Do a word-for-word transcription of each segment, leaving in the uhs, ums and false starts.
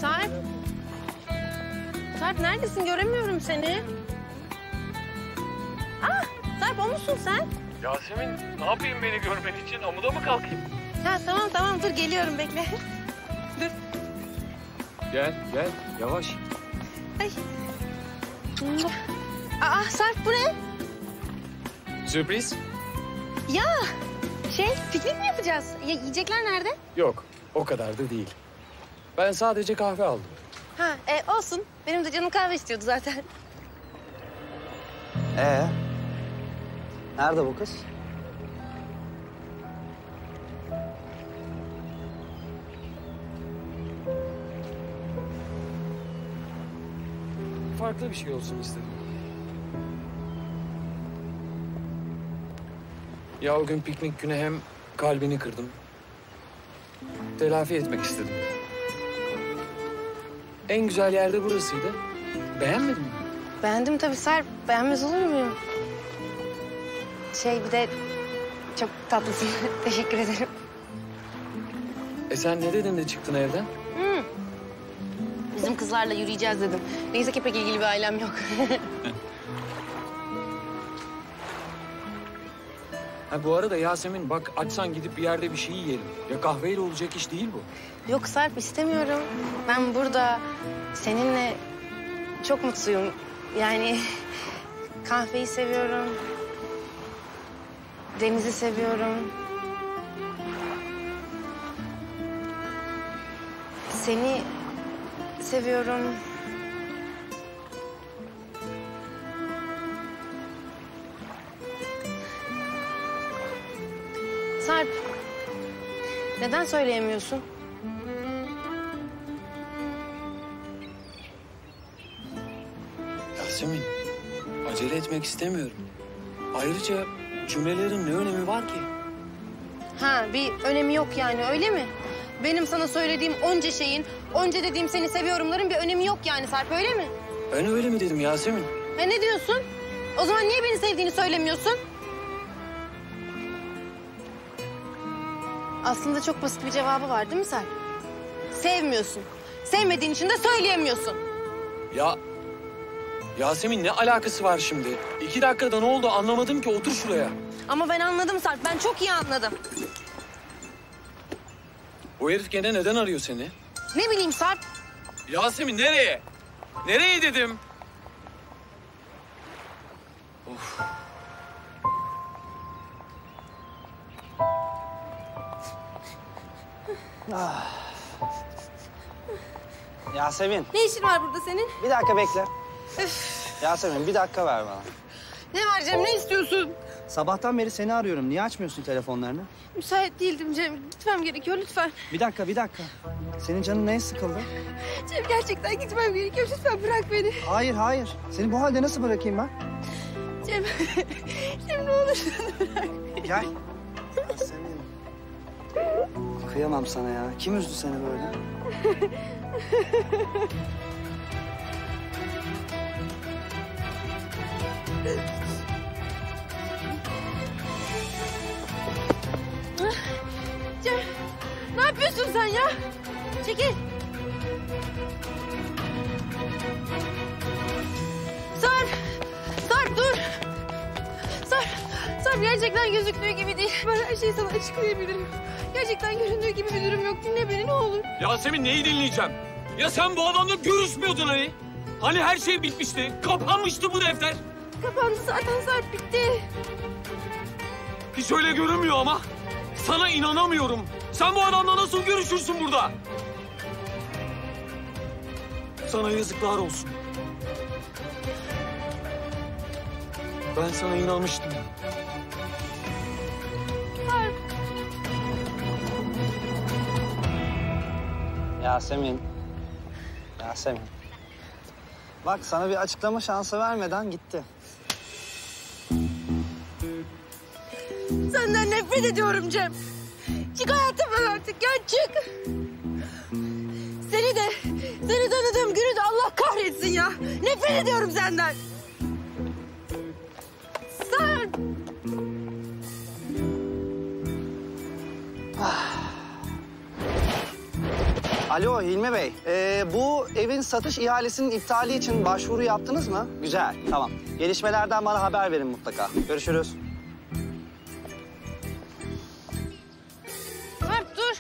Sarp. Sarp neredesin? Göremiyorum seni. Ah, Sarp o musun sen? Yasemin, ne yapayım beni görmen için? Amuda mı kalkayım? Ha tamam tamam dur geliyorum bekle. Dur. Gel, gel. Yavaş. Ay. Aa Sarp bu ne? Sürpriz? Ya şey piknik mi yapacağız? Ya, yiyecekler nerede? Yok, o kadar da değil. Ben sadece kahve aldım. Ha e, olsun. Benim de canım kahve istiyordu zaten. Ee, nerede bu kız? Farklı bir şey olsun istedim. Ya o gün piknik günü hem kalbini kırdım. Telafi etmek istedim. En güzel yerde burasıydı. Beğenmedin mi? Beğendim tabii Sarp. Beğenmez olur muyum? Şey bir de çok tatlısın. Teşekkür ederim. E sen ne dedin de çıktın evden? Hmm. Bizim kızlarla yürüyeceğiz dedim. Neyse ki pek ilgili bir ailem yok. Ha bu arada Yasemin bak açsan gidip bir yerde bir şey yiyelim. Ya kahveyle olacak iş değil bu. Yok Sarp istemiyorum. Ben burada seninle çok mutluyum. Yani kahveyi seviyorum. Denizi seviyorum. Seni seviyorum. Sarp, neden söyleyemiyorsun? Yasemin, acele etmek istemiyorum. Ayrıca cümlelerin ne önemi var ki? Ha, bir önemi yok yani öyle mi? Benim sana söylediğim onca şeyin, onca dediğim seni seviyorumların bir önemi yok yani Sarp öyle mi? Ben öyle mi dedim Yasemin? Ha ne diyorsun? O zaman niye beni sevdiğini söylemiyorsun? Aslında çok basit bir cevabı var değil mi Sarp? Sevmiyorsun. Sevmediğin için de söyleyemiyorsun. Ya Yasemin ne alakası var şimdi? İki dakikada ne oldu anlamadım ki, otur şuraya. Ama ben anladım Sarp, ben çok iyi anladım. Bu herif gene neden arıyor seni? Ne bileyim Sarp. Yasemin nereye? Nereye dedim? Of. Ah. Yasemin, Ne işin var burada senin? bir dakika bekle. Üf. Yasemin, bir dakika ver bana. Ne var Cem, ne istiyorsun? Sabahtan beri seni arıyorum. Niye açmıyorsun telefonlarını? Müsait değildim Cem. Gitmem gerekiyor lütfen. Bir dakika, bir dakika. Senin canın neye sıkıldı? Cem gerçekten gitmem gerekiyor. Lütfen bırak beni. Hayır, hayır. Seni bu halde nasıl bırakayım ben? Cem, Cem ne olursun bırak. Gel. Yasemin. Kıyamam sana ya. Kim üzdü seni böyle? Cem, ne yapıyorsun sen ya? Çekil. Sarp, Sarp dur. Sarp, Sarp gerçekten gözüktüğü gibi değil. Ben her şeyi sana açıklayabilirim. Gerçekten göründüğü gibi bir durum yok. Dinle beni ne olur. Yasemin neyi dinleyeceğim? Ya sen bu adamla görüşmüyordun hani? Hani her şey bitmişti, kapanmıştı bu defter. Kapandı zaten Sarp, bitti. Hiç öyle görünmüyor ama. Sana inanamıyorum. Sen bu adamla nasıl görüşürsün burada? Sana yazıklar olsun. Ben sana inanmıştım. Sarp. Yasemin. Yasemin. Bak sana bir açıklama şansı vermeden gitti. Senden nefret ediyorum Cem. Çık hayatımdan artık ya, çık. Seni de, seni tanıdığım günü de Allah kahretsin ya. Nefret ediyorum senden. Sarp. Alo Hilmi Bey. Ee, bu evin satış ihalesinin iptali için başvuru yaptınız mı? Güzel, tamam. Gelişmelerden bana haber verin mutlaka. Görüşürüz. Sarp dur.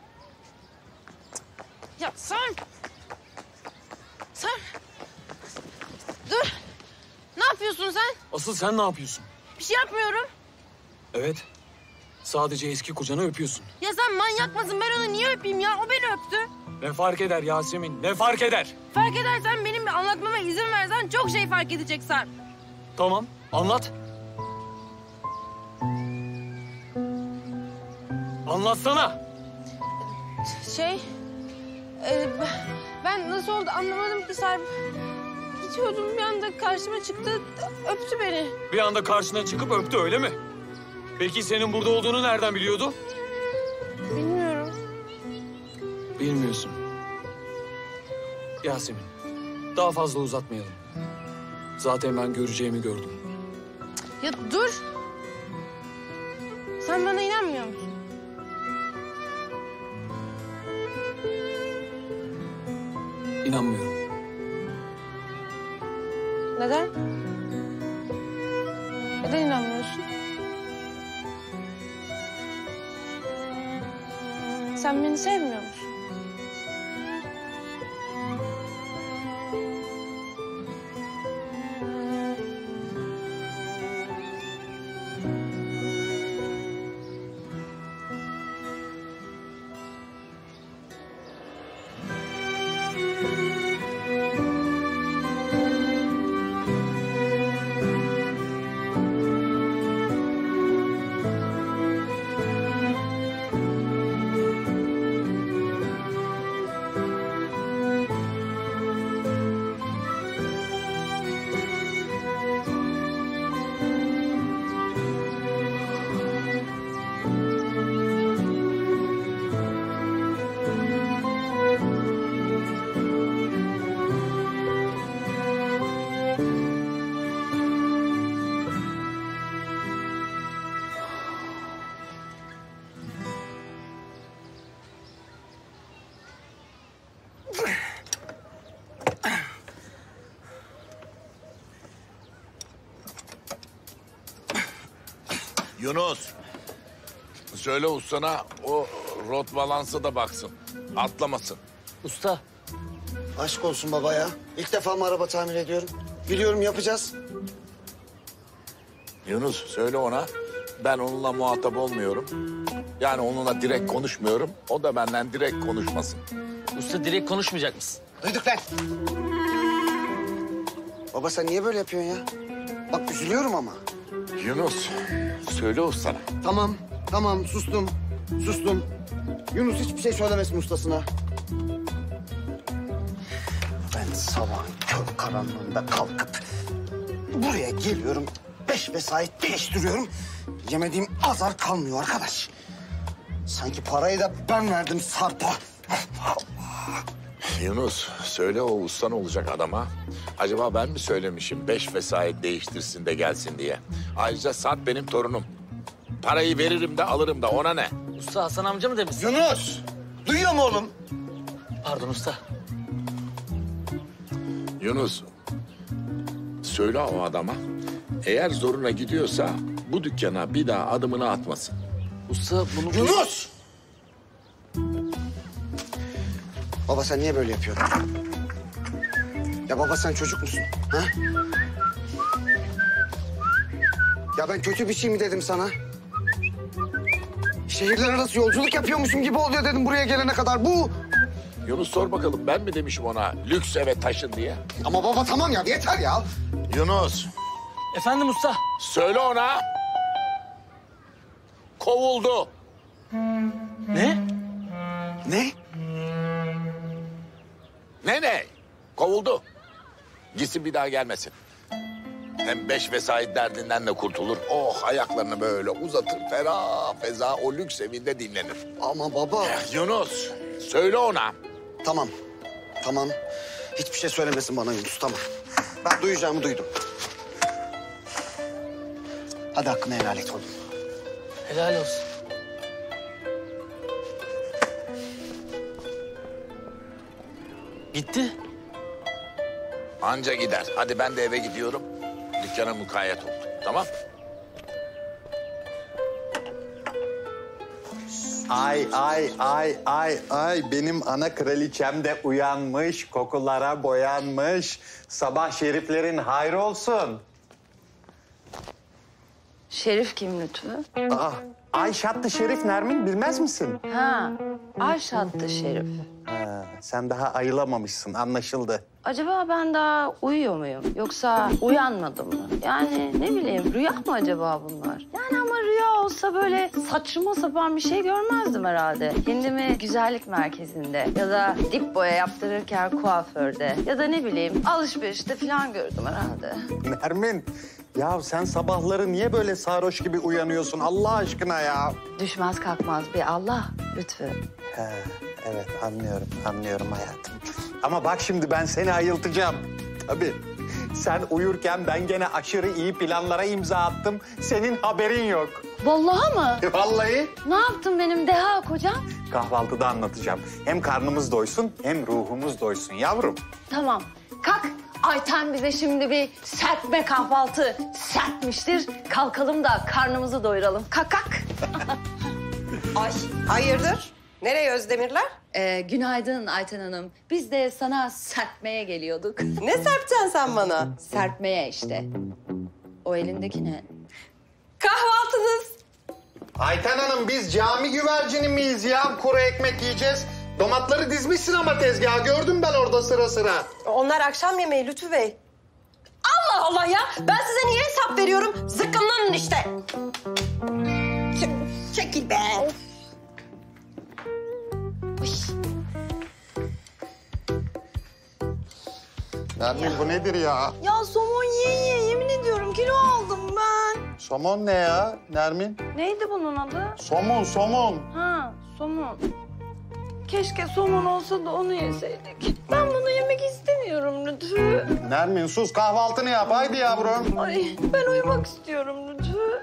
Ya Sarp. Sarp. Dur. Ne yapıyorsun sen? Asıl sen ne yapıyorsun? Bir şey yapmıyorum. Evet. Sadece eski kocanı öpüyorsun. Ya sen manyak mısın? Ben onu niye öpeyim ya? O beni öptü. Ne fark eder Yasemin? Ne fark eder? Fark edersen benim bir anlatmama izin versen çok şey fark edecek Sarp. Tamam, anlat. Anlatsana. Şey... e, ben nasıl oldu anlamadım ki Sarp. Gidiyordum bir anda karşıma çıktı, öptü beni. Bir anda karşına çıkıp öptü öyle mi? Peki senin burada olduğunu nereden biliyordu? Bilmiyorum. Bilmiyorsun. Yasemin, daha fazla uzatmayalım. Zaten ben göreceğimi gördüm. Ya dur. Sen bana inanmıyor musun? İnanmıyorum. Neden? Neden inanmıyorsun? Sen beni sevmiyor musun? Yunus, söyle ustana o rot balansa da baksın. Atlamasın. Usta, Aşk olsun baba ya. İlk defa mı araba tamir ediyorum? Biliyorum yapacağız. Yunus söyle ona. Ben onunla muhatap olmuyorum. Yani onunla direkt konuşmuyorum. O da benden direkt konuşmasın. usta direkt konuşmayacak mısın? Duyduk lan. Baba sen niye böyle yapıyorsun ya? Bak üzülüyorum ama. Yunus, söyle ustana. Tamam, tamam sustum. Sustum. Yunus hiçbir şey söylemesin ustasına. Ben sabahın kör karanlığında kalkıp buraya geliyorum. Beş vesait değiştiriyorum. Yemediğim azar kalmıyor arkadaş. Sanki parayı da ben verdim Sarp'a. Yunus, söyle o ustan olacak adama. Acaba ben mi söylemişim beş vesait değiştirsin de gelsin diye. Ayrıca Sarp benim torunum. Parayı veririm de alırım da ona ne? Usta Hasan amca mı demişsin? Yunus! Duyuyor mu oğlum? Pardon usta. Yunus, söyle o adama. Eğer zoruna gidiyorsa bu dükkana bir daha adımını atmasın. Usta bunu... Yunus! Baba sen niye böyle yapıyorsun? Ya baba sen çocuk musun? Ha? Ya ben kötü bir şey mi dedim sana? Şehirler arası yolculuk yapıyormuşum gibi oluyor dedim buraya gelene kadar. Bu... Yunus sor bakalım ben mi demişim ona lüks eve taşın diye? Ama baba tamam ya yeter ya. Yunus, Efendim usta. söyle ona. Kovuldu. Ne? Ne? Ne ne? Kovuldu. Gitsin bir daha gelmesin. Hem beş vesait derdinden de kurtulur. Oh ayaklarını böyle uzatır ferah feza o lüks evinde dinlenir. Ama baba... Yunus söyle ona. Tamam, tamam. Hiçbir şey söylemesin bana Yunus, tamam. Ben duyacağımı duydum. Hadi hakkını helal et oğlum. Helal olsun. Gitti. Anca gider. Hadi ben de eve gidiyorum. Dükkana mukayyet oldum. Tamam? Ay ay ay ay ay benim ana kraliçem de uyanmış, kokulara boyanmış. Sabah şeriflerin hayrı olsun. Şerif kim Lütfü? Aa, Ayşattı Şerif Nermin bilmez misin? Ha, Ayşattı Şerif. Ha, sen daha ayılamamışsın anlaşıldı. Acaba ben daha uyuyor muyum? Yoksa uyanmadım mı? Yani ne bileyim rüya mı acaba bunlar? Yani ama rüya olsa böyle saçma sapan bir şey görmezdim herhalde. Kendimi güzellik merkezinde ya da dip boya yaptırırken kuaförde ya da ne bileyim alışverişte falan gördüm herhalde. Nermin, ya sen sabahları niye böyle sarhoş gibi uyanıyorsun Allah aşkına ya? Düşmez kalkmaz bir Allah Lütfü. He, evet anlıyorum, anlıyorum hayatım. Ama bak şimdi ben seni ayıltacağım. Tabii. Sen uyurken ben gene aşırı iyi planlara imza attım. Senin haberin yok. Vallahi mı? Vallahi. Ne yaptın benim deha kocam? Kahvaltıda anlatacağım. Hem karnımız doysun hem ruhumuz doysun yavrum. Tamam. Kalk. Ayten bize şimdi bir serpme kahvaltı serpmiştir. Kalkalım da karnımızı doyuralım. Kalk kalk. Ay hayırdır? Nereye Özdemirler? Ee, günaydın Ayten Hanım. Biz de sana serpmeye geliyorduk. Ne serpeceksin sen bana? Serpmeye işte. O elindeki ne? Kahvaltınız. Ayten Hanım biz cami güvercini miyiz ya? Kuru ekmek yiyeceğiz. Domatları dizmişsin ama tezgaha gördüm ben orada sıra sıra. Onlar akşam yemeği Lütfü Bey. Allah Allah ya! Ben size niye hesap veriyorum? Zıkkımlanın işte. Ç- çekil be. Nermin bu nedir ya? Ya somon yiye yiye yemin ediyorum kilo aldım ben. Somon ne ya Nermin? Neydi bunun adı? Somon, somon. Ha, somon. Keşke somon olsa da onu yeseydik. Ben bunu yemek istemiyorum Lütfü. Nermin sus kahvaltını yap haydi yavrum. Ay ben uyumak istiyorum Lütfü.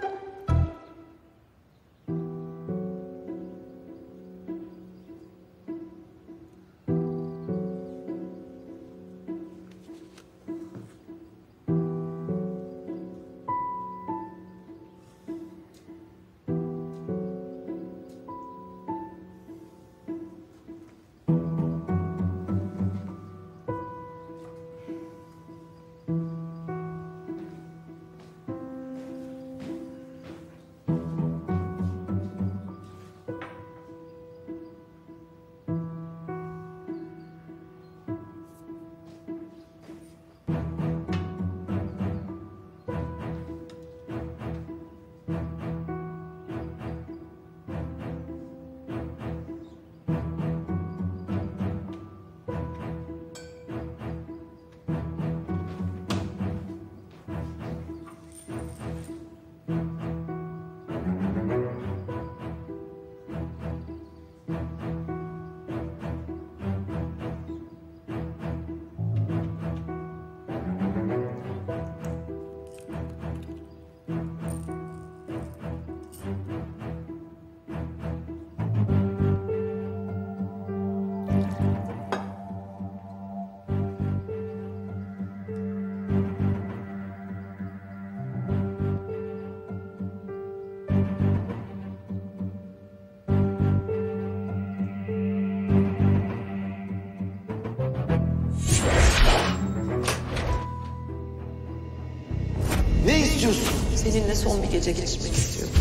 Ne istiyorsun? Seninle son bir gece geçirmek istiyorum.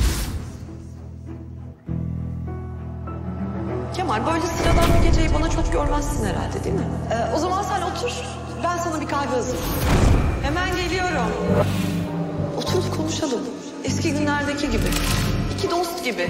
Kemal böyle sıradan bir geceyi bana çok görmezsin herhalde değil mi? Ee, o zaman sen otur. Ben sana bir kahve hazırlayayım. Hemen geliyorum. Oturup konuşalım. Eski günlerdeki gibi. İki dost gibi.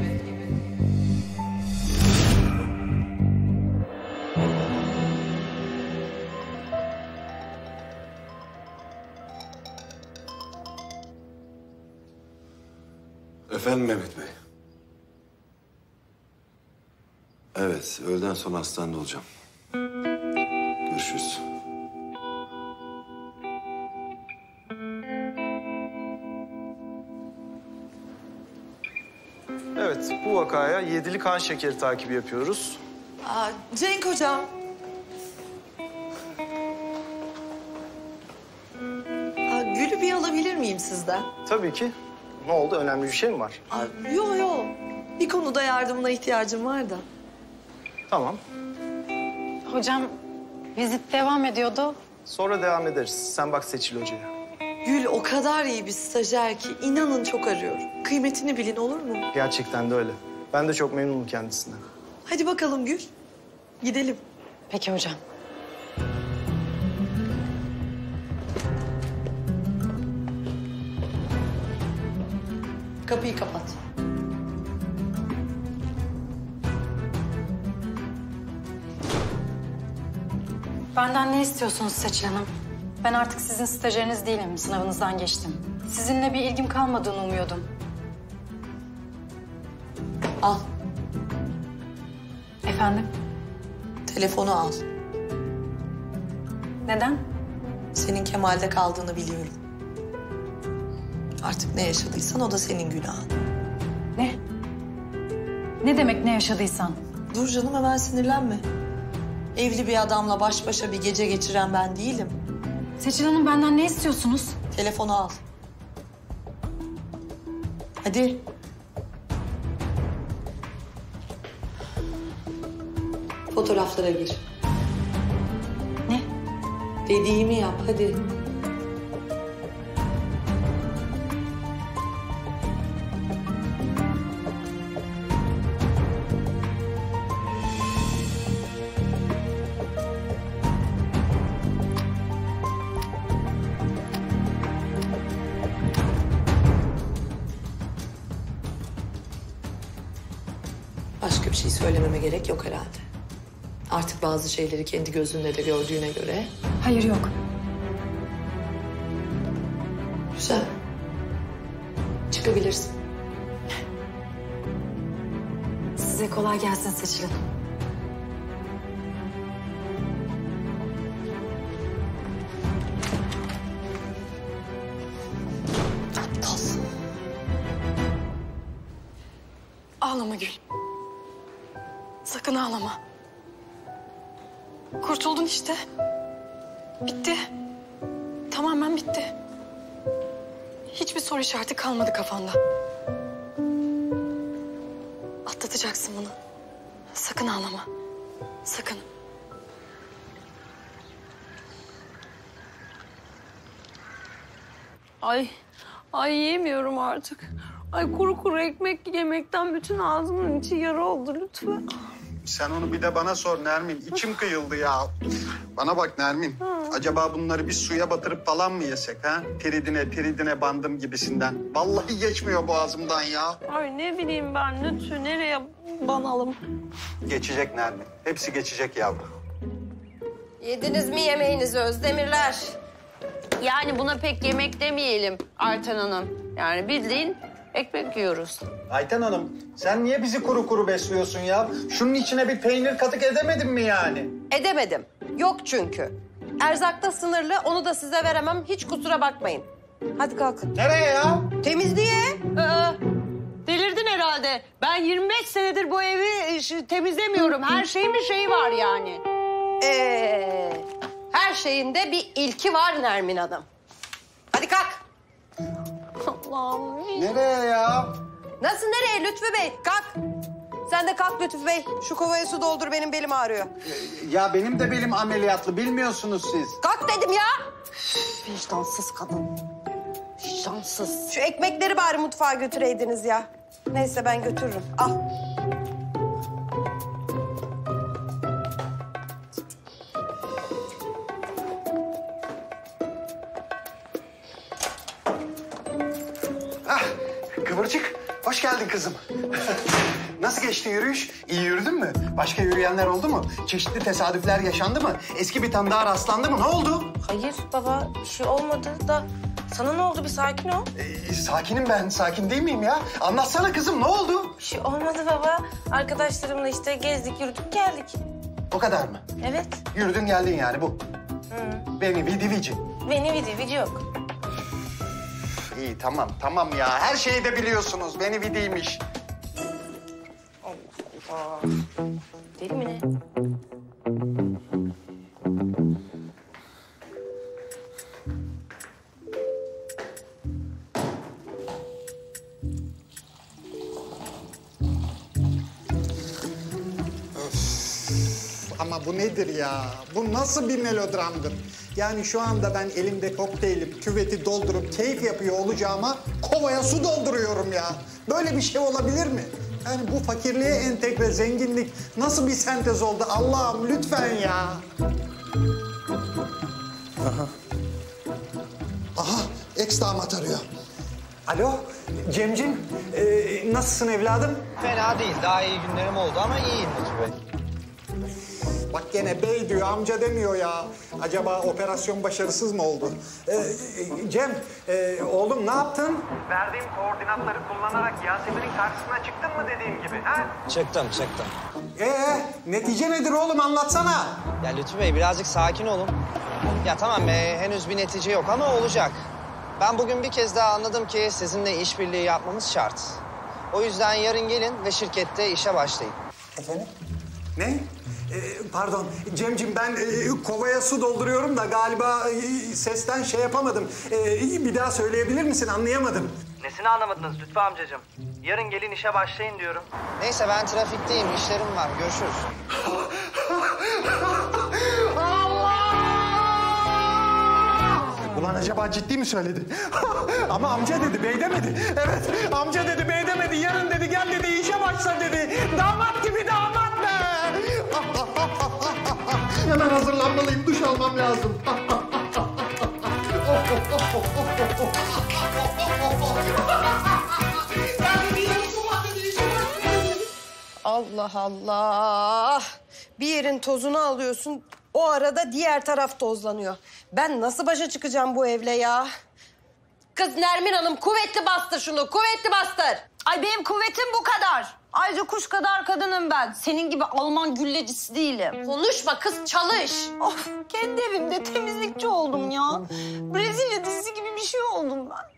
Efendim Mehmet Bey. Evet, öğleden sonra hastanede olacağım. Görüşürüz. Evet, bu vakaya yedili kan şekeri takibi yapıyoruz. Aa, Cenk hocam. Gül'ü bir alabilir miyim sizden? Tabii ki. Ne oldu? Önemli bir şey mi var? Ay, yo yo. Bir konuda yardımına ihtiyacım var da. Tamam. Hocam vizit devam ediyordu. Sonra devam ederiz. Sen bak Seçil Hoca'ya. Gül o kadar iyi bir stajyer ki inanın çok arıyorum. Kıymetini bilin olur mu? Gerçekten de öyle. Ben de çok memnunum kendisinden. Hadi bakalım Gül. Gidelim. Peki hocam. Kapıyı kapat. Benden ne istiyorsunuz Seçil Hanım? Ben artık sizin stajyeriniz değilim. Sınavınızdan geçtim. Sizinle bir ilgim kalmadığını umuyordum. Al. Efendim? Telefonu al. Neden? Senin Kemal'de kaldığını biliyorum. Artık ne yaşadıysan o da senin günahın. Ne? Ne demek ne yaşadıysan? Dur canım hemen sinirlenme. Evli bir adamla baş başa bir gece geçiren ben değilim. Seçil Hanım benden ne istiyorsunuz? Telefonu al. Hadi. Fotoğraflara gir. Ne? Dediğimi yap hadi. Başka bir şey söylememe gerek yok herhalde. Artık bazı şeyleri kendi gözünle de gördüğüne göre. Hayır yok. Güzel. Çıkabilirsin. Size kolay gelsin Seçil Hanım. Aptal. Ağlama Gül. Sakın ağlama. Kurtuldun işte. Bitti. Tamamen bitti. Hiçbir soru işareti kalmadı kafanda. Atlatacaksın bunu. Sakın ağlama. Sakın. Ay, ay yemiyorum artık. Ay kuru kuru ekmek yemekten bütün ağzımın içi yara oldu lütfen. Sen onu bir de bana sor Nermin. İçim kıyıldı ya. Bana bak Nermin. Acaba bunları bir suya batırıp falan mı yesek ha? Tiridine tiridine bandım gibisinden. Vallahi geçmiyor boğazımdan ya. Ay ne bileyim ben lütfen nereye banalım? Geçecek Nermin. Hepsi geçecek yavrum. Yediniz mi yemeğinizi Özdemirler? Yani buna pek yemek demeyelim Arten Hanım. Yani bildiğin ekmek yiyoruz. Ayten Hanım, sen niye bizi kuru kuru besliyorsun ya? Şunun içine bir peynir katık edemedin mi yani? Edemedim. Yok çünkü. Erzakta sınırlı, onu da size veremem. Hiç kusura bakmayın. Hadi kalkın. Nereye ya? Temizliğe. Ee, delirdin herhalde. Ben yirmi beş senedir bu evi e, temizlemiyorum. Her şeyin bir şeyi var yani. Ee, her şeyinde bir ilki var Nermin Hanım. Hadi kalk. Allah'ım. Nereye ya? Nasıl nereye Lütfü Bey? Kalk. Sen de kalk Lütfü Bey. Şu kovaya su doldur, benim belim ağrıyor. Ya benim de belim ameliyatlı, bilmiyorsunuz siz. Kalk dedim ya. Vicdansız kadın. Vicdansız. Şu ekmekleri bari mutfağa götüreydiniz ya. Neyse ben götürürüm. Al. Ah, Kıvırcık, hoş geldin kızım. Nasıl geçti yürüyüş? İyi yürüdün mü? Başka yürüyenler oldu mu? Çeşitli tesadüfler yaşandı mı? Eski bir tanıdığa rastlandı mı? Ne oldu? Hayır baba, bir şey olmadı da sana ne oldu? Bir sakin ol. Ee, sakinim ben, sakin değil miyim ya? Anlatsana kızım, ne oldu? Bir şey olmadı baba. Arkadaşlarımla işte gezdik, yürüdük, geldik. O kadar mı? Evet. Yürüdün geldin yani bu. Hı. Beni vidi vici. Beni vidi, vidi yok. İyi tamam, tamam ya. Her şeyi de biliyorsunuz. Beni vidiymiş. Allah Allah. Deli mi ne? bu nedir ya? Bu nasıl bir melodramdır? Yani şu anda ben elimde kokteylim, küveti doldurup keyif yapıyor olacağıma kovaya su dolduruyorum ya. Böyle bir şey olabilir mi? Yani bu fakirliğe entegre zenginlik nasıl bir sentez oldu? Allah'ım lütfen ya. Aha. Aha, ex damat arıyor. Alo, Cemcim. Ee, nasılsın evladım? Fena değil. Daha iyi günlerim oldu ama iyiyim Lütfü Bey. Bak gene bey diyor, amca demiyor ya. Acaba operasyon başarısız mı oldu? Ee, Cem, e, oğlum ne yaptın? Verdiğim koordinatları kullanarak Yasemin'in karşısına çıktın mı dediğim gibi ha? Çıktım, çıktım. Ee, netice nedir oğlum anlatsana. Ya Lütfü Bey birazcık sakin olun. Ya tamam e, henüz bir netice yok ama olacak. Ben bugün bir kez daha anladım ki sizinle işbirliği yapmamız şart. O yüzden yarın gelin ve şirkette işe başlayın. Efendim? Ne? Ee, pardon Cemcim, ben e, kovaya su dolduruyorum da galiba e, sesten şey yapamadım. Ee, bir daha söyleyebilir misin? Anlayamadım. Nesini anlamadınız Lütfü amcacığım? Yarın gelin işe başlayın diyorum. Neyse ben trafikteyim, işlerim var. Görüşürüz. Ulan acaba ciddi mi söyledi? Ama amca dedi, bey demedi. Evet, amca dedi, bey demedi. Yarın dedi, gel dedi, işe başla dedi. Damat gibi damat be! Hemen hazırlanmalıyım, duş almam lazım. Allah Allah. Bir yerin tozunu alıyorsun, o arada diğer taraf tozlanıyor. Ben nasıl başa çıkacağım bu evle ya? Kız Nermin Hanım kuvvetli bastır şunu, kuvvetli bastır. Ay benim kuvvetim bu kadar. Ayrıca kuş kadar kadınım ben. Senin gibi Alman güllecisi değilim. Konuşma kız, çalış. Of, kendi evimde temizlikçi oldum ya. Brezilya dizisi gibi bir şey oldum ben.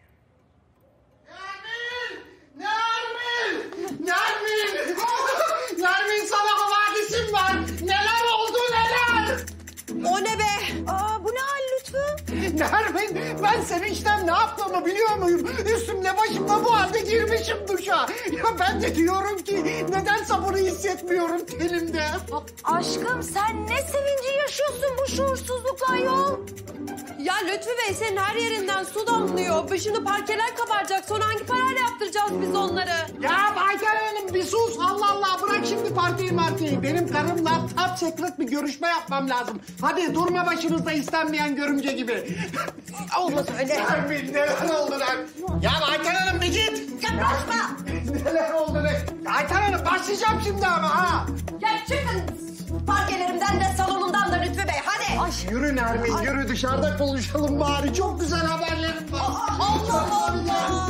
Nermin! Nermin! Nermin, sana havadisim var. Neler oldu neler? O ne be? Aa, bu ne hal Lütfü? Nermin, ben sevinçten ne yaptığımı biliyor muyum? Üstümle başımla bu halde girmişim duşa. Ya ben de diyorum ki nedense bunu hissetmiyorum telimde. Aşkım sen ne sevinci yaşıyorsun bu şuursuzlukla yol? Ya Lütfü Bey, senin her yerinden su damlıyor. Başında parkeler kabaracak. Sonra hangi parayla yaptıracağız biz onları? Ya Ayten Hanım bir sus. Allah Allah, bırak şimdi partiyi martiyi. Benim karımla top secret bir görüşme yapmam lazım. Hadi durma başınızda istenmeyen görümce gibi. Olmaz öyle. Nermin, neler oldu lan? Ya Ayten Hanım bir git. Yaklaşma. Neler oldu ne? Ayten Hanım başlayacağım şimdi ama ha. Ya çıkın parkelerimden de salonundan da Lütfü Bey, hadi. Ay. Yürü Nermin, Ay. yürü dışarıda konuşalım bari. Çok güzel haberlerim var. Allah Allah.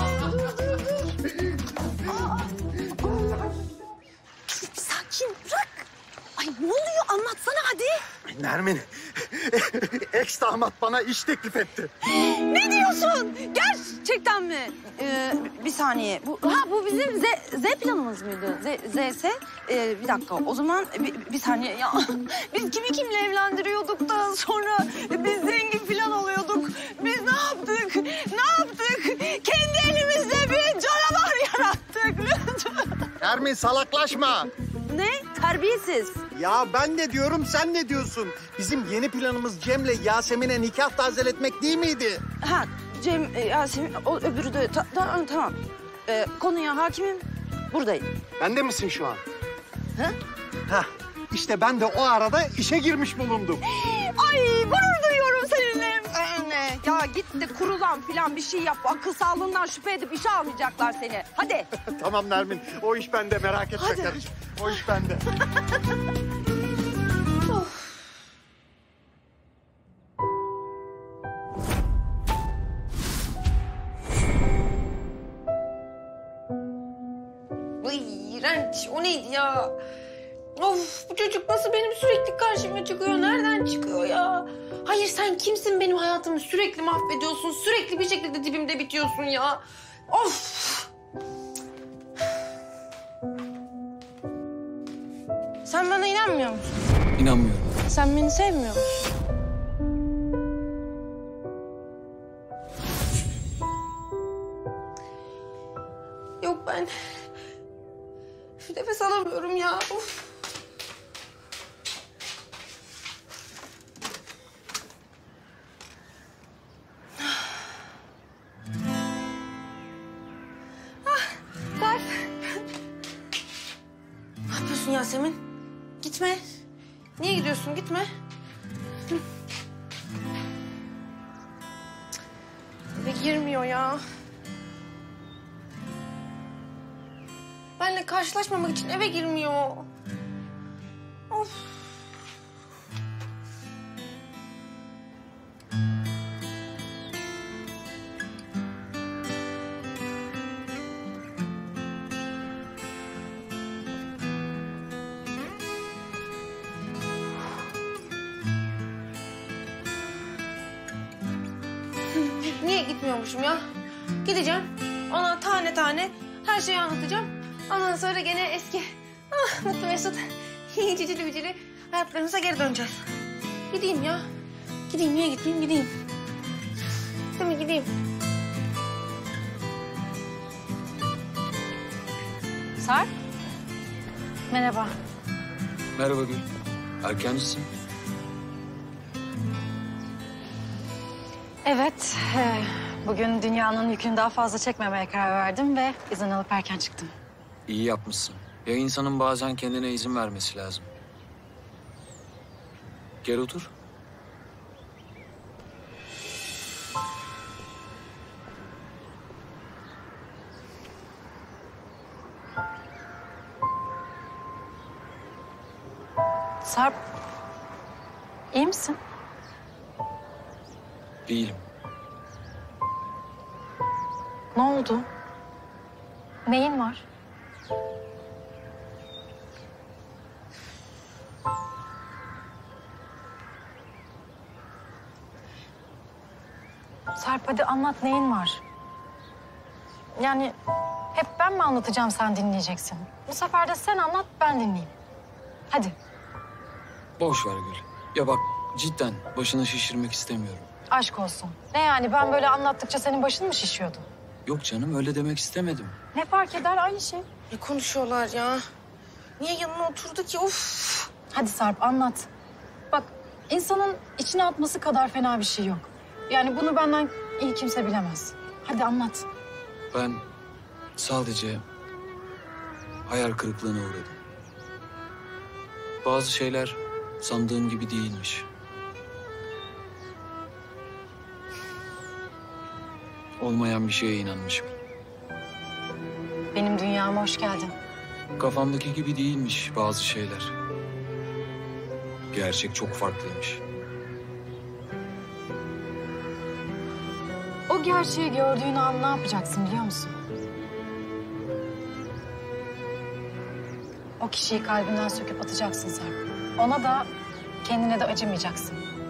Sakin bırak. Ay ne oluyor anlatsana hadi. Nermin, ex damat bana iş teklif etti. Ne diyorsun? Gerçekten mi? Ee, bir saniye. Bu, ha bu bizim Z, Z planımız mıydı? Z, Z'se ee, bir dakika. O zaman bir, bir saniye ya. Biz kimi kimle evlendiriyorduk da sonra biz zengin falan oluyorduk. Biz ne yaptık? Ne yaptık? Kendi elimizde bir canavar yarattık. Nermin salaklaşma. Ne? Terbiyesiz. Ya ben ne diyorum, sen ne diyorsun? Bizim yeni planımız Cem'le Yasemin'e nikah tazeletmek değil miydi? Ha Cem, e, Yasemin, o öbürü de ta, ta, tamam. Ee, konuya hakimim, buradayım. Bende misin şu an? Ha? Hah, işte ben de o arada işe girmiş bulundum. Ay gurur duyuyorum seninle. Anne ya git de kurulan falan bir şey yap. Akıl sağlığından şüphe edip işe almayacaklar seni. Hadi. Tamam Nermin, o iş bende, merak etme Hadi. karıcığım. O iş bende. Ay iğrenç. O neydi ya? Of, bu çocuk nasıl benim sürekli karşıma çıkıyor? Nereden çıkıyor ya? Hayır, sen kimsin, benim hayatımı sürekli mahvediyorsun. Sürekli bir şekilde dibimde bitiyorsun ya. Of! Sen bana inanmıyor musun? İnanmıyorum. Sen beni sevmiyor musun? Yok ben... Nefes alamıyorum ya. Of. Yasemin. Gitme. Niye gidiyorsun? Gitme. Hı. Eve girmiyor ya. Benle karşılaşmamak için eve girmiyor. Of. Niye gitmiyormuşum ya? Gideceğim. Ona tane tane her şeyi anlatacağım. Ondan sonra gene eski ah, mutlu mesut cicili bicili hayatlarımıza geri döneceğiz. Gideyim ya. Gideyim, niye gitmeyeyim? Gideyim. Değil mi? Gideyim. Sarp. Merhaba. Merhaba Gül. Erkencisin. Evet, e, bugün dünyanın yükünü daha fazla çekmemeye karar verdim ve izin alıp erken çıktım. İyi yapmışsın. Ya insanın bazen kendine izin vermesi lazım. Gel otur. Sarp, iyi misin? Değilim. Ne oldu? Neyin var? Sarp hadi anlat, neyin var? Yani hep ben mi anlatacağım, sen dinleyeceksin? Bu sefer de sen anlat, ben dinleyeyim. Hadi. Boş ver Gül. Ya bak cidden başını şişirmek istemiyorum. Aşk olsun. Ne yani, ben böyle anlattıkça senin başın mı şişiyordu? Yok canım, öyle demek istemedim. Ne fark eder, aynı şey. Ne konuşuyorlar ya? Niye yanına oturdu ki? Of! Hadi Sarp, anlat. Bak, insanın içine atması kadar fena bir şey yok. Yani bunu benden iyi kimse bilemez. Hadi anlat. Ben sadece hayal kırıklığına uğradım. Bazı şeyler sandığım gibi değilmiş. Olmayan bir şeye inanmışım. Benim dünyama hoş geldin. Kafamdaki gibi değilmiş bazı şeyler. Gerçek çok farklıymış. O gerçeği gördüğün an ne yapacaksın biliyor musun? O kişiyi kalbinden söküp atacaksın Sarp. Ona da kendine de acımayacaksın.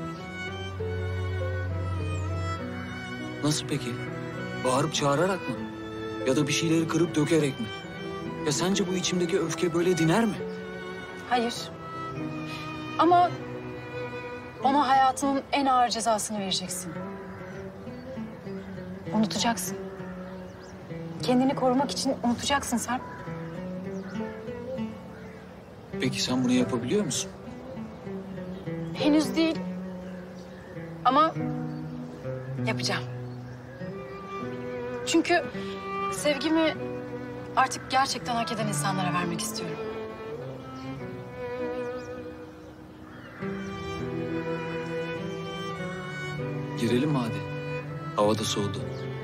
Nasıl peki? Bağırıp çağırarak mı? Ya da bir şeyleri kırıp dökerek mi? Ya sence bu içimdeki öfke böyle diner mi? Hayır. Ama ona hayatının en ağır cezasını vereceksin. Unutacaksın. Kendini korumak için unutacaksın Sarp. Peki sen bunu yapabiliyor musun? Henüz değil. Ama yapacağım. Çünkü sevgimi artık gerçekten hak eden insanlara vermek istiyorum. Girelim mi hadi? Hava da soğudu.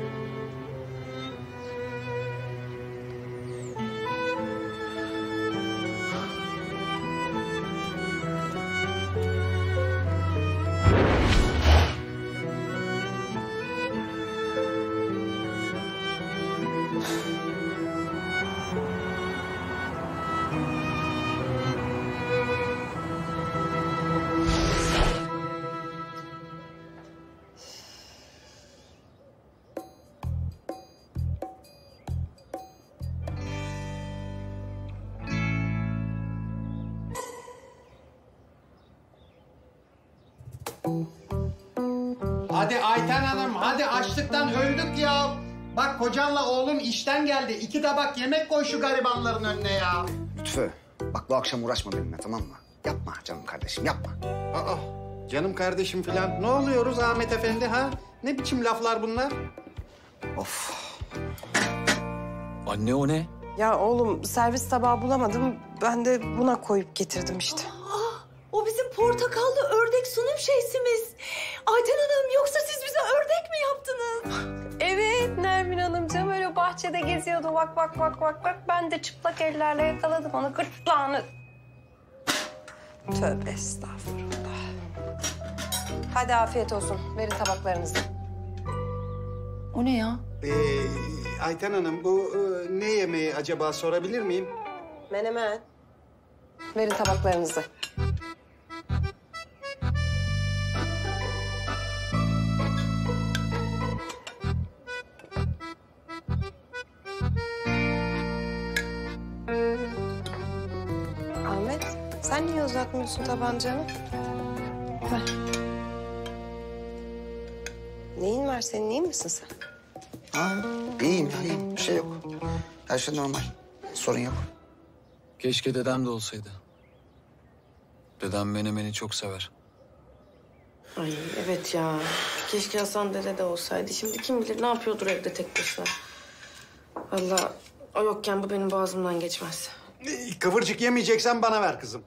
Hadi Ayten Hanım, hadi açlıktan öldük ya. Bak kocanla oğlum işten geldi. İki tabak yemek koy şu garibanların önüne ya. Lütfü, bak bu akşam uğraşma benimle, tamam mı? Yapma canım kardeşim, yapma. Aa, canım kardeşim falan. Ne oluyoruz Ahmet Efendi ha? Ne biçim laflar bunlar? Of. Anne o ne? Ya oğlum servis tabağı bulamadım. Ben de buna koyup getirdim işte. Aa, o bizim portakallı ördek sunum şeysimiz. Ayten Hanım yoksa siz bize ördek mi yaptınız? Evet Nermin Hanımcığım öyle bahçede geziyordu. Bak bak bak bak bak. Ben de çıplak ellerle yakaladım onu gırtlağını. Tövbe estağfurullah. Hadi afiyet olsun. Verin tabaklarınızı. O ne ya? Ee, Ayten Hanım bu e, ne yemeği acaba sorabilir miyim? Menemen. Verin tabaklarınızı. Ahmet, sen niye uzatmıyorsun tabancanı? Ver. Neyin var senin, iyi misin sen? Ha, iyiyim ya, iyiyim. Bir şey yok. Her şey normal. Sorun yok. Keşke dedem de olsaydı. Dedem menemeni çok sever. Ay evet ya. Keşke Hasan dede de olsaydı. Şimdi kim bilir ne yapıyordur evde tek başına. Vallahi o yokken bu benim boğazımdan geçmez. Ee, Kıvırcık yemeyeceksen bana ver kızım.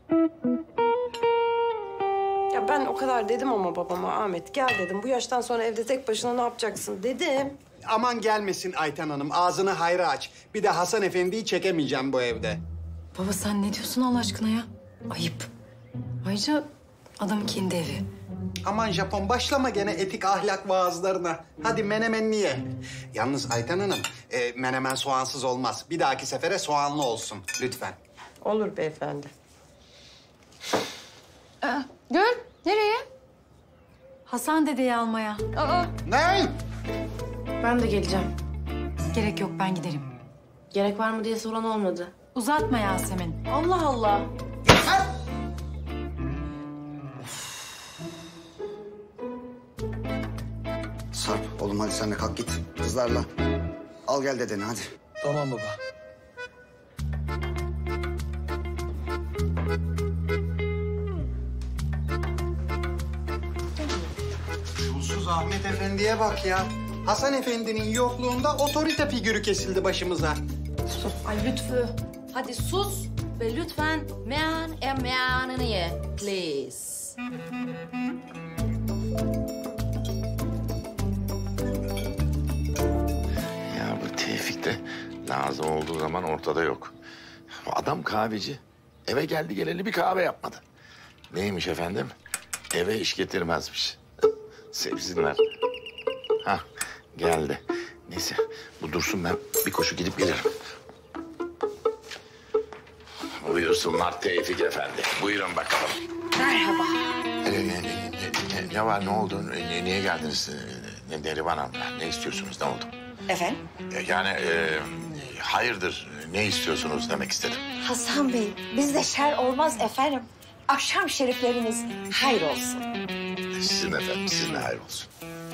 Ya ben o kadar dedim ama babama Ahmet gel dedim. Bu yaştan sonra evde tek başına ne yapacaksın dedim. Aman gelmesin Ayten Hanım. Ağzını hayra aç. Bir de Hasan Efendi'yi çekemeyeceğim bu evde. Baba sen ne diyorsun Allah aşkına ya? Ayıp. Ayrıca adamın kendi evi. Aman Japon başlama gene etik ahlak vaazlarına. Hadi menemenini ye. Yalnız Ayten Hanım e, menemen soğansız olmaz. Bir dahaki sefere soğanlı olsun lütfen. Olur beyefendi. Aa, Gül nereye? Hasan dedeyi almaya. Aa. Ne? Ben de geleceğim. Gerek yok ben giderim. Gerek var mı diye soran olmadı. Uzatma Yasemin. Allah Allah. Sarp, oğlum hadi sen de kalk git kızlarla. Al gel dedeni hadi. Tamam baba. Çulsuz Ahmet Efendi'ye bak ya. Hasan Efendi'nin yokluğunda otorite figürü kesildi başımıza. Ay Lütfü. Hadi sus ve lütfen meyan emeyanını ye. Please. Ya bu Tevfik de lazım olduğu zaman ortada yok. Adam kahveci. Eve geldi geleli bir kahve yapmadı. Neymiş efendim? Eve iş getirmezmiş. Sevsinler. Hah geldi. Neyse bu dursun ben bir koşu gidip gelirim. Buyursunlar Tevfik Efendi. Buyurun bakalım. Merhaba. Ne, ne, ne, ne, ne var ne oldu? Ne, niye geldiniz? Ne, Neriman Hanım ne istiyorsunuz ne oldu? Efendim? Yani e, hayırdır ne istiyorsunuz demek istedim. Hasan Bey, bizde şer olmaz efendim. Akşam şerifleriniz hayır olsun. Sizin efendim sizin de hayır olsun.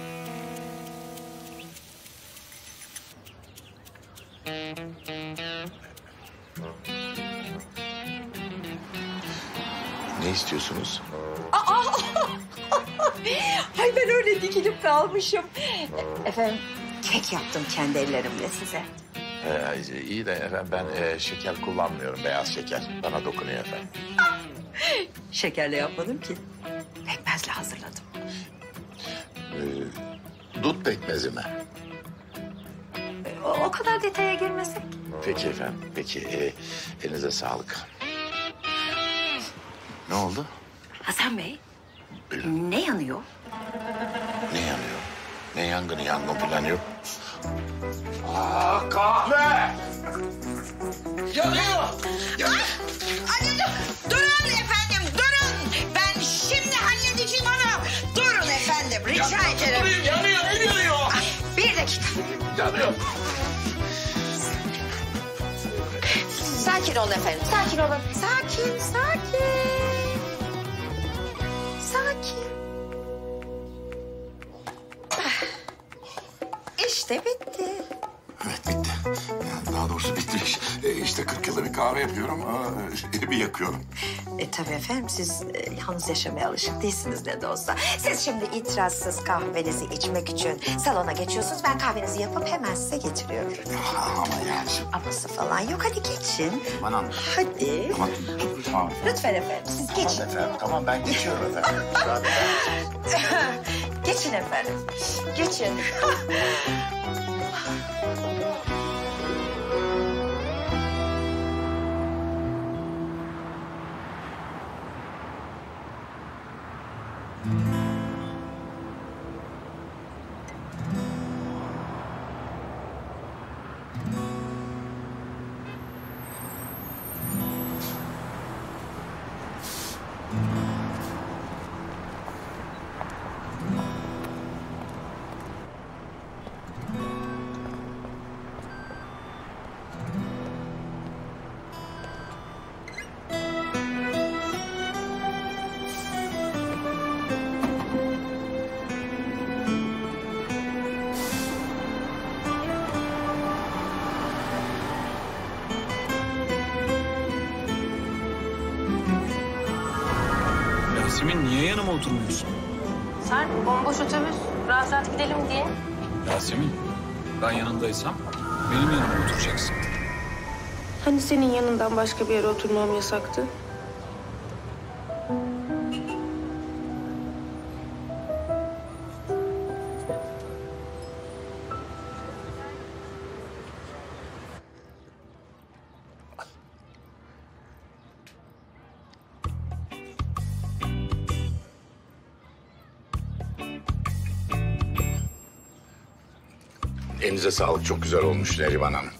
Ne istiyorsunuz? Aa! Ay ben öyle dikilip kalmışım. Efendim, kek yaptım kendi ellerimle size. Ee, iyi de efendim ben e, şeker kullanmıyorum, beyaz şeker. Bana dokunuyor efendim. Şekerle yapmadım ki. Pekmezle hazırladım. Ee, dut pekmezi mi? O, o kadar detaya girmesek. Peki efendim, peki. E, elinize sağlık. Ne oldu? Hasan Bey, ne yanıyor? Ne yanıyor? Ne yangını, yangın falan yok. Aa, kahve! Yanıyor! Yanıyor! Ay, durun efendim, durun. Ben şimdi halledeceğim onu. Durun efendim, rica ederim. Yanıyor, ne yanıyor? Ay, bir dakika. Yanıyor. Sakin olun efendim, sakin olun. Sakin, sakin. Sakin. İşte bitti. Evet bitti. Yani daha doğrusu bitmiş. E, işte kırk yılda bir kahve yapıyorum. Aa, bir yakıyorum. E tabii efendim siz e, yalnız yaşamaya alışık değilsiniz ne de olsa. Siz şimdi itirazsız kahvenizi içmek için salona geçiyorsunuz. Ben kahvenizi yapıp hemen size getiriyorum. Ama yani. Aması falan yok. Hadi geçin. Bana Hadi. Tamam. Tamam. Lütfen efendim siz Tamam geçin. efendim. Tamam ben geçiyorum efendim. Geçin efendim. Geçin. Yasemin niye yanıma oturmuyorsun? Sarp bomboş otobüs. Rahat rahat gidelim diye. Yasemin ben yanındaysam benim yanıma oturacaksın. Hani senin yanından başka bir yere oturmam yasaktı? Elinize sağlık. Çok güzel olmuş Neriman Hanım.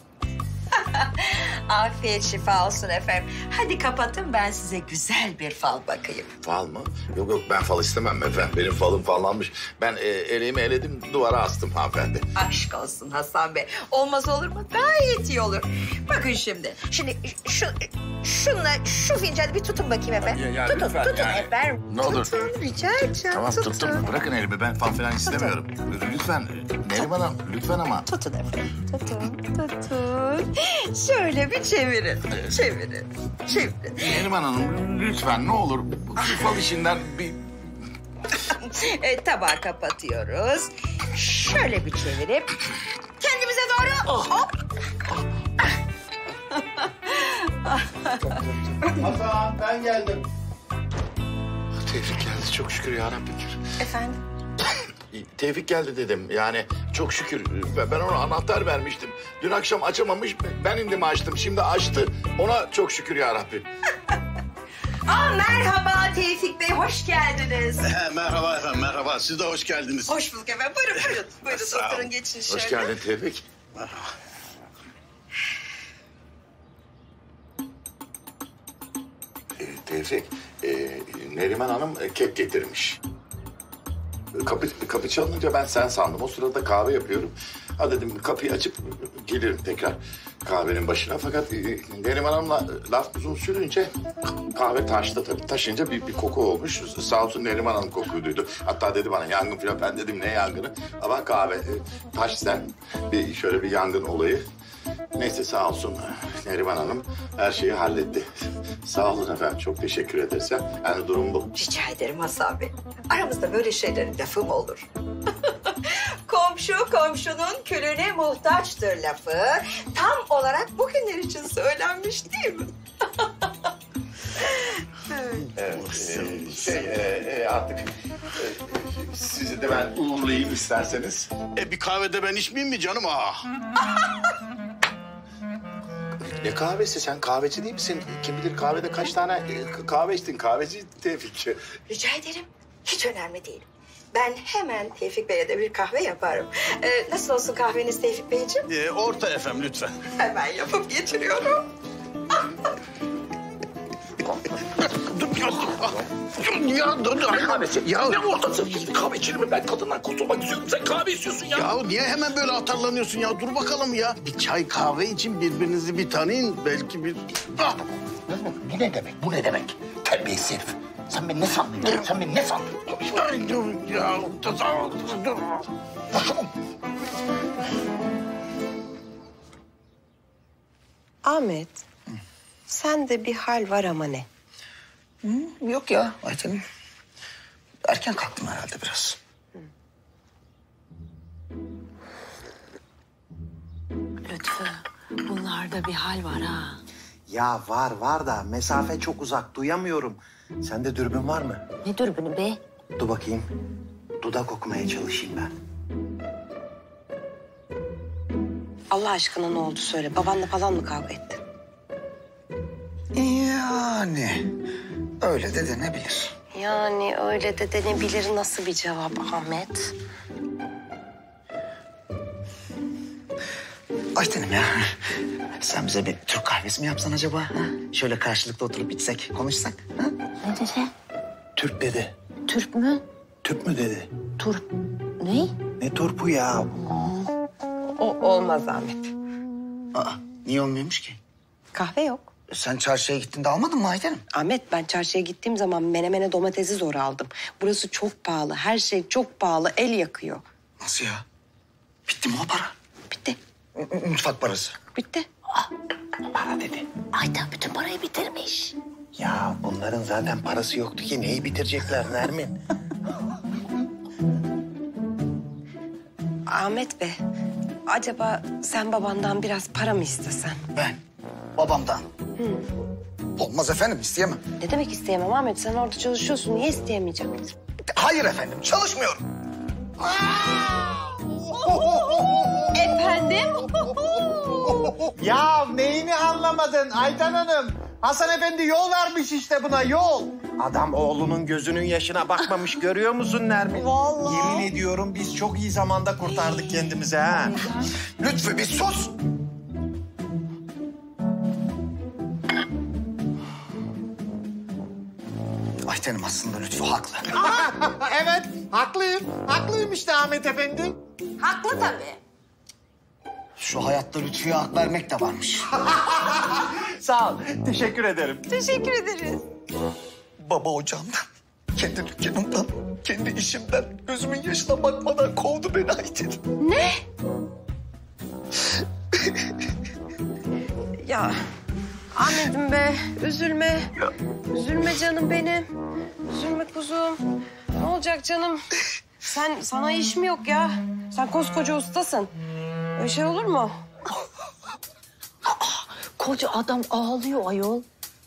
Afiyet şifa olsun efendim. Hadi kapatın ben size güzel bir fal bakayım. Fal mı? Yok yok ben fal istemem efendim. Benim falım fallanmış. Ben e, eleğimi eledim duvara astım hanımefendi. Aşk olsun Hasan Bey. Olmaz olur mu? Gayet iyi olur. Bakın şimdi. Şimdi şu şunla şu fincanı bir tutun bakayım efendim. Ya, ya, tutun, lütfen tutun yani. efendim. Ne olur. Tutun, rica edeceğim. Tamam tutun. tuttum. Bırakın elimi. Ben fal falan istemiyorum. Lütfen Neriman Hanım lütfen ama. Tutun efendim. Tutun, tutun. Şöyle bir çevirin. Çevirin, çevirin. Neriman Hanım lütfen ne olur bu fal işinden bir... e, tabağı kapatıyoruz. Şöyle bir çevirip kendimize doğru hop. Hasan ben geldim. Tevfik geldi çok şükür ya Rabbim. Efendim? Tevfik geldi dedim. Yani çok şükür. Ben ona anahtar vermiştim. Dün akşam açamamış. Ben indim açtım. Şimdi açtı. Ona çok şükür ya Rabbim. Aa, merhaba Tevfik Bey, hoş geldiniz. Merhaba efendim, merhaba. Siz de hoş geldiniz. Hoş bulduk efendim. Buyurun, buyurun. Buyurun, Sağ olun. oturun, geçin şöyle. Hoş geldin Tevfik. Merhaba. Ee, Tevfik, e, Neriman Hanım e, kek getirmiş. Kapı, kapı çalınınca ben sen sandım. O sırada kahve yapıyorum. Ha dedim kapıyı açıp gelirim tekrar kahvenin başına. Fakat e, Neriman Hanım'la laf uzun sürünce kahve taştı tabii. Taşınca bir, bir koku olmuş. Sağ olsun Neriman Hanım kokuyu duydu. Hatta dedi bana yangın falan. Ben dedim ne yangını? Ama kahve e, taş sen. Bir, şöyle bir yangın olayı. Neyse sağ olsun Neriman Hanım her şeyi halletti. Sağ olun efendim çok teşekkür ederiz. Yani durum bu. Rica ederim Hasan Bey. Aramızda böyle şeylerin lafı mı olur? Komşu komşunun külüne muhtaçtır lafı. Tam olarak bugünler için söylenmiş değil mi? Evet, e, şey e, e, artık e, sizi de ben uğurlayayım isterseniz. E bir kahvede ben içmeyeyim mi canım? Ah. Ne kahvesi? Sen kahveci değil misin? Kim bilir kahvede kaç tane e, kahve içtin? Kahveci Tevfik. Rica ederim. Hiç önemli değil. Ben hemen Tevfik Bey'e de bir kahve yaparım. Ee, nasıl olsun kahveniz Tevfik Beyciğim? E, orta efendim lütfen. Hemen yapıp getiriyorum. Dur ya. Ya dur dur. Kahvesi. Ya. Ne ortası? Kahveci mi? Ben kadından kurtulmak istiyorum. Sen kahve istiyorsun ya. Ya niye hemen böyle atarlanıyorsun ya? Dur bakalım ya. Bir çay kahve için birbirinizi bir tanıyın. Belki bir... Ah. Bu ne demek? Bu ne demek? Terbiyesiz herif. Sen beni ne sandın? Sen beni ne sandın? Ay, dur ya. Dur. dur. Ahmet, sende bir hal var ama ne? Hı, yok ya Ayten'im. Erken kalktım herhalde biraz. Lütfü, bunlarda bir hal var ha. Ya var var da mesafe çok uzak duyamıyorum. Sende dürbün var mı? Ne dürbünü be? Dur bakayım. Dudak okumaya çalışayım ben. Allah aşkına ne oldu söyle. Babanla falan mı kavga ettin? Yani öyle de denebilir. Yani öyle de denebilir nasıl bir cevap Ahmet? Ayten'im ya, sen bize bir Türk kahvesi mi yapsan acaba? Ha? Şöyle karşılıklı oturup içsek, konuşsak. Ha? Ne dedi? Türk dedi. Türk mü? Türk mü dedi? Turp. Ne? Ne turpu ya? O olmaz Ahmet. Aa, niye olmuyormuş ki? Kahve yok. Sen çarşıya gittiğinde almadın mı Ayten'im? Ahmet ben çarşıya gittiğim zaman menemene domatesi zor aldım. Burası çok pahalı. Her şey çok pahalı. El yakıyor. Nasıl ya? Bitti mi o para? Bitti. M- mutfak parası. Bitti. Para dedi. Ayten bütün parayı bitirmiş. Ya bunların zaten parası yoktu ki. Neyi bitirecekler Nermin? Ahmet Bey, acaba sen babandan biraz para mı istesen? Ben? Babamdan? Hı. Olmaz efendim, isteyemem. Ne demek isteyemem Ahmet? Sen orada çalışıyorsun. Niye isteyemeyeceğim? Hayır efendim, çalışmıyorum. Efendim? Ya neyini anlamadın Ayten Hanım? Hasan Efendi yol vermiş işte buna yol. Adam oğlunun gözünün yaşına bakmamış görüyor musun Nermin? Vallahi. Yemin ediyorum biz çok iyi zamanda kurtardık kendimizi ha. Lütfü bir sus. Ayten'im aslında Lütfü haklı. Evet haklıyım. Haklıyım işte Ahmet Efendi. Haklı tabii. Şu hayatta Lütfü'ye hak vermek de varmış. Sağ ol. Teşekkür ederim. Teşekkür ederiz. Baba ocağımdan, kendi dükkanımdan, kendi işimden, gözümün yaşına bakmadan kovdu beni Ayten. Ne? Ya Ahmet'im be, üzülme. Üzülme canım benim. Üzülme kuzum. Ne olacak canım? Sen, sana iş mi yok ya? Sen koskoca ustasın. Öyle şey olur mu? Koca adam ağlıyor ayol.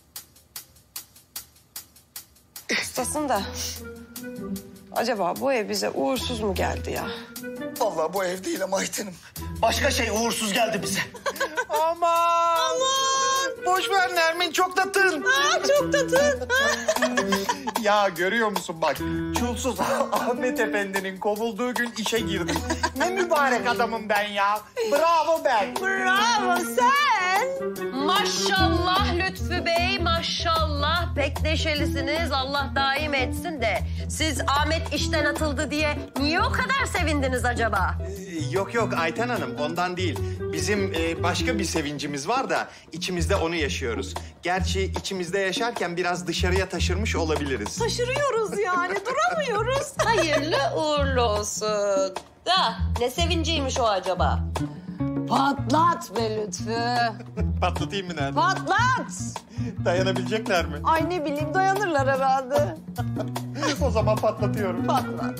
Ustasın da. Acaba bu ev bize uğursuz mu geldi ya? Vallahi bu ev değil ama Ayten'im. Başka şey uğursuz geldi bize. Aman. Aman. Boş ver Nermin çok tatın. Aa, çok tatın. Ya görüyor musun bak çulsuz Ahmet Efendi'nin kovulduğu gün işe girdim. Ne mübarek adamım ben ya. Bravo ben. Bravo sen. Maşallah Lütfü Bey, maşallah. Pek neşelisiniz, Allah daim etsin de. Siz Ahmet işten atıldı diye niye o kadar sevindiniz acaba? Yok yok Ayten Hanım ondan değil. Bizim e, başka bir sevincimiz var da içimizde onu yaşıyoruz. Gerçi içimizde yaşarken biraz dışarıya taşırmış olabiliriz. Taşırıyoruz yani, duramıyoruz. Hayırlı uğurlu olsun. Da ne sevinciymiş o acaba? Patlat be Lütfü. Patlatayım mı Nermin? Patlat. Dayanabilecekler mi? Ay ne bileyim dayanırlar herhalde. O zaman patlatıyorum. Patlat.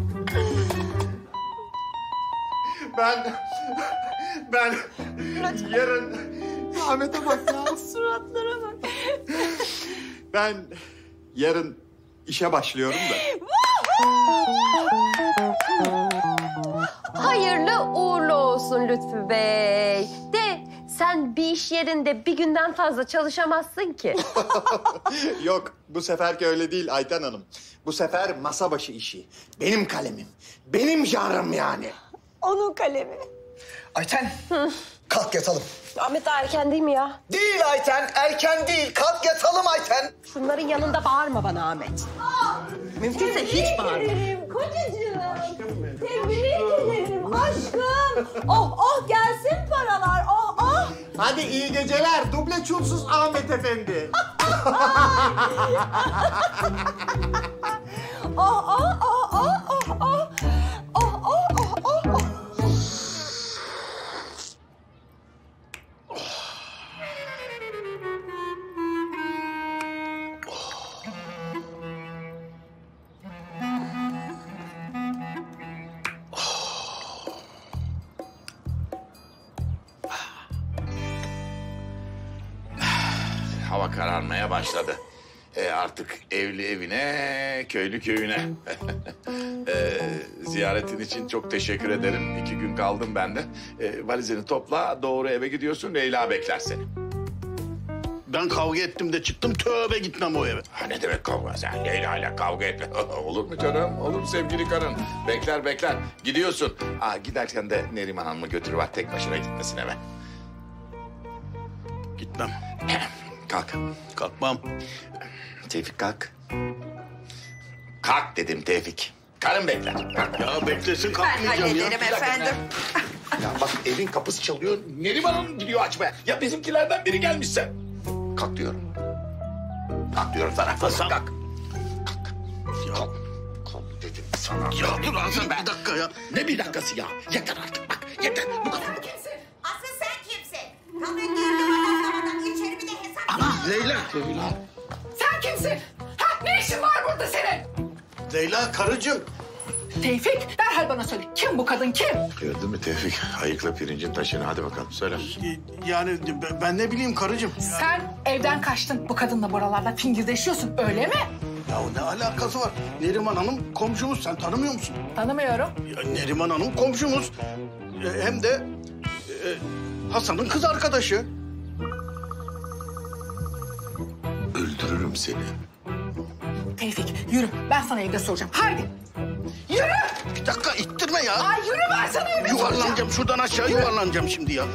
Ben... Ben... Yarın... Ahmet'e bak ya. Suratlara bak. Ben yarın işe başlıyorum da. Hayırlı uğurlu olsun Lütfü Bey. De sen bir iş yerinde bir günden fazla çalışamazsın ki. Yok bu seferki öyle değil Ayten Hanım. Bu sefer masa başı işi. Benim kalemim. Benim janrım yani. Onun kalemi. Ayten, kalk yatalım. Ahmet daha erken değil mi ya? Değil Ayten, erken değil. Kalk yatalım Ayten. Şunların yanında bağırma bana Ahmet. Mümkünse hiç bağırma. Kocacığım. Tebrik ederim aşkım. Oh oh gelsin paralar. Oh oh. Hadi iyi geceler. Duble çulsuz Ahmet Efendi. Oh oh oh oh oh oh. Oh oh oh oh oh. hava kararmaya başladı. E, artık evli evine, köylü köyüne. e, ziyaretin için çok teşekkür ederim. İki gün kaldım ben de. E, valizini topla, doğru eve gidiyorsun. Leyla bekler seni. Ben kavga ettim de çıktım, tövbe gitmem o eve. Ha, ne demek kavga? Sen Leyla ile kavga etme. Olur mu canım? Olur mu sevgili karın? Bekler bekler. Gidiyorsun. Aa, giderken de Neriman Hanım'ı götürüver. Tek başına gitmesin eve. Gitmem. Kalk. Kalkmam. Tevfik kalk. Kalk dedim Tevfik. Karın bekler. Ya beklesin, Ben kalkmayacağım ya. hallederim efendim. Ya bak evin kapısı çalıyor. Neriman Hanım gidiyor açmaya. Ya bizimkilerden biri gelmişse. Kalk diyorum. Kalk diyorum sana. Hasan. Kalk. Kalk. Kalk. Kalk dedim sana. Ya dur Hasan, bir dakika ya. Ne bir dakikası ya? Yeter artık bak. Yeter. Bu kadar. Asıl sen kimsin? Kadın girdi odasından içeri bir de hesap. Ama Leyla. Leyla. Sen kimsin? Ha, ne işin var burada senin? Leyla karıcığım. Tevfik, derhal bana söyle. Kim bu kadın, kim? Gördün mü Tevfik? Ayıkla pirincin taşını. Hadi bakalım söyle. Yani ben- ben ne bileyim karıcığım. Sen evden kaçtın. Bu kadınla buralarda fingirdeşiyorsun, öyle mi? Ya ne alakası var? Neriman Hanım komşumuz, sen tanımıyor musun? Tanımıyorum. Ya Neriman Hanım komşumuz. E, hem de e, Hasan'ın kız arkadaşı. Öldürürüm seni. Tevfik, yürü. Ben sana evde soracağım. Haydi. Yürü! Bir dakika ittirme ya. Ay yürü, ben sana evde soracağım. Yuvarlanacağım, şuradan aşağı yuvarlanacağım şimdi ya.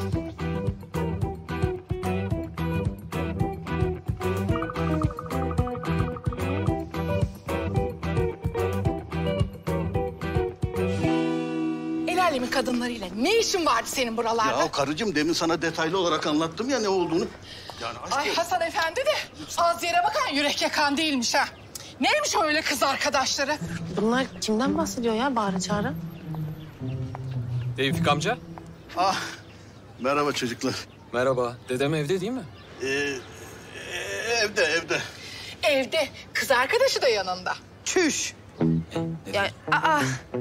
El alemin kadınlarıyla ne işin vardı senin buralarda? Ya karıcığım, demin sana detaylı olarak anlattım ya ne olduğunu. Yani aşk Ay Hasan Efendi de az yere bakan yürek yakan değilmiş ha. Neymiş öyle kız arkadaşları? Bunlar kimden bahsediyor ya bağıra çağıra? Tevfik amca. Ah, merhaba çocuklar. Merhaba. Dedem evde değil mi? Ee, evde, evde. Evde kız arkadaşı da yanında. Çüş. Ya aa.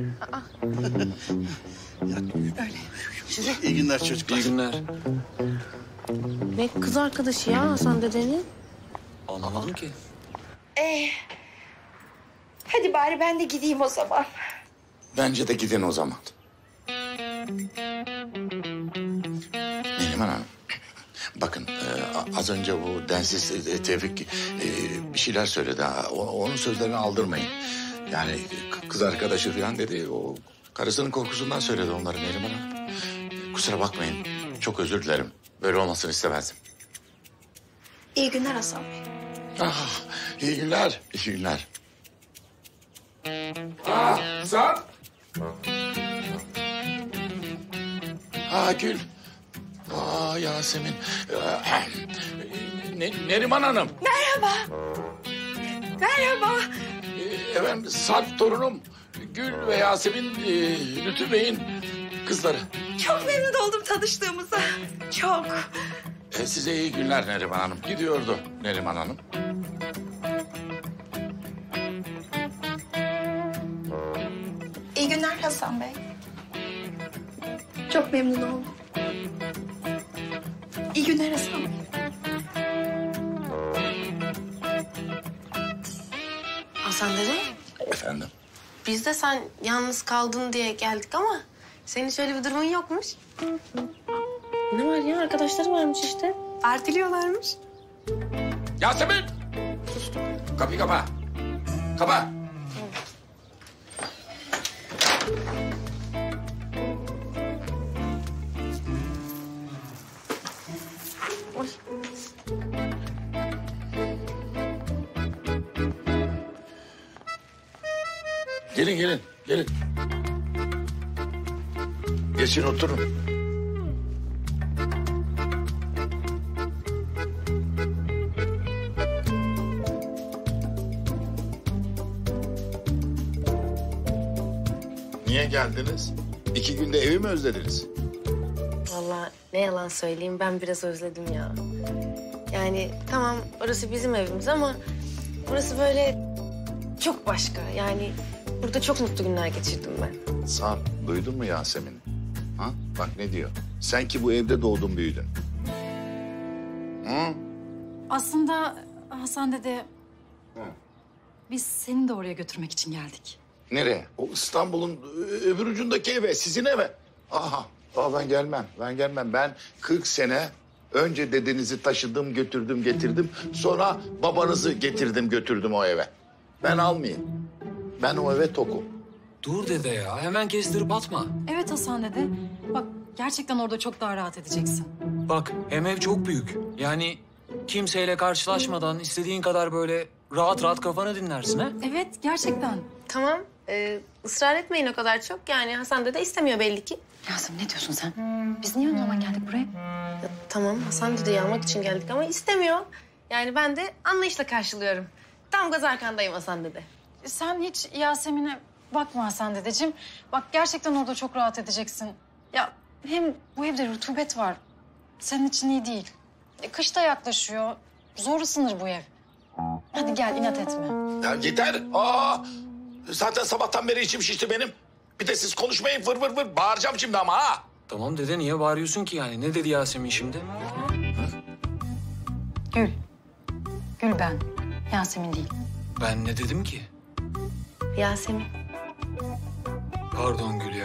İyi günler çocuklar. İyi günler. Ne kız arkadaşı ya Hasan dedenin? Anlamadım ki. Ee, hadi bari ben de gideyim o zaman. Bence de gidin o zaman. Neriman Hanım. Bakın e, az önce bu densiz e, Tevfik e, bir şeyler söyledi. Ha. O, onun sözlerini aldırmayın. Yani k- kız arkadaşı falan dedi. O karısının korkusundan söyledi onları Neriman Hanım. Kusura bakmayın. Çok özür dilerim. Böyle olmasını istemezdim. İyi günler Hasan Bey. Ah, iyi günler. İyi günler. Ah, sen? Ah, Gül. Aa, Yasemin. Ne, Neriman Hanım. Merhaba. Merhaba. Ee, Efendim Sarp torunum. Gül ve Yasemin e, Lütfü Bey'in kızları. Çok memnun oldum tanıştığımıza. Çok. E, size iyi günler Neriman Hanım. Gidiyordu Neriman Hanım. İyi günler Hasan Bey. Çok memnun oldum. İyi günler Hasan Bey. Hasan dede, Efendim. biz de sen yalnız kaldın diye geldik ama senin şöyle bir durumun yokmuş. Ne var ya, arkadaşları varmış işte. Partiliyorlarmış. Yasemin! Kapıyı kapa. Kapa. Oy. Gelin gelin gelin. Geçin oturun. Niye geldiniz? İki günde evi mi özlediniz? Vallahi ne yalan söyleyeyim, ben biraz özledim ya. Yani tamam orası bizim evimiz ama burası böyle çok başka. Yani burada çok mutlu günler geçirdim ben. Sarp, duydun mu Yasemin? Ha? Bak ne diyor. Sen ki bu evde doğdun büyüdün. Hı? Aslında Hasan dede... Biz seni de oraya götürmek için geldik. Nereye? O İstanbul'un öbür ucundaki eve, sizin eve. Aha, aa, ben gelmem, ben gelmem. Ben kırk sene önce dedenizi taşıdım, götürdüm, getirdim. Sonra babanızı getirdim, götürdüm o eve. Ben almayayım. Ben o eve tokum. Dur dede ya, hemen kestirip atma. Evet Hasan dede. Bak gerçekten orada çok daha rahat edeceksin. Bak, hem ev çok büyük. Yani kimseyle karşılaşmadan istediğin kadar böyle rahat rahat kafanı dinlersin ha? Evet, gerçekten. Tamam, ee, ısrar etmeyin o kadar çok. Yani Hasan dede istemiyor belli ki. Yasemin ne diyorsun sen? Biz niye o zaman geldik buraya? Ya, tamam, Hasan dedeyi almak için geldik ama istemiyor. Yani ben de anlayışla karşılıyorum. Tam gaz arkandayım Hasan dede. Sen hiç Yasemin'e bakma Hasan dedeciğim. Bak gerçekten orada çok rahat edeceksin. Ya hem bu evde rutubet var. Senin için iyi değil. E, kış da yaklaşıyor. Zor ısınır bu ev. Hadi gel inat etme. Ya yeter. Aa, zaten sabahtan beri içim şişti benim. Bir de siz konuşmayın vır vır vır. Bağıracağım şimdi ama ha. Tamam dede, niye bağırıyorsun ki yani? Ne dedi Yasemin şimdi? Gül. Gül ben. Yasemin değil. Ben ne dedim ki? Yasemin. Pardon Gül ya.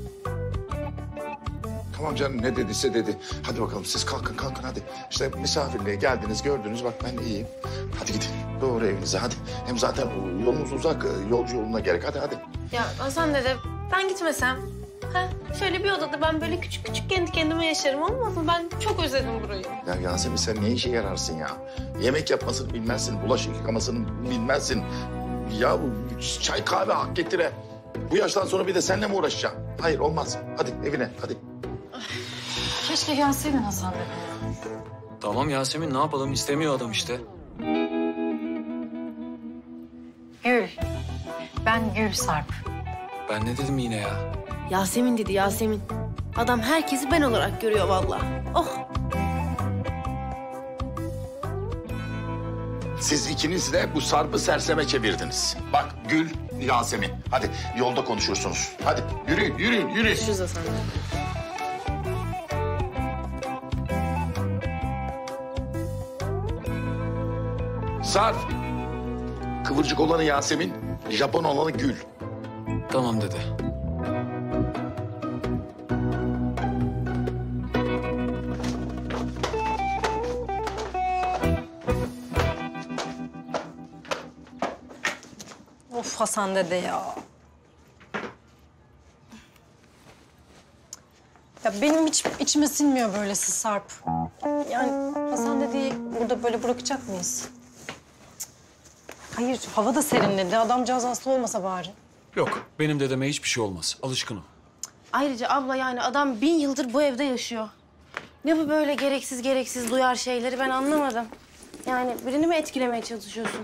Tamam canım, ne dediyse dedi. Hadi bakalım siz kalkın kalkın hadi. İşte misafirliğe geldiniz, gördünüz, bak ben iyiyim. Hadi gidin doğru evinize hadi. Hem zaten yolunuz uzak, yolcu yoluna gerek. Hadi hadi. Ya Hasan dede ben gitmesem. Ha, şöyle bir odada ben böyle küçük küçük kendi kendime yaşarım, olmaz mı? Ben çok özledim burayı. Ya Yasemin sen ne işe yararsın ya? Yemek yapmasını bilmezsin, bulaşık yıkamasını bilmezsin. Ya bu çay kahve hak getire. Bu yaştan sonra bir de seninle mi uğraşacağım? Hayır olmaz. Hadi evine hadi. Keşke gelseydin Hasan dede. Tamam Yasemin, ne yapalım? İstemiyor adam işte. Gül. Ben Gül Sarp. Ben ne dedim yine ya? Yasemin dedi Yasemin. Adam herkesi ben olarak görüyor vallahi. Oh. Siz ikiniz de bu Sarp'ı serseme çevirdiniz. Bak Gül, Yasemin. Hadi yolda konuşursunuz. Hadi yürüyün, yürüyün, yürüyün. Görüşürüz Hasan dede. Sarp. Kıvırcık olanı Yasemin, Japon olanı Gül. Tamam dede. Of Hasan dede ya. Ya benim hiç içime sinmiyor böylesi Sarp. Yani Hasan dedeyi burada böyle bırakacak mıyız? Cık. Hayır, hava da serinledi. Adamcağız hasta olmasa bari. Yok, benim dedeme hiçbir şey olmaz. Alışkınım. Ayrıca abla yani adam bin yıldır bu evde yaşıyor. Ne bu böyle gereksiz gereksiz duyar şeyleri ben anlamadım. Yani birini mi etkilemeye çalışıyorsun?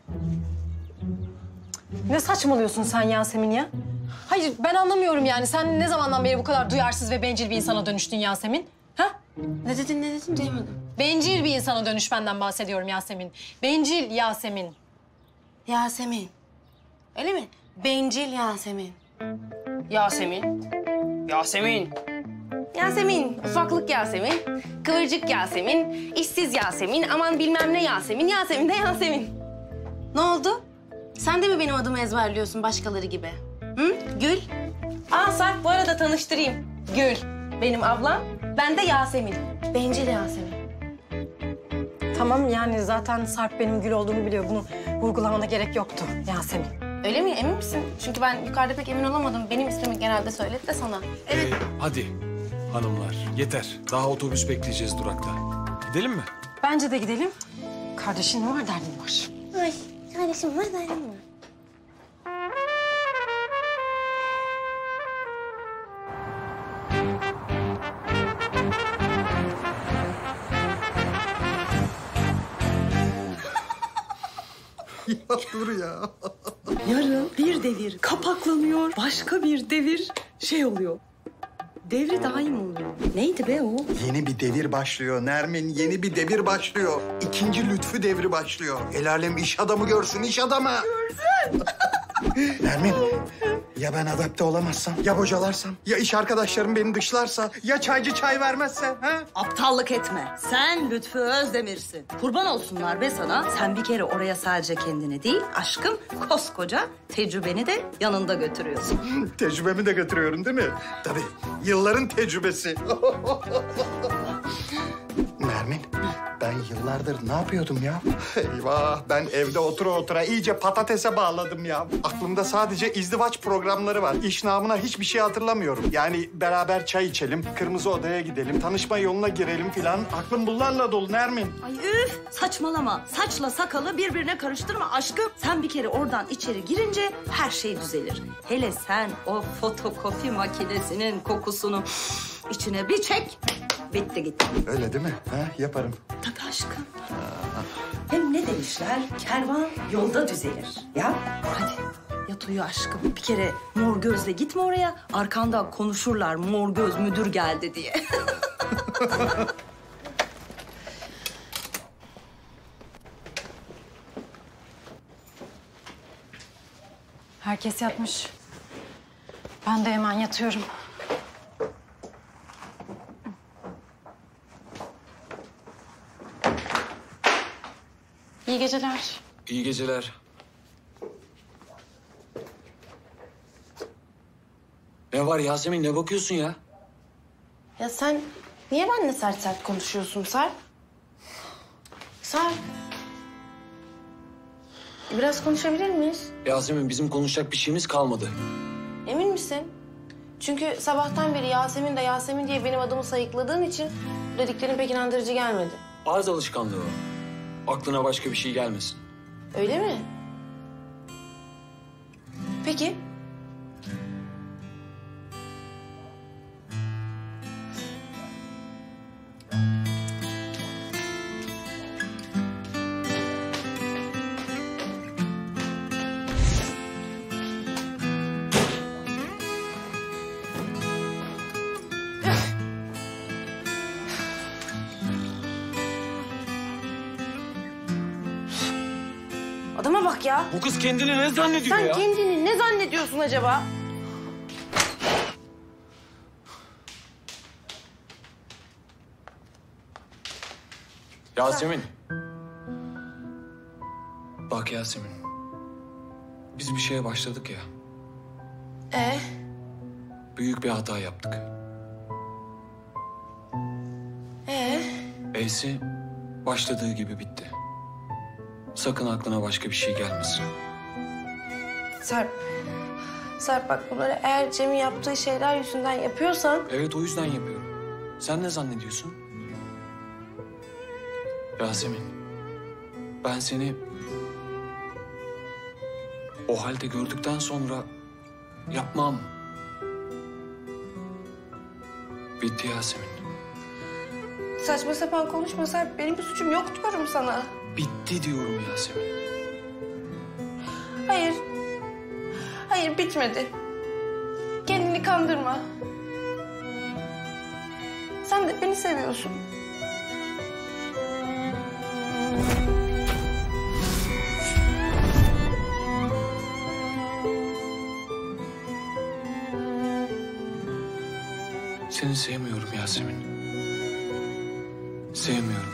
Ne saçmalıyorsun sen Yasemin ya? Hayır, ben anlamıyorum yani. Sen ne zamandan beri bu kadar duyarsız ve bencil bir insana dönüştün Yasemin? Ha? Ne dedin, ne dedin duyamadım. Bencil bir insana dönüşmenden bahsediyorum Yasemin. Bencil Yasemin. Yasemin. Öyle mi? Bencil Yasemin. Yasemin. Yasemin. Yasemin. Ufaklık Yasemin. Kıvırcık Yasemin. İşsiz Yasemin. Aman bilmem ne Yasemin. Yasemin de Yasemin. Ne oldu? Sen de mi benim adımı ezberliyorsun başkaları gibi? Hı? Gül. Aa Sarp, bu arada tanıştırayım. Gül. Benim ablam. Ben de Yasemin. Bencil Yasemin. Tamam yani zaten Sarp benim Gül olduğumu biliyor. Bunu vurgulamana gerek yoktu Yasemin. Öyle mi? Emin misin? Çünkü ben yukarıda pek emin olamadım. Benim ismimi genelde söyledi de sana. Evet. Ee, hadi hanımlar, yeter. Daha otobüs bekleyeceğiz durakta. Gidelim mi? Bence de gidelim. Kardeşin var, derdin var. Ay kardeşim var, derdim var. Ya dur ya. Yarın bir devir kapaklanıyor, başka bir devir şey oluyor. Devri daim oluyor. Neydi be o? Yeni bir devir başlıyor Nermin. Yeni bir devir başlıyor. İkinci Lütfü devri başlıyor. El alem iş adamı görsün, iş adamı. Görsün. Nermin, Ya ben adapte olamazsam? Ya bocalarsam? Ya iş arkadaşlarım beni dışlarsa? Ya çaycı çay vermezse? Ha? Aptallık etme. Sen Lütfü Özdemir'sin. Kurban olsunlar be sana. Sen bir kere oraya sadece kendini değil, aşkım koskoca tecrübeni de yanında götürüyorsun. Tecrübemi de götürüyorum değil mi? Tabii. Yılların tecrübesi. Nermin, ben yıllardır ne yapıyordum ya? Eyvah, ben evde otura otura iyice patatese bağladım ya. Aklımda sadece izdivaç programları var. İş namına hiçbir şey hatırlamıyorum. Yani beraber çay içelim, kırmızı odaya gidelim, tanışma yoluna girelim filan. Aklım bunlarla dolu Nermin. Ay üf, saçmalama. Saçla sakalı birbirine karıştırma aşkım. Sen bir kere oradan içeri girince her şey düzelir. Hele sen o fotokopi makinesinin kokusunu içine bir çek. Bitti gitti. Öyle değil mi? Ha, yaparım. Tabii aşkım. Hem ne demişler? Kervan yolda düzelir. Ya hadi yat uyu aşkım. Bir kere mor gözle gitme oraya. Arkanda konuşurlar mor göz müdür geldi diye. Herkes yatmış. Ben de hemen yatıyorum. İyi geceler. İyi geceler. Ne var Yasemin, ne bakıyorsun ya? Ya sen niye benimle sert sert konuşuyorsun Sarp? Sarp. Biraz konuşabilir miyiz? Yasemin, bizim konuşacak bir şeyimiz kalmadı. Emin misin? Çünkü sabahtan beri Yasemin de Yasemin diye benim adımı sayıkladığın için dediklerin pek inandırıcı gelmedi. Ağız alışkanlığı o. Aklına başka bir şey gelmesin. Öyle mi? Peki. Adama bak ya. Bu kız kendini ne zannediyor Sen ya? Sen kendini ne zannediyorsun acaba? Yasemin. Bak Yasemin. Biz bir şeye başladık ya. Ee? Büyük bir hata yaptık. Ee? E'si başladığı gibi bitti. Sakın aklına başka bir şey gelmesin. Sarp. Sarp bak bunları eğer Cem'in yaptığı şeyler yüzünden yapıyorsan... Evet, o yüzden yapıyorum. Sen ne zannediyorsun? Yasemin, ben seni o halde gördükten sonra yapmam. Bitti Yasemin. Saçma sapan konuşma Sarp. Benim bir suçum yok diyorum sana. Bitti diyorum Yasemin. Hayır. Hayır bitmedi. Kendini kandırma. Sen de beni seviyorsun. Seni sevmiyorum Yasemin. Sevmiyorum.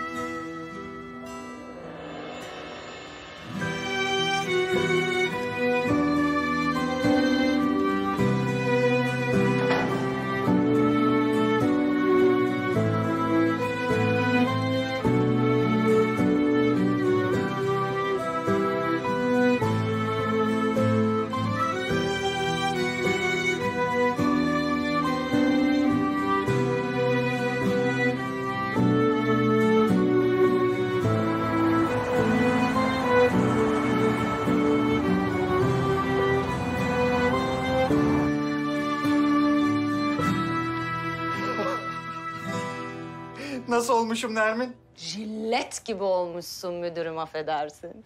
Nasıl olmuşum Nermin? Jillet gibi olmuşsun müdürüm, affedersin.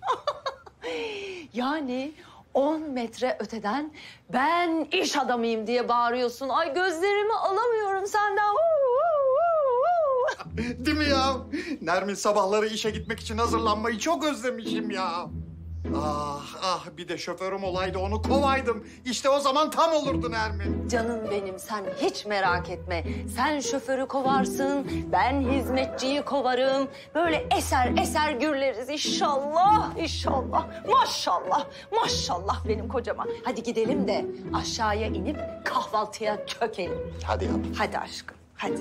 Yani on metre öteden ben iş adamıyım diye bağırıyorsun. Ay gözlerimi alamıyorum senden. Değil mi ya? Nermin sabahları işe gitmek için hazırlanmayı çok özlemişim ya. Ah ah bir de şoförüm olaydı onu kovaydım. İşte o zaman tam olurdu Nermin. Canım benim, sen hiç merak etme. Sen şoförü kovarsın, ben hizmetçiyi kovarım. Böyle eser eser gürleriz inşallah, inşallah. Maşallah, maşallah benim kocama. Hadi gidelim de aşağıya inip kahvaltıya çökelim. Hadi yavrum. Hadi aşkım, hadi.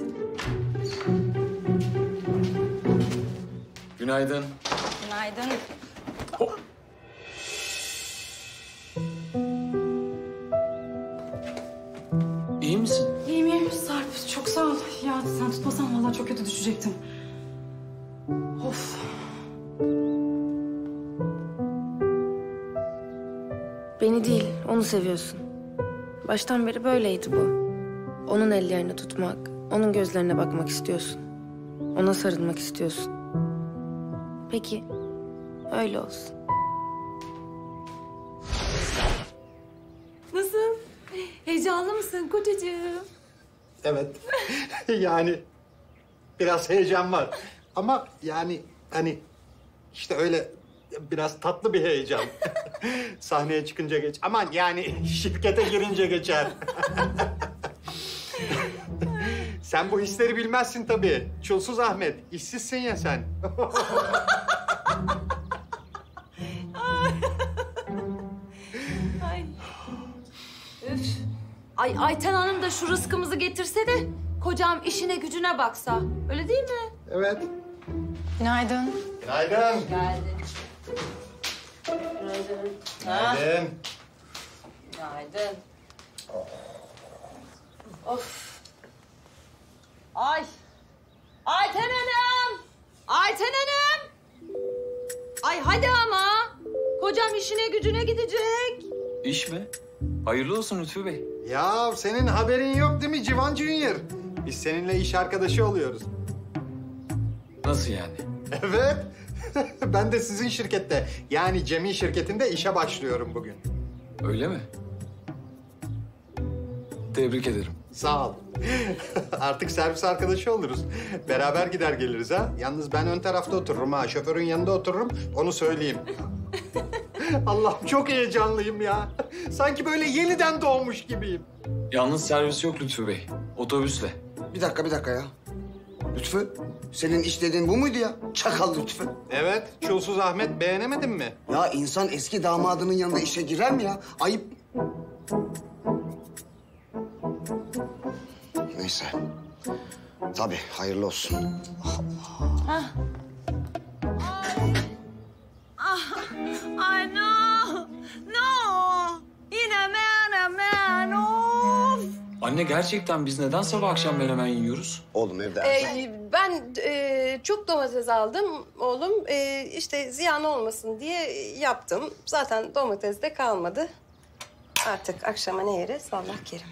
Günaydın. Günaydın. İyi misin? İyiyim iyiyim Sarp. Çok sağ ol. Ya sen tutmasan vallahi çok kötü düşecektim. Of. Beni değil, onu seviyorsun. Baştan beri böyleydi bu. Onun ellerini tutmak, onun gözlerine bakmak istiyorsun. Ona sarılmak istiyorsun. Peki, öyle olsun. Nasıl? Heyecanlı mısın kocacığım? Evet. Yani biraz heyecan var. Ama yani hani işte öyle biraz tatlı bir heyecan. Sahneye çıkınca geç. Aman yani şirkete girince geçer. Sen bu hisleri bilmezsin tabii. Çulsuz Ahmet. İşsizsin ya sen. Ay. Üf. Ay Ayten Hanım da şu rızkımızı getirse de kocam işine gücüne baksa. Öyle değil mi? Evet. Günaydın. Günaydın. Geldin. Günaydın. Günaydın. Günaydın. Of. Ay. Ayten Hanım. Ayten Hanım. Ay hadi ama. Kocam işine gücüne gidecek. İş mi? Hayırlı olsun Lütfü Bey. Ya senin haberin yok değil mi Civan Junior? Biz seninle iş arkadaşı oluyoruz. Nasıl yani? Evet. Ben de sizin şirkette yani Cemil şirketinde işe başlıyorum bugün. Öyle mi? Tebrik ederim. Sağ ol. Artık servis arkadaşı oluruz. Beraber gider geliriz ha. Yalnız ben ön tarafta otururum ha. Şoförün yanında otururum. Onu söyleyeyim. Allah'ım çok heyecanlıyım ya. Sanki böyle yeniden doğmuş gibiyim. Yalnız servis yok Lütfü Bey. Otobüsle. Bir dakika bir dakika ya. Lütfü, senin iş dediğin bu muydu ya? Çakal Lütfü. Evet, Çulsuz Ahmet beğenemedin mi? Ya insan eski damadının yanında işe girer mi ya? Ayıp. Neyse. Tabii, hayırlı olsun. Hah. Ah, ay no, no. Yine menemen, of. Anne gerçekten biz neden sabah akşam menemen yiyoruz? Oğlum evde. Ee, ben e, çok domates aldım oğlum. E, işte ziyan olmasın diye yaptım. Zaten domates de kalmadı. Artık akşama ne yeriz Allah kerim.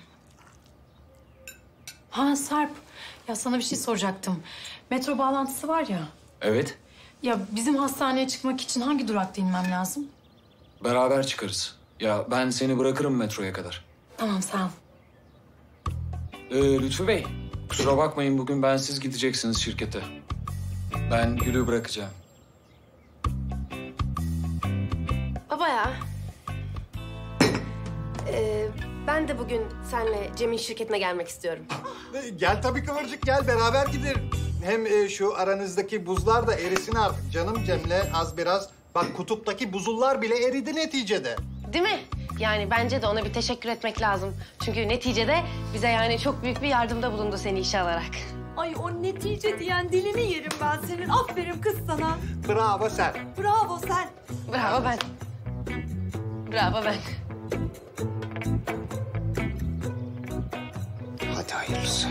Ha Sarp. Ya sana bir şey soracaktım. Metro bağlantısı var ya. Evet. Ya bizim hastaneye çıkmak için hangi durakta inmem lazım? Beraber çıkarız. Ya ben seni bırakırım metroya kadar. Tamam sağ ol. Ee, Lütfü Bey, kusura bakmayın bugün bensiz gideceksiniz şirkete. Ben Gül'ü bırakacağım. Baba ya. Ee, ben de bugün seninle Cem'in şirketine gelmek istiyorum. Gel tabii Kıvırcık gel beraber gidelim. Hem e, şu aranızdaki buzlar da erisin artık canım Cem'le az biraz. Bak kutuptaki buzullar bile eridi neticede. Değil mi? Yani bence de ona bir teşekkür etmek lazım. Çünkü neticede bize yani çok büyük bir yardımda bulundu seni işe alarak. Ay o netice diyen dilini yerim ben senin. Aferin kız sana. Bravo sen. Bravo sen. Bravo ben. Bravo ben. Hadi hayırlısı.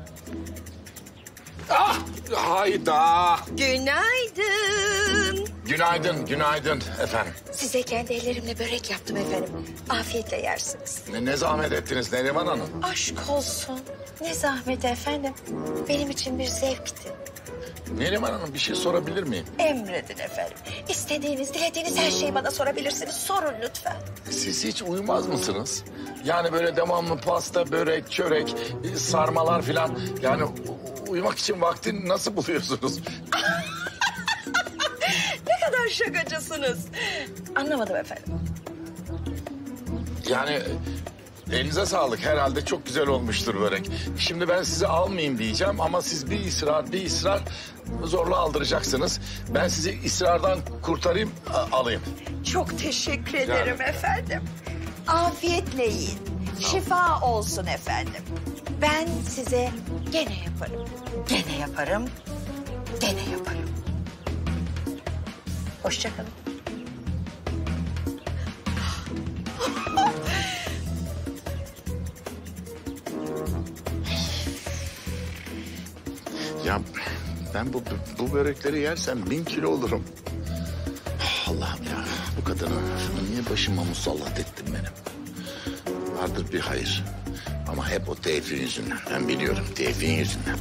Ah! Hayda! Günaydın. günaydın, günaydın efendim. Size kendi ellerimle börek yaptım efendim. Afiyetle yersiniz. Ne, ne zahmet ettiniz Neriman Hanım. Aşk olsun. Ne zahmeti efendim. Benim için bir zevkti. Neriman Hanım bir şey sorabilir miyim? Emredin efendim. İstediğiniz, dilediğiniz her şeyi bana sorabilirsiniz. Sorun lütfen. Siz hiç uyumaz mısınız? Yani böyle devamlı pasta, börek, çörek, sarmalar filan. Yani u- uyumak için vaktini nasıl buluyorsunuz? Ne kadar şakacısınız. Anlamadım efendim. Yani elinize sağlık. Herhalde çok güzel olmuştur börek. Şimdi ben sizi almayayım diyeceğim ama siz bir ısrar, bir ısrar zorla aldıracaksınız. Ben sizi ısrardan kurtarayım, a- alayım. Çok teşekkür ederim efendim. Afiyetle yiyin. Şifa olsun efendim. Ben size gene yaparım. Gene yaparım. Gene yaparım. Hoşça kalın. Ya ben bu, bu börekleri yersem bin kilo olurum. Allah'ım ya bu kadını niye başıma musallat ettin benim? Vardır bir hayır. Ama hep o Tevfik'in yüzünden. Ben biliyorum Tevfik'in yüzünden.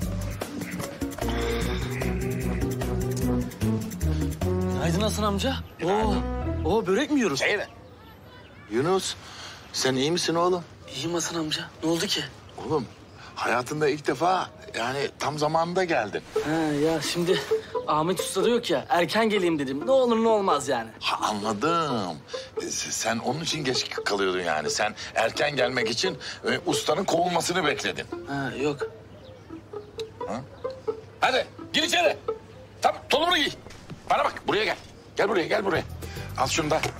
Günaydın Hasan amca. Oo, oo börek mi yiyoruz? Evet. Yunus sen iyi misin oğlum? İyiyim Hasan amca. Ne oldu ki? Oğlum hayatında ilk defa yani tam zamanında geldin. Ha ya şimdi Ahmet Usta da yok ya. Erken geleyim dedim. Ne olur ne olmaz yani. Ha anladım. Sen onun için geç kalıyordun yani. Sen erken gelmek için e, ustanın kovulmasını bekledin. Ha yok. Ha? Hadi gir içeri. Tamam tulumunu giy. Bana bak buraya gel. Gel buraya gel buraya. Al şunu da.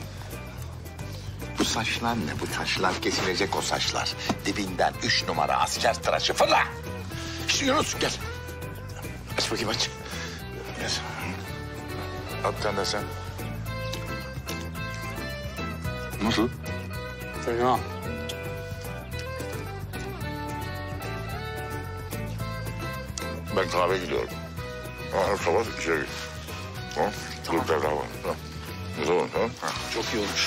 Bu saçlar ne? Bu saçlar kesilecek o saçlar. Dibinden üç numara asker tıraşı. Fırla. İşte Yunus gel. Aç bakayım aç. Gel. At sen de sen. Nasıl? Fena. Ben kahve gidiyorum. Ha, sabah işe git. Ha? Tamam. Dur kahve. Ha. Ne zaman tamam? Ha. Çok iyi olmuş.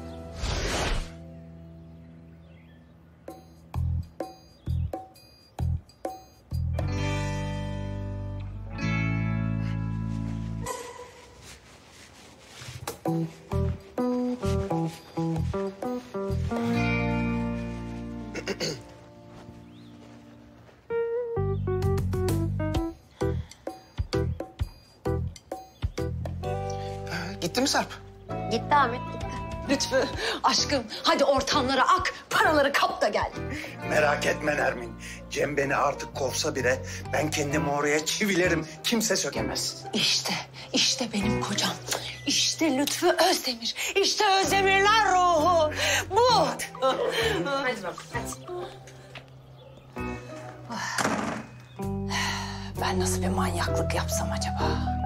Gitti mi Sarp? Gitti Ahmet gitti. Lütfü, aşkım hadi ortamlara ak, paraları kap da gel. Merak etme Nermin. Cem beni artık kovsa bile ben kendimi oraya çivilerim. Kimse sökemez. İşte, işte benim kocam. İşte Lütfü Özdemir. İşte Özdemirler ruhu. Bu. Hadi bakalım hadi. Ben nasıl bir manyaklık yapsam acaba?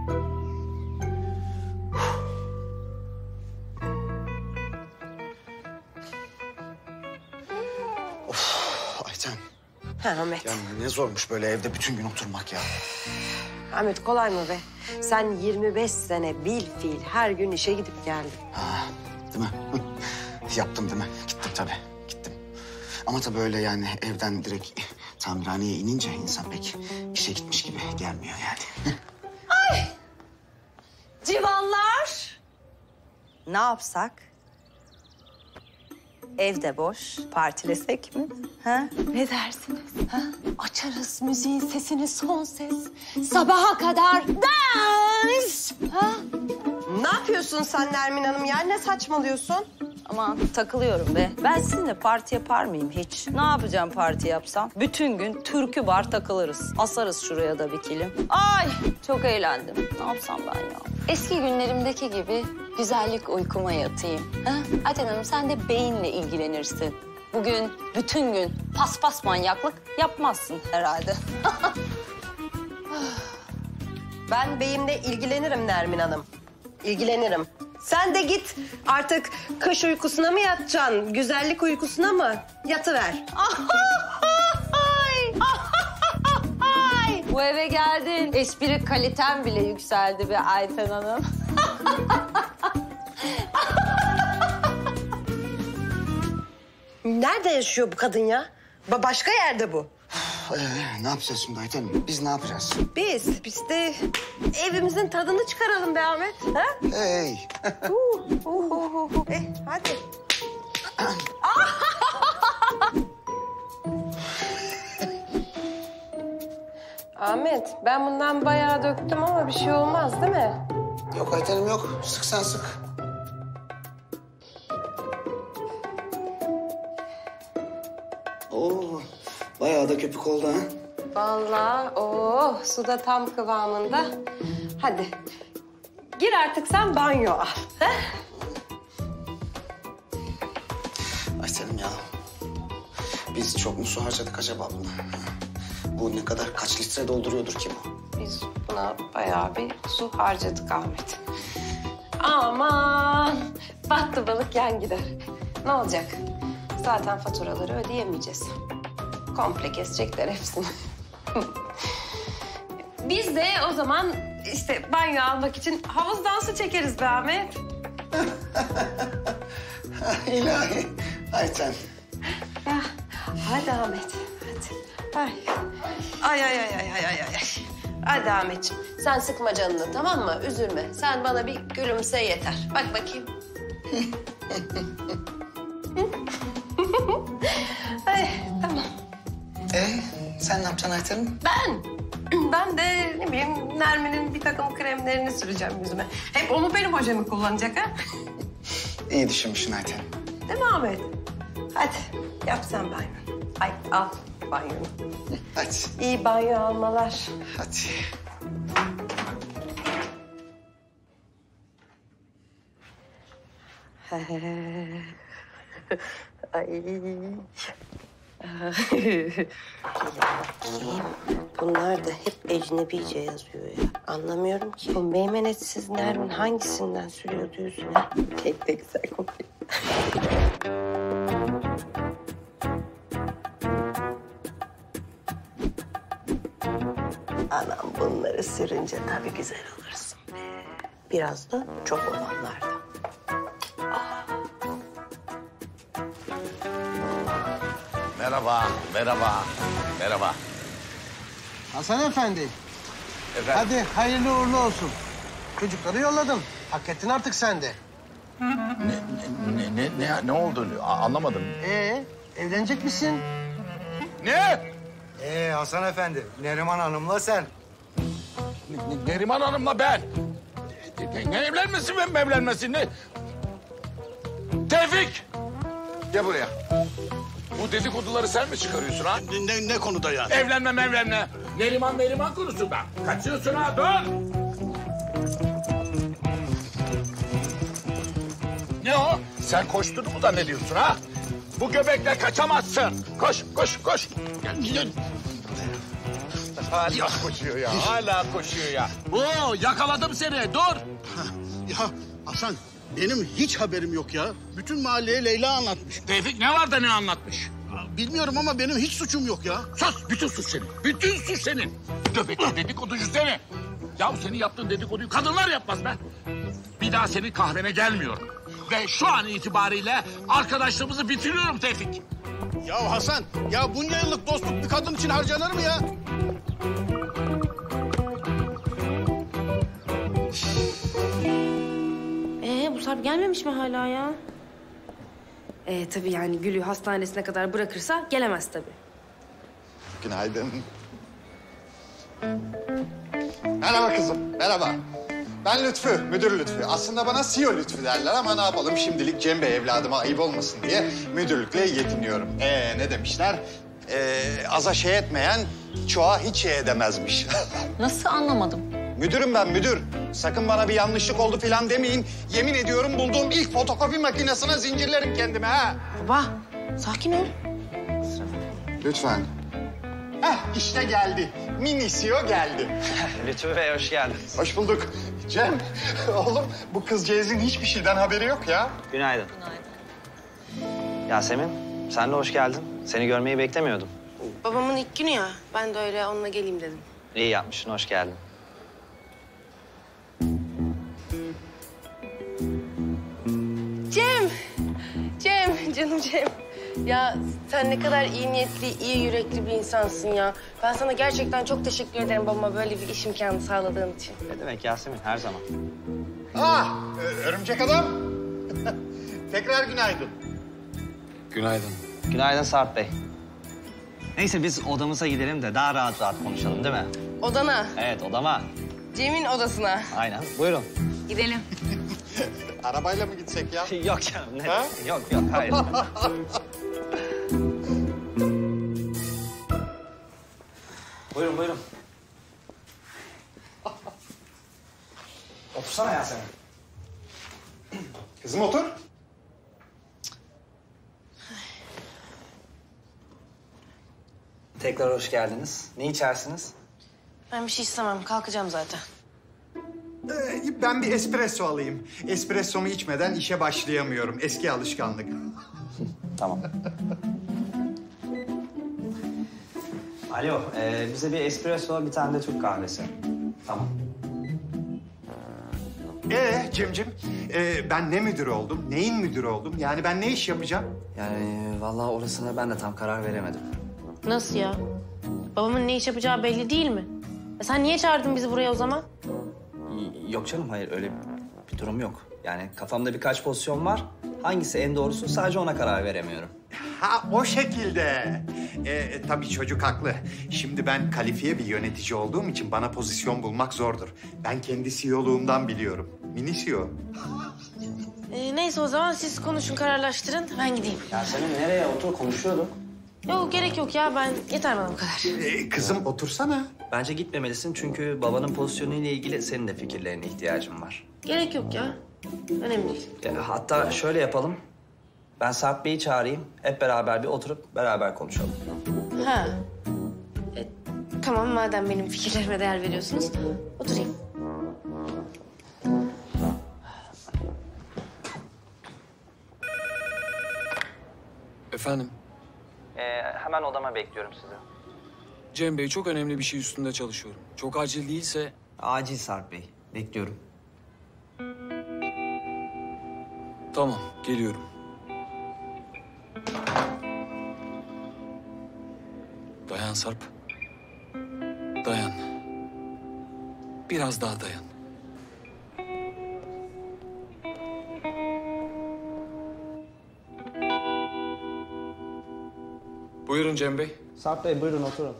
Ayten. Ha Ahmet. Ya ne zormuş böyle evde bütün gün oturmak ya. Ahmet kolay mı be? Sen yirmi beş sene bil fiil her gün işe gidip geldin. Ha, değil mi? Yaptım değil mi? Gittim tabii, gittim. Ama tabii öyle yani evden direkt tamirhaneye inince insan pek işe gitmiş gibi gelmiyor yani. Ay! Civanlar! Ne yapsak? Evde boş, partilesek mi? Ha? Ne dersiniz? Ha? Açarız müziğin sesini son ses. Sabaha kadar dans! Ha? Ne yapıyorsun sen Nermin Hanım ya? Ne saçmalıyorsun? Aman takılıyorum be. Ben sizinle parti yapar mıyım hiç? Ne yapacağım parti yapsam? Bütün gün türkü bar takılırız. Asarız şuraya da bir kilim. Ay çok eğlendim. Ne yapsam ben ya? Eski günlerimdeki gibi güzellik uykuma yatayım. Ha? Ayten Hanım sen de beyinle ilgilenirsin. Bugün bütün gün paspas manyaklık yapmazsın herhalde. Ben beyimle ilgilenirim Nermin Hanım. İlgilenirim. Sen de git artık kış uykusuna mı yatacaksın? Güzellik uykusuna mı? Yatıver. Ay! Ay! Bu eve geldin. Espri kaliten bile yükseldi be Ayten Hanım. Nerede yaşıyor bu kadın ya? Ba başka yerde bu. Ee, ne yapacağız şimdi Ayten Hanım? Biz ne yapacağız? Biz, biz de evimizin tadını çıkaralım be Ahmet. Ha? Hey. uh, uh, uh, uh, uh. Eh, hadi. Ahmet, ben bundan bayağı döktüm ama bir şey olmaz değil mi? Yok Ayten Hanım yok. Sık sen sık. Oo, bayağı da köpük oldu ha. Vallahi oh, su da tam kıvamında. Hadi gir artık sen banyo al. He? Ayten Hanım ya. Biz çok mu su harcadık acaba buna? Bu ne kadar, kaç litre dolduruyordur ki bu? Biz buna bayağı bir su harcadık Ahmet. Aman battı balık yan gider. Ne olacak? Zaten faturaları ödeyemeyeceğiz. Komple kesecekler hepsini. Biz de o zaman işte banyo almak için havuz dansı çekeriz be Ahmet. İlahi Ayten. Ya hadi Ahmet, hadi. Ay. Ay ay ay ay ay ay ay. Hadi Ahmetciğim, sen sıkma canını tamam mı? Üzülme. Sen bana bir gülümse yeter. Bak bakayım. Ay, tamam. Ee, sen ne yapacaksın Ayten Hanım? Ben, ben de ne bileyim Nermin'in bir takım kremlerini süreceğim yüzüme. Hep onu benim hocamı kullanacak ha. İyi düşünmüşsün Ayten. Değil mi Ahmet? Hadi yap sen banyo. Ay al banyonu. Hadi. İyi banyo almalar. Hadi. Ay. Bunlar da hep ecnebice yazıyor ya. Anlamıyorum ki. Bu meymenetsiz Nermin hangisinden sürüyordu yüzüne? Pek de güzel kokuyor. Anam bunları sürünce tabii güzel olursun be. Biraz da çok olanlardan. Merhaba, merhaba, merhaba. Hasan Efendi. Efendim? Hadi hayırlı uğurlu olsun. Çocukları yolladım. Hak ettin artık sen de. Ne, ne, ne, ne, ne oldu? A- Anlamadım. Ee, evlenecek misin? Ne? Ee Hasan Efendi, Neriman Hanım'la sen. Ne- Neriman Hanım'la ben. Ne, ne evlenmesi ben mi evlenmesi? Ne? Tevfik! Gel buraya. Bu dedikoduları sen mi çıkarıyorsun ha? Ne, ne konuda yani? Evlenme evlenme. Neriman Neriman konusunda. Kaçıyorsun ha, dur! Ne o? Sen koştun mu da ne diyorsun ha? Bu göbekle kaçamazsın. Koş, koş, koş. Hala koşuyor ya, hala koşuyor ya. Oo, yakaladım seni, dur. Ya Hasan, benim hiç haberim yok ya. Bütün mahalleye Leyla anlatmış. Tevfik ne var da ne anlatmış? Bilmiyorum ama benim hiç suçum yok ya. Sus, bütün suç senin. Bütün suç senin. Göbekli dedikoducu seni. Ya senin yaptığın dedikoduyu kadınlar yapmaz be. Bir daha senin kahvene gelmiyorum. Ve şu an itibariyle arkadaşlığımızı bitiriyorum Tevfik. Ya Hasan, ya bunca yıllık dostluk bir kadın için harcanır mı ya? Ee, bu Sarp gelmemiş mi hala ya? Ee, tabii yani Gül'ü hastanesine kadar bırakırsa gelemez tabii. Günaydın. Merhaba kızım, merhaba. Ben Lütfü, müdür Lütfü. Aslında bana C E O Lütfü derler ama ne yapalım şimdilik Cem Bey evladıma ayıp olmasın diye müdürlükle yetiniyorum. Ee, ne demişler? Ee, aza şey etmeyen çoğa hiç şey edemezmiş. Nasıl anlamadım? Müdürüm ben müdür. Sakın bana bir yanlışlık oldu falan demeyin. Yemin ediyorum bulduğum ilk fotokopi makinesine zincirlerim kendime ha. Baba, sakin ol. Lütfen. Heh, işte geldi. Mini C E O geldi. Lütfü Bey hoş geldiniz. Hoş bulduk. Cem, oğlum bu kızcağızın hiçbir şeyden haberi yok ya. Günaydın. Yasemin, sen de hoş geldin. Seni görmeyi beklemiyordum. Babamın ilk günü ya. Ben de öyle onunla geleyim dedim. İyi yapmışsın, hoş geldin. Cem! Cem, canım Cem. Ya sen ne kadar iyi niyetli, iyi yürekli bir insansın ya. Ben sana gerçekten çok teşekkür ederim babama böyle bir iş imkanı sağladığın için. Ne demek Yasemin, her zaman. Ah, örümcek adam. Tekrar günaydın. Günaydın. Günaydın Sarp Bey. Neyse biz odamıza gidelim de daha rahat rahat konuşalım değil mi? Odana, Evet, odama. Cem'in odasına. Aynen, buyurun. Gidelim. Arabayla mı gitsek ya? Yok canım, ne? Ha? Yok yok, hayır. Buyurun, buyurun. Otursana Yasemin. Kızım otur. Tekrar hoş geldiniz. Ne içersiniz? Ben bir şey istemem, kalkacağım zaten. Ee, ben bir espresso alayım. Espressomu içmeden işe başlayamıyorum. Eski alışkanlık. Tamam. Alo, e, bize bir espresso, bir tane de Türk kahvesi. Tamam. Ee Cemcim, ee, ben ne müdür oldum? Neyin müdürü oldum? Yani ben ne iş yapacağım? Yani vallahi orasına ben de tam karar veremedim. Nasıl ya? Babamın ne iş yapacağı belli değil mi? E sen niye çağırdın bizi buraya o zaman? Y- Yok canım, hayır öyle bir durum yok. Yani kafamda birkaç pozisyon var. Hangisi en doğrusu sadece ona karar veremiyorum. Ha o şekilde. Ee, tabii çocuk haklı. Şimdi ben kalifiye bir yönetici olduğum için bana pozisyon bulmak zordur. Ben kendi C E O'luğumdan biliyorum. Mini C E O. E, neyse o zaman siz konuşun, kararlaştırın. Ben gideyim. Yasemin nereye? Otur, konuşuyorduk. Yok gerek yok ya, ben yeter bana bu kadar. Ee, kızım otursana. Bence gitmemelisin çünkü babanın pozisyonuyla ilgili senin de fikirlerine ihtiyacım var. Gerek yok ya. Önemli değil. Ya, hatta şöyle yapalım. Ben Sarp Bey'i çağırayım. Hep beraber bir oturup beraber konuşalım. Ha. E, tamam madem benim fikirlerime değer veriyorsunuz. Oturayım. Efendim, Ee, hemen odama bekliyorum sizi. Cem Bey çok önemli bir şey üstünde çalışıyorum. Çok acil değilse... Acil Sarp Bey. Bekliyorum. Tamam, geliyorum. Dayan Sarp. Dayan. Biraz daha dayan. Buyurun Cem Bey. Sarp Bey buyurun oturun.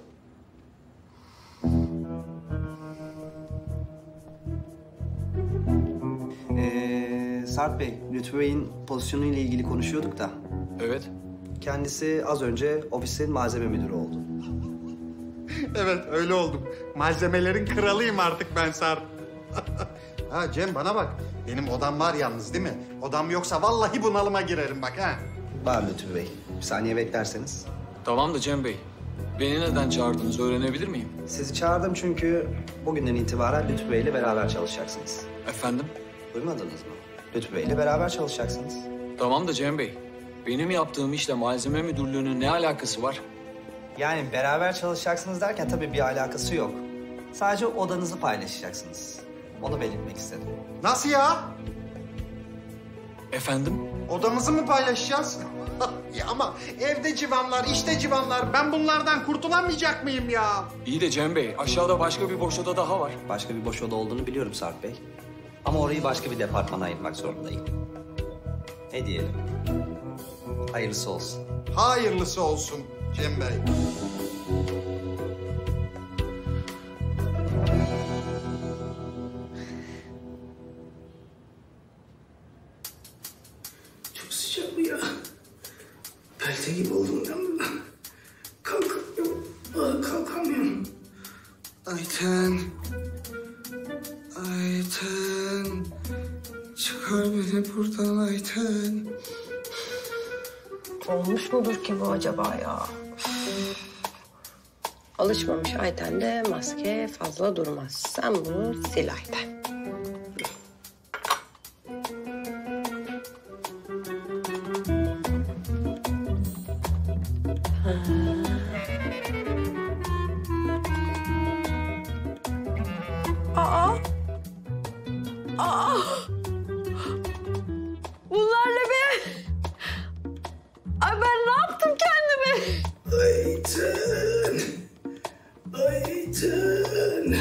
Ee, Sarp Bey, Lütfü Bey'in pozisyonuyla ilgili konuşuyorduk da. Evet. Kendisi az önce ofisin malzeme müdürü oldu. Evet öyle oldum. Malzemelerin kralıyım artık ben Sarp. Ha Cem bana bak. Benim odam var yalnız değil mi? Odam yoksa vallahi bunalıma girerim bak ha. Var Lütfü Bey. Bir saniye beklerseniz. Tamam da Cem Bey, beni neden çağırdınız öğrenebilir miyim? Sizi çağırdım çünkü bugünden itibaren Lütfü Bey'le beraber çalışacaksınız. Efendim? Duymadınız mı? Lütfü Bey'le beraber çalışacaksınız. Tamam da Cem Bey, benim yaptığım işle malzeme müdürlüğünün ne alakası var? Yani beraber çalışacaksınız derken tabii bir alakası yok. Sadece odanızı paylaşacaksınız. Onu belirtmek istedim. Nasıl ya? Efendim? Odamızı mı paylaşacağız? Ya ama evde civanlar, işte civanlar. Ben bunlardan kurtulamayacak mıyım ya? İyi de Cem Bey, aşağıda başka bir boş oda daha var. Başka bir boş oda olduğunu biliyorum Sarp Bey. Ama orayı başka bir departmana ayırmak zorundayım. Ne diyelim? Hayırlısı olsun. Hayırlısı olsun Cem Bey. Çok sıcak bu ya. Pelte gibi oldum ben buradan. Kalkamıyorum. Aa, kalkamıyorum. Ayten. Ayten. Çıkar beni buradan Ayten. Olmuş mudur ki bu acaba ya? Alışmamış Ayten'de maske fazla durmaz. Sen bunu sil Ayten. Ayten. Ayten.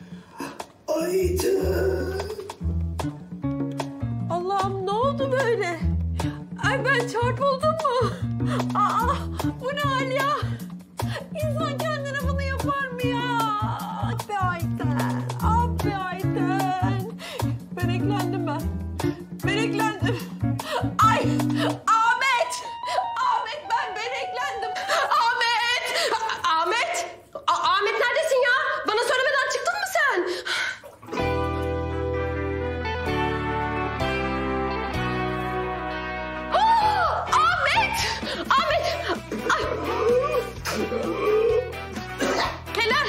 Ayten. Allah'ım ne oldu böyle? Ay ben çarpıldım mı? Aa bu ne hal ya? İnsan kendine bunu yapar mı ya? Ah be Ayten, ah be Ayten. Beneklendim ben. Beneklendim. Ay Ahmet! Ahmet ben beneklendim. Ahmet! Ahmet! A- Ahmet neredesin ya? Bana söylemeden çıktın mı sen? Aa, Ahmet! Ahmet! Ay! Helal!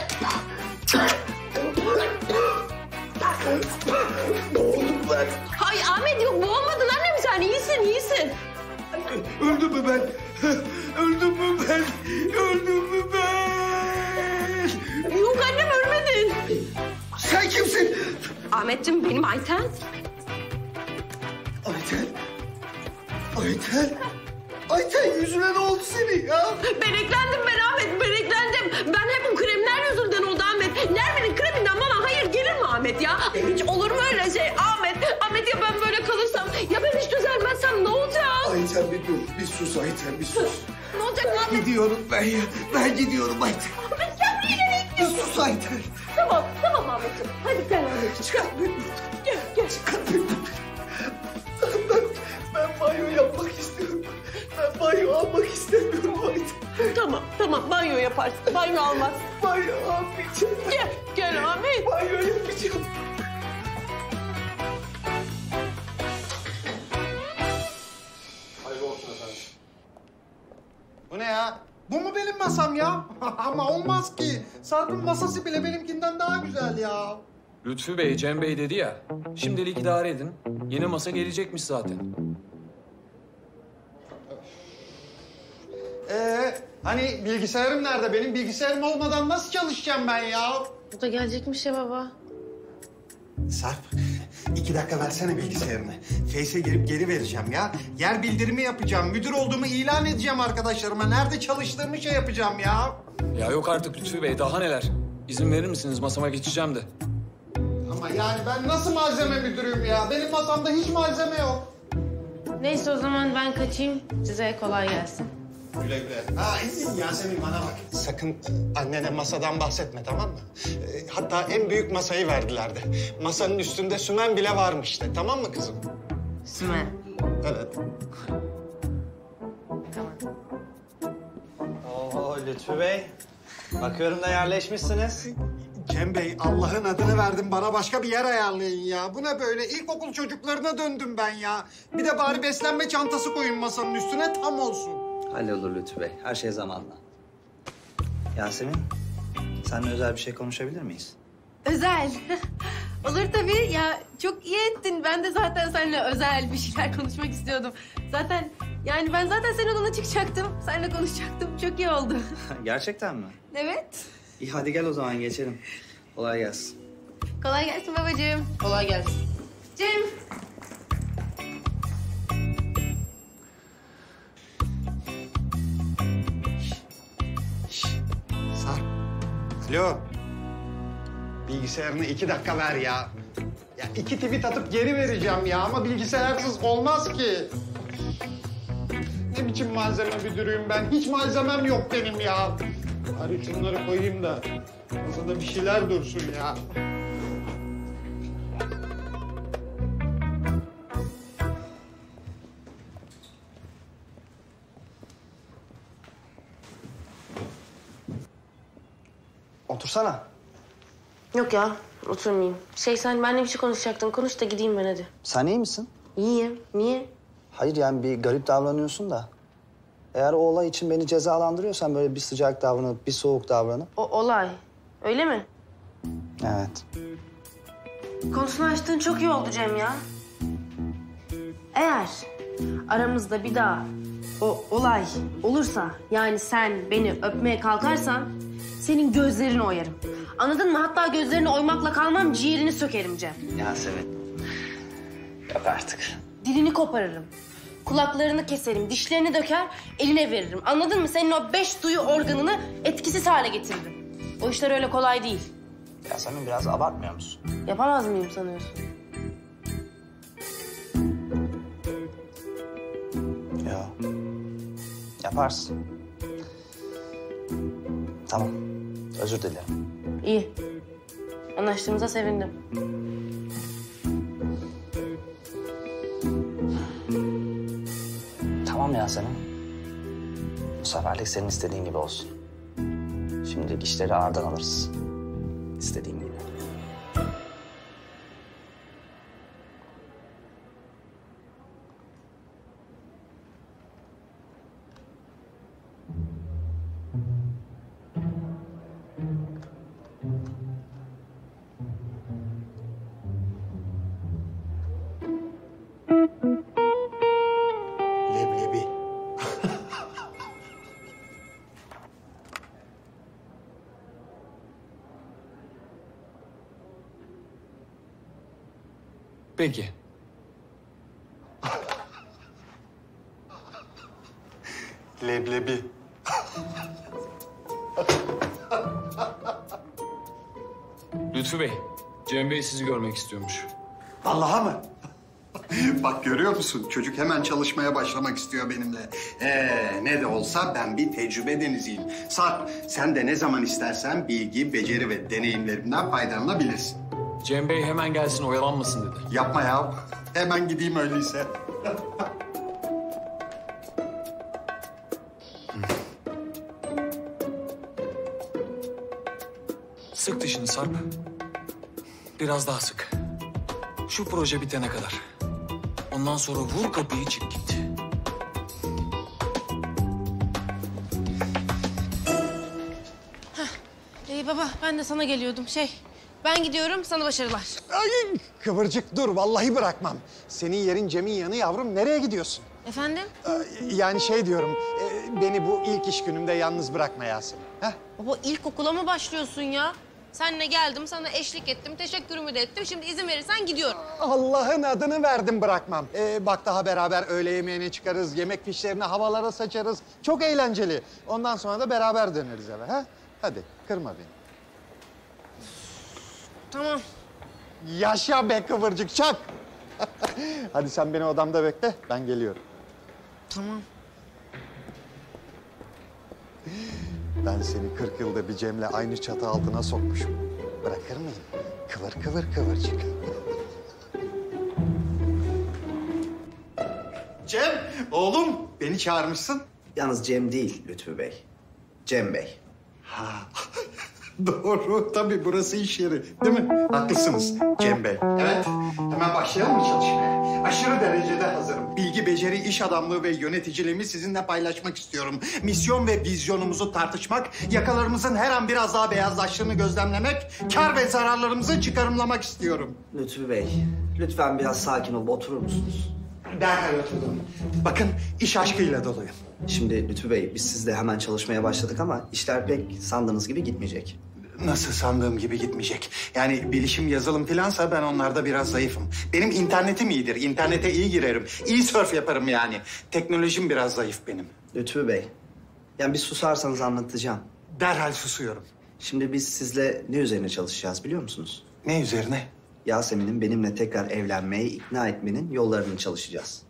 Boğuldum ben. Ay Ahmet yok boğulmadın annem sen iyisin iyisin. Öldüm mü ben? Öldüm mü ben? Öldüm mü ben? Yok annem ölmedin. Sen kimsin? Ahmetciğim benim Ayten. Ayten. Ayten. Ayten yüzüne ne oldu senin ya? Beneklendim ben Ahmet beneklendim. Ben hep o kremler yüzünden oldu Ahmet. Nermin'in kreminden bana hayır gelir mi Ahmet ya? Hiç olur mu öyle şey Ahmet? Ahmet ya ben böyle kalırsam ya ben hiç düzelmezsem ne olacak? Ayten bir dur. Bir sus Ayten bir sus. Ne olacak Ben Ahmet? gidiyorum ben ya. Ben gidiyorum Ayten. Ahmet sen buraya nereye Bir gidiyorsun? sus Ayten. Tamam tamam Ahmetciğim. Hadi gel Ahmetciğim. Çıkar beni. Gel gel. Çıkar beni. Ben, ben banyo yapmak istiyorum. Ben banyo almak istemiyorum Ayten. Tamam tamam banyo yaparsın. Banyo almaz. Banyo almayacağım. Gel gel Ahmet. Banyo yapacağım. Hayırlı olsun efendim. Bu ne ya? Bu mu benim masam ya? Ama olmaz ki. Sarp'ın masası bile benimkinden daha güzel ya. Lütfü Bey, Cem Bey dedi ya. Şimdilik idare edin. Yeni masa gelecekmiş zaten. Ee, hani bilgisayarım nerede? Benim bilgisayarım olmadan nasıl çalışacağım ben ya? Bu da gelecekmiş ya baba. Sarp, iki dakika versene bilgisayarını. Face'e girip geri vereceğim ya. Yer bildirimi yapacağım. Müdür olduğumu ilan edeceğim arkadaşlarıma. Nerede çalıştığımı şey yapacağım ya. Ya yok artık Lütfü Bey, daha neler? İzin verir misiniz? Masama geçeceğim de. Ama yani ben nasıl malzeme müdürüyüm ya? Benim masamda hiç malzeme yok. Neyse o zaman ben kaçayım. Size kolay gelsin. Güle güle. Ha Yasemin bana bak. Sakın annene masadan bahsetme tamam mı? Ee, Hatta en büyük masayı verdiler de. Masanın üstünde sümen bile varmış de. Tamam mı kızım? Sümen. Evet. Oo Lütfü Bey. Bakıyorum da yerleşmişsiniz. Cem Bey Allah'ın adını verdim. Bana başka bir yer ayarlayın ya. Bu ne böyle? İlkokul çocuklarına döndüm ben ya. Bir de bari beslenme çantası koyun masanın üstüne tam olsun. Hallolur Lütfü Bey. Her şey zamanla. Yasemin, seninle özel bir şey konuşabilir miyiz? Özel. Olur tabii. Ya çok iyi ettin. Ben de zaten seninle özel bir şeyler konuşmak istiyordum. Zaten yani ben zaten senin odana çıkacaktım. Seninle konuşacaktım. Çok iyi oldu. Gerçekten mi? Evet. İyi hadi gel o zaman geçelim. Kolay gelsin. Kolay gelsin babacığım. Kolay gelsin. Cem. Sarp. Alo. Bilgisayarını iki dakika ver ya. Ya iki tweet atıp geri vereceğim ya ama bilgisayarsız olmaz ki. Ne biçim malzeme müdürüyüm ben? Hiç malzemem yok benim ya. Bari şunları koyayım da masada bir şeyler dursun ya. Otursana. Yok ya oturmayayım. Şey sen benimle bir şey konuşacaktın. Konuş da gideyim ben hadi. Sen iyi misin? İyiyim. Niye? Hayır yani bir garip davranıyorsun da. Eğer o olay için beni cezalandırıyorsan böyle bir sıcak davranıp bir soğuk davranıp. O olay. Öyle mi? Evet. Konusunu açtığın çok iyi oldu Cem ya. Eğer aramızda bir daha o olay olursa yani sen beni öpmeye kalkarsan senin gözlerini oyarım. Anladın mı? Hatta gözlerini oymakla kalmam ciğerini sökerim Cem. Yasemin. Yap artık. Dilini koparırım. kulaklarını keserim, dişlerini döker, eline veririm. Anladın mı? Senin o beş duyu organını etkisiz hale getiririm. O işler öyle kolay değil. Yasemin biraz abartmıyor musun? Yapamaz mıyım sanıyorsun? Ya. Yaparsın. Tamam. Özür dilerim. İyi. Anlaştığımıza sevindim. Tamam Yasemin. Bu seferlik senin istediğin gibi olsun. Şimdilik işleri ağırdan alırız. İstediğin gibi. Leblebi. Peki. Leblebi. Lütfü Bey, Cem Bey sizi görmek istiyormuş. Vallahi mı? Bak görüyor musun? Çocuk hemen çalışmaya başlamak istiyor benimle. Ee, ne de olsa ben bir tecrübe deniziyim. Sarp, sen de ne zaman istersen bilgi, beceri ve deneyimlerimden faydalanabilirsin. Cem Bey hemen gelsin, oyalanmasın dedi. Yapma ya. Hemen gideyim öyleyse. Sık dişini Sarp. Biraz daha sık. Şu proje bitene kadar. Ondan sonra vur kapıyı, çık git. Ee, baba ben de sana geliyordum. Şey ben gidiyorum, sana başarılar. Ay, Kıvırcık dur, vallahi bırakmam. Senin yerin Cem'in yanı yavrum. Nereye gidiyorsun? Efendim? Ee, yani şey diyorum, e, beni bu ilk iş günümde yalnız bırakma Yasemin. Heh? Baba ilkokula mı başlıyorsun ya? Seninle geldim, sana eşlik ettim, teşekkürümü de ettim. Şimdi izin verirsen gidiyorum. Allah'ın adını verdim, bırakmam. Ee, bak daha beraber öğle yemeğine çıkarız, yemek fişlerini havalara saçarız. Çok eğlenceli. Ondan sonra da beraber döneriz eve. Ha? Hadi kırma beni. Tamam. Yaşa be Kıvırcık, çak. Hadi sen beni odamda bekle, ben geliyorum. Tamam. Ben seni kırk yılda bir Cem'le aynı çatı altına sokmuşum. Bırakır mıyım? Kıvır kıvır kıvırcık. Cem, oğlum beni çağırmışsın. Yalnız Cem değil Lütfü Bey. Cem Bey. Ha. Doğru, tabii burası iş yeri, değil mi? Haklısınız Cem Bey. Evet, hemen başlayalım mı çalışmaya? Aşırı derecede hazırım. Bilgi, beceri, iş adamlığı ve yöneticiliğimi sizinle paylaşmak istiyorum. Misyon ve vizyonumuzu tartışmak, yakalarımızın her an biraz daha beyazlaştığını gözlemlemek, kar ve zararlarımızı çıkarımlamak istiyorum. Lütfü Bey, lütfen biraz sakin olup oturur musunuz? Derhal oturdum. Bakın, iş aşkıyla doluyum. Şimdi Lütfü Bey, biz sizle hemen çalışmaya başladık ama işler pek sandığınız gibi gitmeyecek. Nasıl sandığım gibi gitmeyecek? Yani bilişim, yazılım filansa ben onlarda biraz zayıfım. Benim internetim iyidir, internete iyi girerim. İyi sörf yaparım yani. Teknolojim biraz zayıf benim. Lütfü Bey, yani bir susarsanız anlatacağım. Derhal susuyorum. Şimdi biz sizle ne üzerine çalışacağız biliyor musunuz? Ne üzerine? Yasemin'in benimle tekrar evlenmeye ikna etmenin yollarını çalışacağız.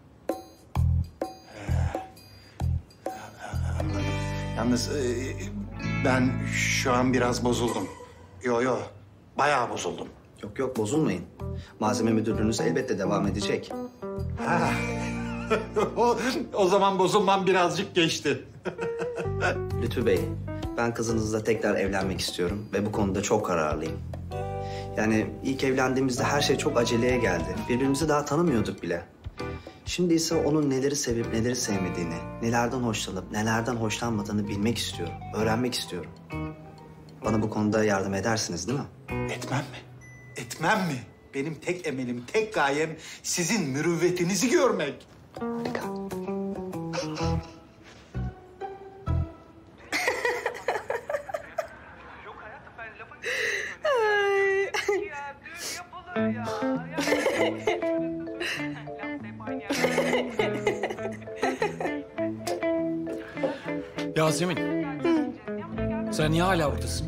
Anladım. Yalnız e, ben şu an biraz bozuldum. Yo yo, bayağı bozuldum. Yok yok, bozulmayın. Malzeme müdürlüğünüz elbette devam edecek. Ha. o, o zaman bozulmam birazcık geçti. Lütfü Bey, ben kızınızla tekrar evlenmek istiyorum ve bu konuda çok kararlıyım. Yani ilk evlendiğimizde her şey çok aceleye geldi. Birbirimizi daha tanımıyorduk bile. Şimdi ise onun neleri sevip neleri sevmediğini, nelerden hoşlanıp nelerden hoşlanmadığını bilmek istiyorum, öğrenmek istiyorum. Bana bu konuda yardım edersiniz değil mi? Etmem mi? Etmem mi? Benim tek emelim, tek gayem sizin mürüvvetinizi görmek. Harika. Ya. Yasemin. Hı. Sen niye hala buradasın?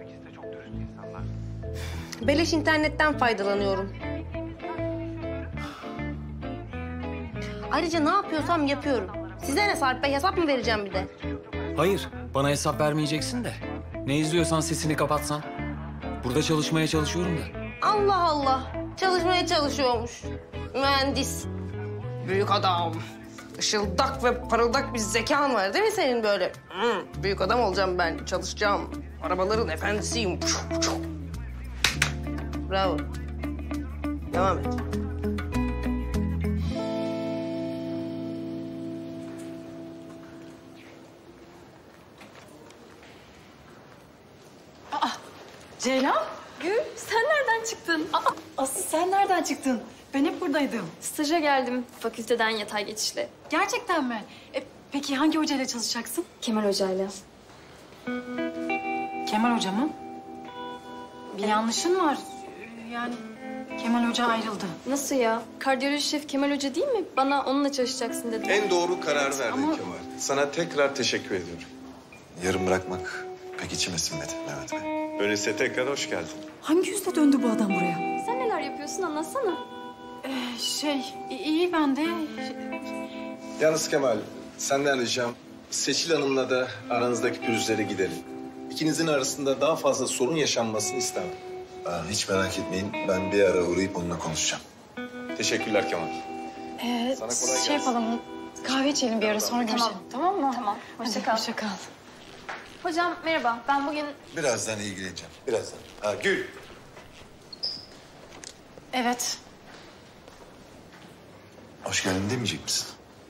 Beleş internetten faydalanıyorum. Ayrıca ne yapıyorsam yapıyorum. Size ne Sarp Bey? Hesap mı vereceğim bir de? Hayır, bana hesap vermeyeceksin de. Ne izliyorsan sesini kapatsan. Burada çalışmaya çalışıyorum da. Allah Allah. Çalışmaya çalışıyormuş. Mühendis. Büyük adam. Işıldak ve parıldak bir zekan var değil mi senin böyle? Hı, büyük adam olacağım ben. Çalışacağım. Arabaların efendisiyim. Bravo. Devam et. Aa, Ceylan. Gül, sen nereden çıktın? Aa, Aslı sen nereden çıktın? Ben hep buradaydım. Staja geldim fakülteden yatay geçişle. Gerçekten mi? E, peki hangi hocayla çalışacaksın? Kemal Hoca'yla. Kemal Hoca mı? Bir yanlışın var. Yani Kemal Hoca ayrıldı. Nasıl ya? Kardiyoloji şef Kemal Hoca değil mi? Bana onunla çalışacaksın dedi. En doğru karar verdin ama- Kemal. Sana tekrar teşekkür ediyorum. Yarım bırakmak pek içime sinmedi Mehmet Bey. Öyleyse tekrar hoş geldin. Hangi yüzle döndü bu adam buraya? Sen neler yapıyorsun anlatsana. Ee, şey, i- iyi ben de. Yalnız Kemal, senden ricam Seçil Hanım'la da aranızdaki pürüzleri giderin. İkinizin arasında daha fazla sorun yaşanmasını istemem. Aa, hiç merak etmeyin. Ben bir ara uğrayıp onunla konuşacağım. Teşekkürler Kemal. Ee, Sana kolay şey gelsin. yapalım, kahve içelim bir ara sonra görüşelim. Tamam mı? Tamam. Hoşça Hadi, kal. hoşça kal. Hocam merhaba. Ben bugün Birazdan ilgileneceğim. Birazdan. Ha, Gül. Evet. Hoş geldin demeyecek misin?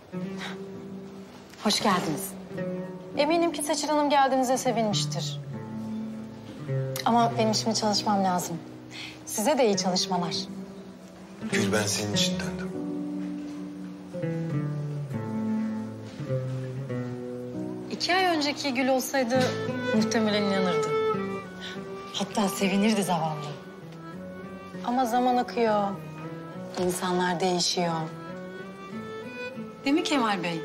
Hoş geldiniz. Eminim ki Seçil Hanım geldiğinize sevinmiştir. Ama benim şimdi çalışmam lazım. Size de iyi çalışmalar. Gül, ben senin için döndüm. İki ay önceki Gül olsaydı muhtemelen inanırdı. Hatta sevinirdi zavallı. Ama zaman akıyor. İnsanlar değişiyor. Değil mi Kemal Bey?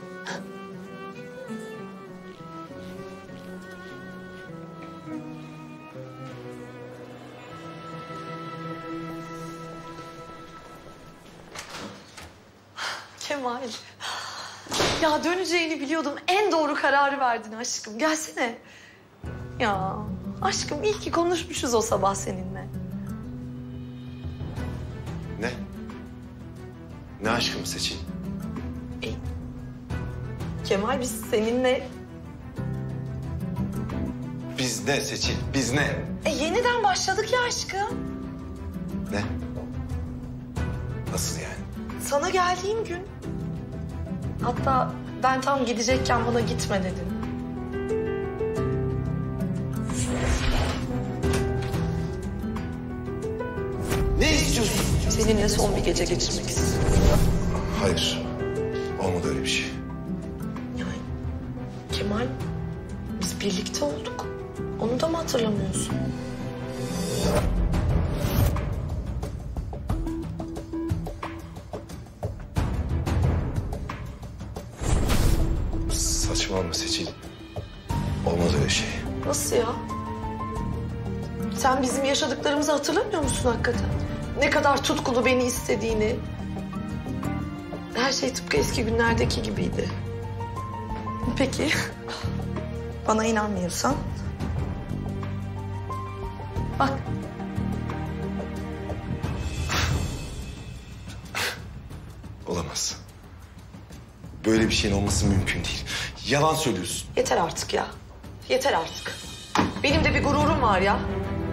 Kemal. Ya döneceğini biliyordum. En doğru kararı verdin aşkım. Gelsene. Ya aşkım iyi ki konuşmuşuz o sabah seninle. Ne? Ne aşkım Seçil? Kemal biz seninle... Biz ne Seçil? Biz ne? E, yeniden başladık ya aşkım. Ne? Nasıl yani? Sana geldiğim gün. Hatta ben tam gidecekken bana gitme dedin. Ne istiyorsun? Seninle son bir gece geçirmek istiyorum. Hayır. Olmadı öyle bir şey. Kemal, biz birlikte olduk. Onu da mı hatırlamıyorsun? Saçmalama Seçil. Olmadı öyle şey. Nasıl ya? Sen bizim yaşadıklarımızı hatırlamıyor musun hakikaten? Ne kadar tutkulu beni istediğini. Her şey tıpkı eski günlerdeki gibiydi. Peki, bana inanmıyorsan... Bak. Olamaz. Böyle bir şeyin olması mümkün değil. Yalan söylüyorsun. Yeter artık ya. Yeter artık. Benim de bir gururum var ya.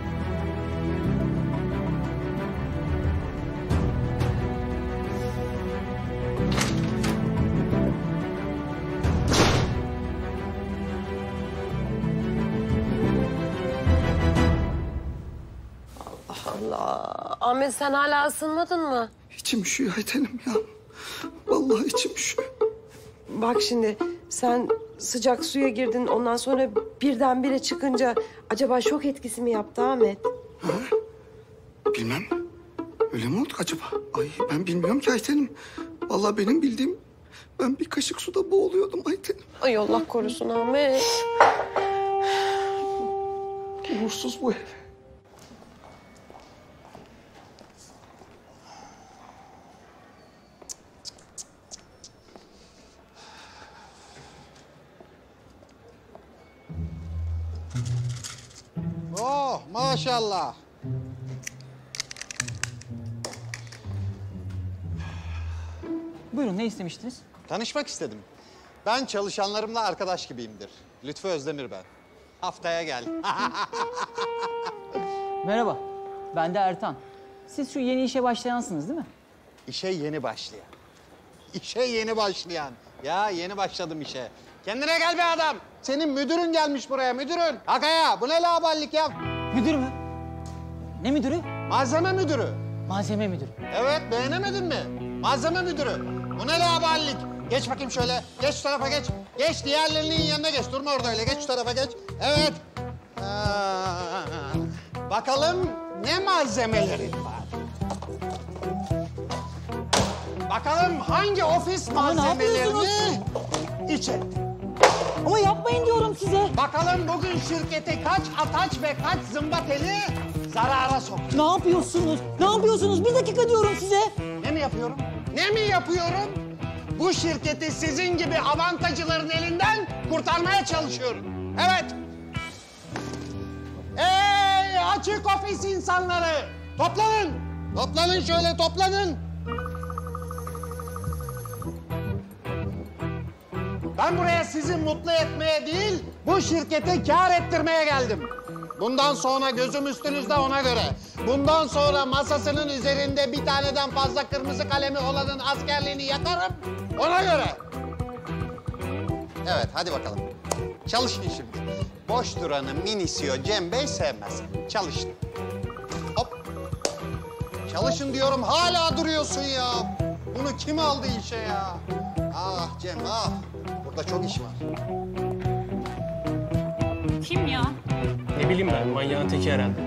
Allah. Ahmet sen hala ısınmadın mı? İçim üşüyor Ayten'im ya. Vallahi içim üşüyor. Bak şimdi sen sıcak suya girdin ondan sonra birdenbire çıkınca acaba şok etkisi mi yaptı Ahmet? Ha? Bilmem. Öyle mi oldu acaba? Ay ben bilmiyorum ki Ayten'im. Vallahi benim bildiğim ben bir kaşık suda boğuluyordum Ayten'im. Ay Ay Allah korusun Ahmet. Uğursuz bu ev. Oh maşallah. Buyurun, ne istemiştiniz? Tanışmak istedim. Ben çalışanlarımla arkadaş gibiyimdir. Lütfü Özdemir ben. Haftaya gel. Merhaba, ben de Ertan. Siz şu yeni işe başlayansınız değil mi? İşe yeni başlayan. İşe yeni başlayan. Ya yeni başladım işe. Kendine gel be adam. Senin müdürün gelmiş buraya, müdürün. Hakaya, bu ne laballik ya? Müdür mü? Ne müdürü? Malzeme müdürü. Malzeme müdürü. Evet, beğenemedin mi? Malzeme müdürü. Bu ne laballik? Geç bakayım şöyle. Geç şu tarafa geç. Geç, diğerlerinin yanına geç. Durma orada öyle. Geç şu tarafa geç. Evet. Aa, bakalım ne malzemelerin var? Bakalım hangi ofis Ama ne malzemelerini içe. Ama yapmayın diyorum size. Bakalım bugün şirkete kaç ataç ve kaç zımba teli zarara soktu. Ne yapıyorsunuz? Ne yapıyorsunuz? Bir dakika diyorum size. Ne mi yapıyorum? Ne mi yapıyorum? Bu şirketi sizin gibi avantajcıların elinden kurtarmaya çalışıyorum. Evet. Ey açık ofis insanları! Toplanın! Toplanın şöyle, toplanın! Ben buraya sizi mutlu etmeye değil, bu şirkete kâr ettirmeye geldim. Bundan sonra gözüm üstünüzde ona göre. Bundan sonra masasının üzerinde bir taneden fazla kırmızı kalemi olanın askerliğini yakarım. Ona göre. Evet, hadi bakalım. Çalışın şimdi. Boş duranı minisio Cem Bey sevmez. Çalışın. Hop. Çalışın diyorum, hala duruyorsun ya. Bunu kim aldı işe ya? Ah Cem, ah. Burada çok iş var. Kim ya? Ne bileyim ben, manyağın teki herhalde.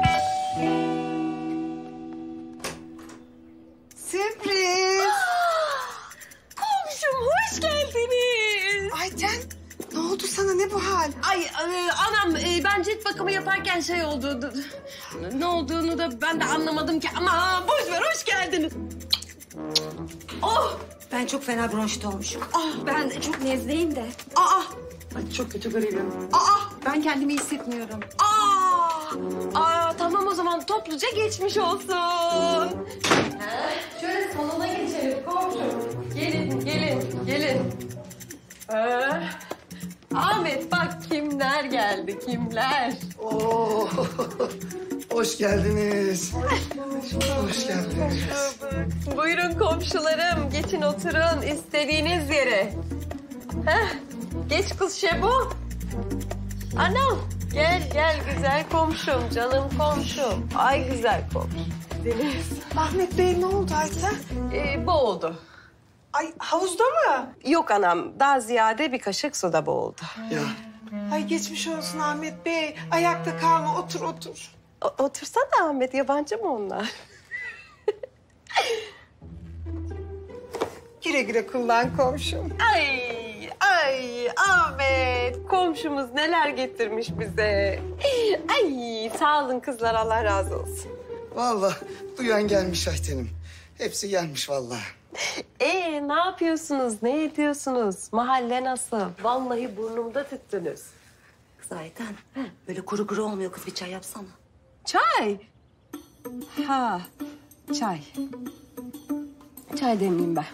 Sürpriz. Komşum hoş geldiniz. Ayten, ne oldu sana, ne bu hal? Ay e, anam e, ben cilt bakımı yaparken şey oldu. Ne olduğunu da ben de anlamadım ki ama boş ver, hoş geldiniz. Oh! Ben çok fena bronşit olmuşum. Ah ben çok nezleyim de. Aa! Ay çok kötü gribim. Aa! Ben kendimi hissetmiyorum. Aa! Aa tamam o zaman topluca geçmiş olsun. Heh, şöyle salona geçelim komşum. Gelin gelin gelin. Ee, Ahmet bak kimler geldi kimler. Oo, hoş geldiniz. Hoş geldiniz. Buyurun komşularım geçin oturun istediğiniz yere. Heh, geç kız Şebo. Anam gel gel güzel komşum canım komşum. Ay güzel komşum. Deniz. Ahmet Bey ne oldu Ayten? Ee, boğuldu. Ay havuzda mı? Yok anam daha ziyade bir kaşık suda boğuldu. Ya. Ay geçmiş olsun Ahmet Bey. Ayakta kalma, otur otur. O, otursana Ahmet yabancı mı onlar? Güle güle kullan komşum. Ay ay Ahmet komşumuz neler getirmiş bize. Ay sağ olun kızlar Allah razı olsun. Vallahi duyan gelmiş Ayten'im. Hepsi gelmiş vallahi. Ee ne yapıyorsunuz ne ediyorsunuz? Mahalle nasıl? Vallahi burnumda tüttünüz. Kız Ayten, böyle kuru kuru olmuyor kız, bir çay yapsana. Çay. Ha çay. Çay demleyeyim ben.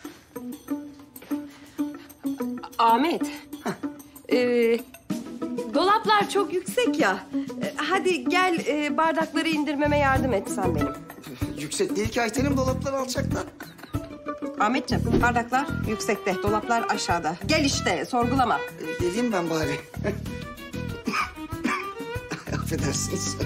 Ahmet. Ee, dolaplar çok yüksek ya. Ee, hadi gel e, bardakları indirmeme yardım et sen benim. Yüksek değil ki Ayten'im, dolapları alçakta. Ahmetciğim bardaklar yüksekte, dolaplar aşağıda. Gel işte sorgulama. Ee, geleyim ben bari. Affedersiniz.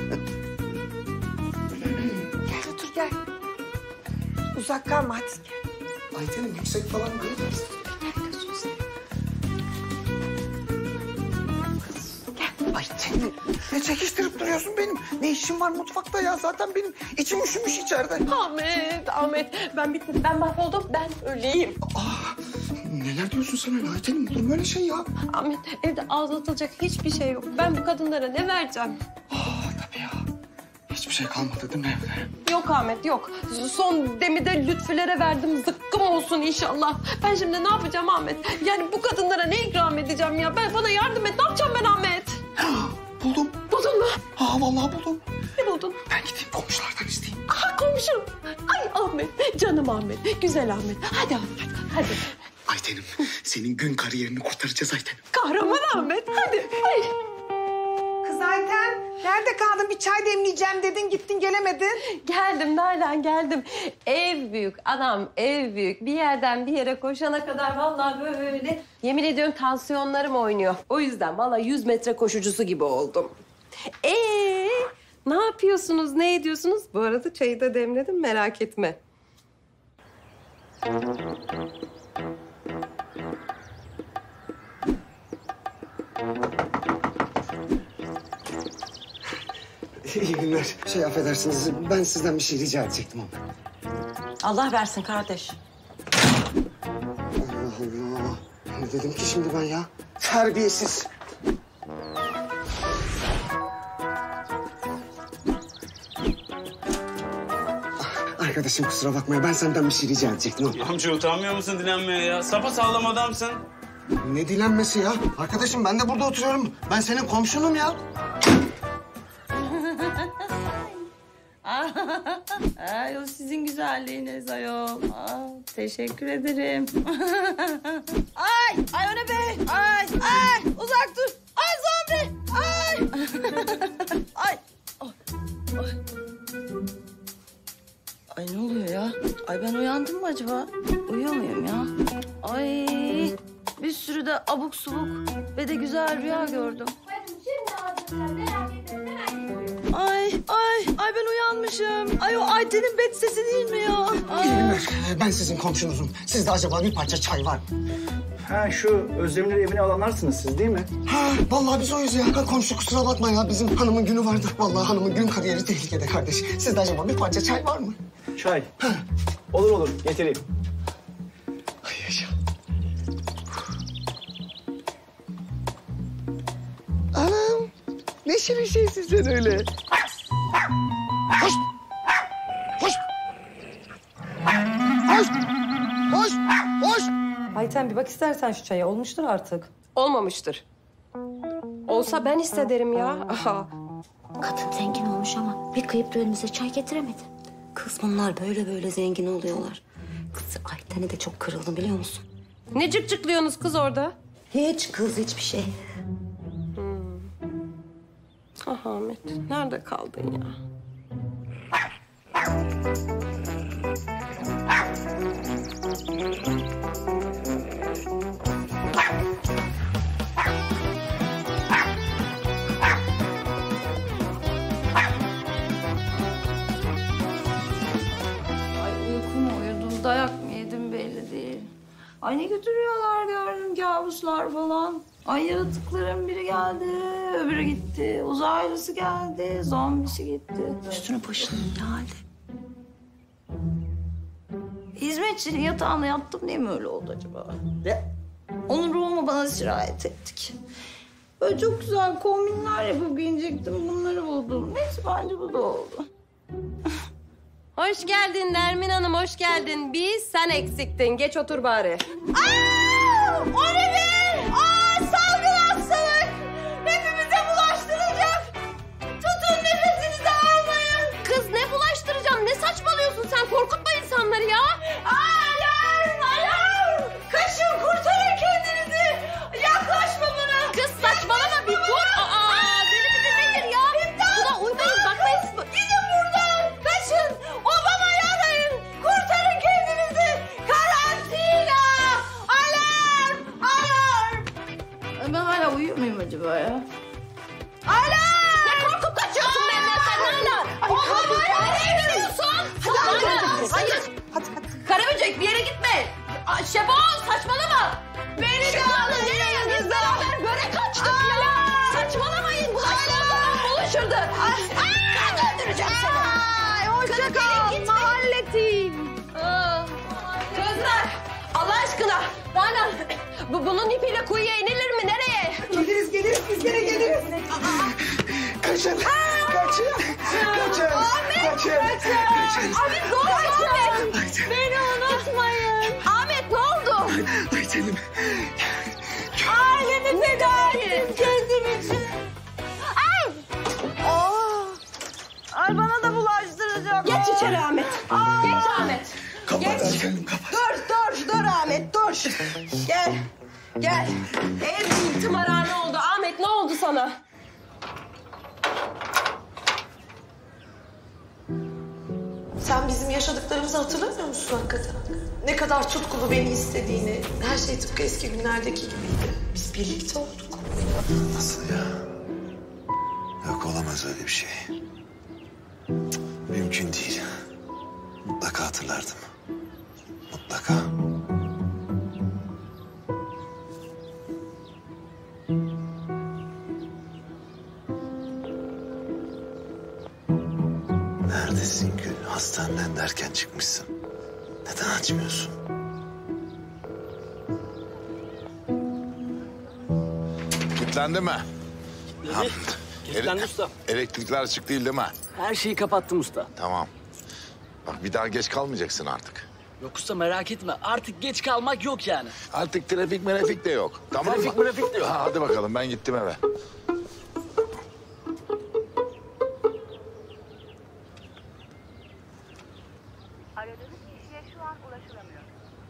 Gel otur gel. Uzak kalma hadi gel. Ayten'im yüksek falan değil. Ayten'im ne çekiştirip duruyorsun benim? Ne işim var mutfakta ya? Zaten benim içim üşümüş içeride. Ahmet, Ahmet ben bittim, ben mahvoldum, ben öleyim. Ah, Neler diyorsun sen öyle Ayten'im? Olur mu öyle şey ya? Ahmet evde ağlatılacak hiçbir şey yok. Ben bu kadınlara ne vereceğim? Hiçbir şey kalmadı değil mi evde? Yok Ahmet yok. Son demi de Lütfülere verdim. Zıkkım olsun inşallah. Ben şimdi ne yapacağım Ahmet? Yani bu kadınlara ne ikram edeceğim ya? Ben bana yardım et. Ne yapacağım ben Ahmet? Buldum. Buldun mu? Aa vallahi buldum. Ne buldun? Ben gideyim komşulardan isteyeyim. Ha komşum. Ay Ahmet. Canım Ahmet. Güzel Ahmet. Hadi Ahmet. Hadi. Ayten'im senin gün kariyerini kurtaracağız Ayten'im. Kahraman Ahmet. Hadi. Ay. Kız Ayten, nerede kaldın? Bir çay demleyeceğim dedin, gittin gelemedin. Geldim Nalan geldim. Ev büyük adam ev büyük. Bir yerden bir yere koşana kadar vallahi böyle yemin ediyorum tansiyonlarım oynuyor. O yüzden vallahi yüz metre koşucusu gibi oldum. Ee, ne yapıyorsunuz ne ediyorsunuz? Bu arada çayı da demledim merak etme. İyi günler. Şey affedersiniz, ben sizden bir şey rica edecektim ama. Allah versin kardeş. Allah Allah. Ne dedim ki şimdi ben ya? Terbiyesiz. Arkadaşım kusura bakma, ben senden bir şey rica edecektim ama. Amca utanmıyor musun dilenmeye ya? Sapa sağlam adamsın. Ne dilenmesi ya? Arkadaşım ben de burada oturuyorum. Ben senin komşunum ya. Ay o sizin güzelliğiniz ayol. Aa, teşekkür ederim. Ay, ay o ne be? Ay, ay uzak dur. Ay zombi. Ay. Ay. Ay. Ay ne oluyor ya? Ay ben uyandım mı acaba? Uyuyor muyum ya? Ay bir sürü de abuk subuk ve de güzel rüya gördüm. Ay, ay, ay ben uyanmışım. Ay o Ayten'in bet sesi değil mi ya? Aa. İyi günler. Ben sizin komşunuzum. Sizde acaba bir parça çay var mı? Ha şu Özlemleri evine alanlarsınız siz değil mi? Ha vallahi biz oyuz ya. Ha, komşu kusura bakma ya. Bizim hanımın günü vardı. Vallahi hanımın gün kariyeri tehlikede kardeş. Sizde acaba bir parça çay var mı? Çay. Olur olur getireyim. Ay yaşa. Anam. Ne şirin şeysin sen öyle. Hoş. Hoş. Hoş. Hoş. Hoş. Ayten bir bak istersen şu çaya. Olmuştur artık. Olmamıştır. Olsa ben hissederim ya. Aha. Kadın zengin olmuş ama bir kıyıp da önümüze çay getiremedi. Kız bunlar böyle böyle zengin oluyorlar. Kız Ayten'e de çok kırıldım biliyor musun? Ne cıkcıklıyorsunuz kız orada? Hiç kız hiçbir şey. Hmm. Ah Ahmet nerede kaldın ya? Dayak mı yedim belli değil. Ay ne götürüyorlar gördüm kabuslar falan. Ay yaratıkların biri geldi, öbürü gitti. Uzaylısı geldi, zombisi gitti. Üstünü başını ne halde? Hizmetçinin yatağında yattım diye mi öyle oldu acaba? Onun ruhumu bana sirayet ettik. Böyle çok güzel kombinler yapıp giyinecektim. Bunları buldum. Neyse bence bu da oldu. Hoş geldin Nermin Hanım, hoş geldin. Biz sen eksiktin. Geç otur bari. Aa! O ne be? Aa, salgın hastalık. Hepimize bulaştıracak. Tutun nefesinizi almayın. Kız ne bulaştıracağım? Ne saçmalıyorsun sen? Korkutma insanları ya. Alarm, alarm. Kaçın, kurtarın kendinizi. Yaklaşma bana. Kız saçmalama bir dur. Aa, deli midir nedir ya? Buna uymayın, bakmayın. Gidin buradan. Kaçın. Obama yarayın. Kurtarın kendinizi. Karantina. Alarm, alarm. Ben hala uyuyor muyum acaba ya? Alarm. Ne korkup kaçıyorsun benden sen hala? Obama nereye gidiyorsun? Hadi, hayır. Hadi hadi. Karaböcek bir yere gitme. Aa, Şebol saçmalama. Beni de alın yanınıza. Beraber börek açtık ya. Saçmalamayın. Bulaşmadan buluşurdu. Kan öldüreceğim seni. Ay hoşça kal. Mahalletim. Kızlar Allah aşkına. Nalan ipiyle kuyuya inilir mi? Nereye? Geliriz geliriz biz gene geliriz. Kaçın! Kaçın! Kaçın! Ahmet! Kaçın! Kaçın! Ahmet ne oldu Ahmet? Beni unutmayın. Ahmet ne oldu? Aytenim. Ailemi feda ettim kendim için. Ay! Aa! Ay bana da bulaştıracak. Geç içeri Ahmet. Aa! Geç Ahmet. Kapat Geç. Aytenim kapat. Dur dur dur Ahmet dur. Gel. Gel. Ev bir tımarhane oldu. Ahmet ne oldu sana? Sen bizim yaşadıklarımızı hatırlamıyor musun hakikaten? Ne kadar tutkulu beni istediğini, her şey tıpkı eski günlerdeki gibiydi. Biz birlikte olduk. Nasıl ya? Yok olamaz öyle bir şey. Cık, mümkün değil. Mutlaka hatırlardım. Mutlaka. Neredesin Gül? Hastaneden derken çıkmışsın. Neden açmıyorsun? Kilitlendi mi? Kilitlendi. Kilitlendi usta. Elektrikler açık değil değil mi? Her şeyi kapattım usta. Tamam. Bak bir daha geç kalmayacaksın artık. Yok usta merak etme. Artık geç kalmak yok yani. Artık trafik merefik de yok. Tamam Trafik mı? mırafik de yok. Ha, hadi bakalım ben gittim eve. Aradığınız kişiye şu an ulaşılamıyor.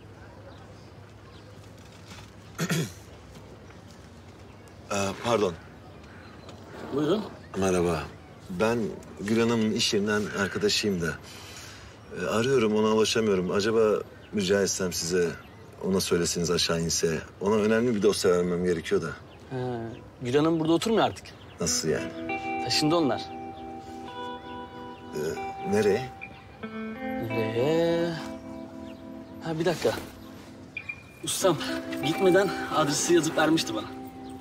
Ee, pardon. Buyurun. Merhaba. Ben Gül Hanım'ın iş yerinden arkadaşıyım da. Ee, arıyorum, ona ulaşamıyorum. Acaba rica etsem size, ona söyleseniz aşağı inse. Ona önemli bir dosya vermem gerekiyor da. Ha, Gül Hanım burada oturmuyor artık. Nasıl yani? Taşındı onlar. Ee, nereye? Nereye? Ha bir dakika. Ustam gitmeden adresi yazıp vermişti bana.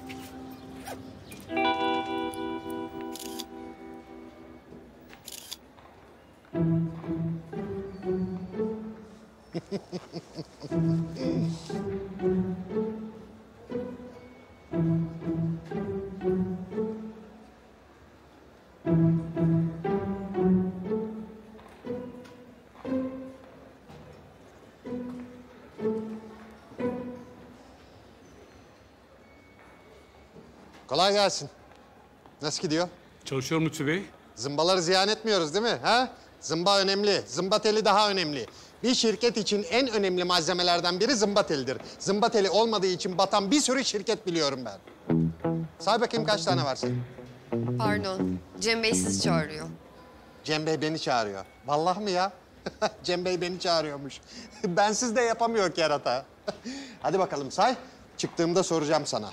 Kolay gelsin. Nasıl gidiyor? Çalışıyorum Lütfü Bey. Zımbaları ziyan etmiyoruz değil mi? Ha? Zımba önemli. Zımba teli daha önemli. Bir şirket için en önemli malzemelerden biri zımba telidir. Zımba teli olmadığı için batan bir sürü şirket biliyorum ben. Say bakayım kaç tane var senin? Pardon, Cem Bey sizi çağırıyor. Cem Bey beni çağırıyor. Vallahi mi ya? Cem Bey beni çağırıyormuş. Bensiz de yapamıyor kerata. Hadi bakalım say. Çıktığımda soracağım sana.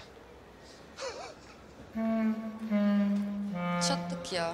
Çattık ya.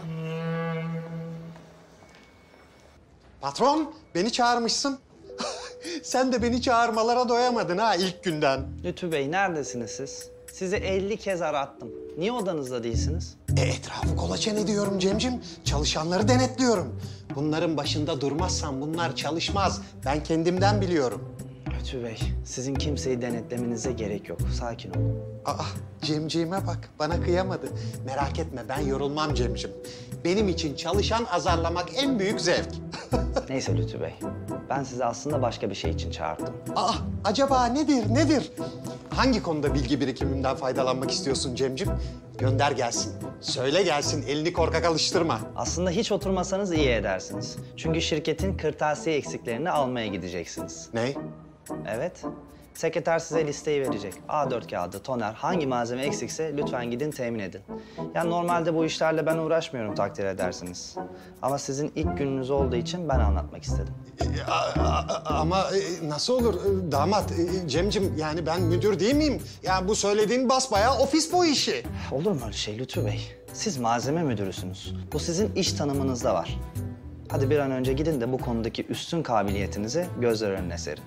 Patron, beni çağırmışsın. Sen de beni çağırmalara doyamadın ha ilk günden. Lütfü Bey, neredesiniz siz? Sizi elli kez arattım. Niye odanızda değilsiniz? E, etrafı kolaçan ediyorum Cemcim. Çalışanları denetliyorum. Bunların başında durmazsam bunlar çalışmaz. Ben kendimden biliyorum. Lütfü Bey, sizin kimseyi denetlemenize gerek yok. Sakin olun. Aa, Cemciğime bak, bana kıyamadı. Merak etme, ben yorulmam Cemcim. Benim için çalışan azarlamak en büyük zevk. Neyse Lütfü Bey, ben sizi aslında başka bir şey için çağırdım. Aa, acaba nedir, nedir? Hangi konuda bilgi birikimimden faydalanmak istiyorsun Cemcim? Gönder gelsin. Söyle gelsin, elini korkak alıştırma. Aslında hiç oturmasanız iyi edersiniz. Çünkü şirketin kırtasiye eksiklerini almaya gideceksiniz. Ne? Evet. Sekreter size listeyi verecek. A dört kağıdı, toner, hangi malzeme eksikse lütfen gidin temin edin. Yani normalde bu işlerle ben uğraşmıyorum takdir edersiniz. Ama sizin ilk gününüz olduğu için ben anlatmak istedim. E, a, a, ama e, nasıl olur e, damat? E, Cemcim yani ben müdür değil miyim? Ya bu söylediğin basbayağı ofis boyu işi. Olur mu öyle şey Lütfü Bey? Siz malzeme müdürüsünüz. Bu sizin iş tanımınızda var. Hadi bir an önce gidin de bu konudaki üstün kabiliyetinizi gözler önüne serin.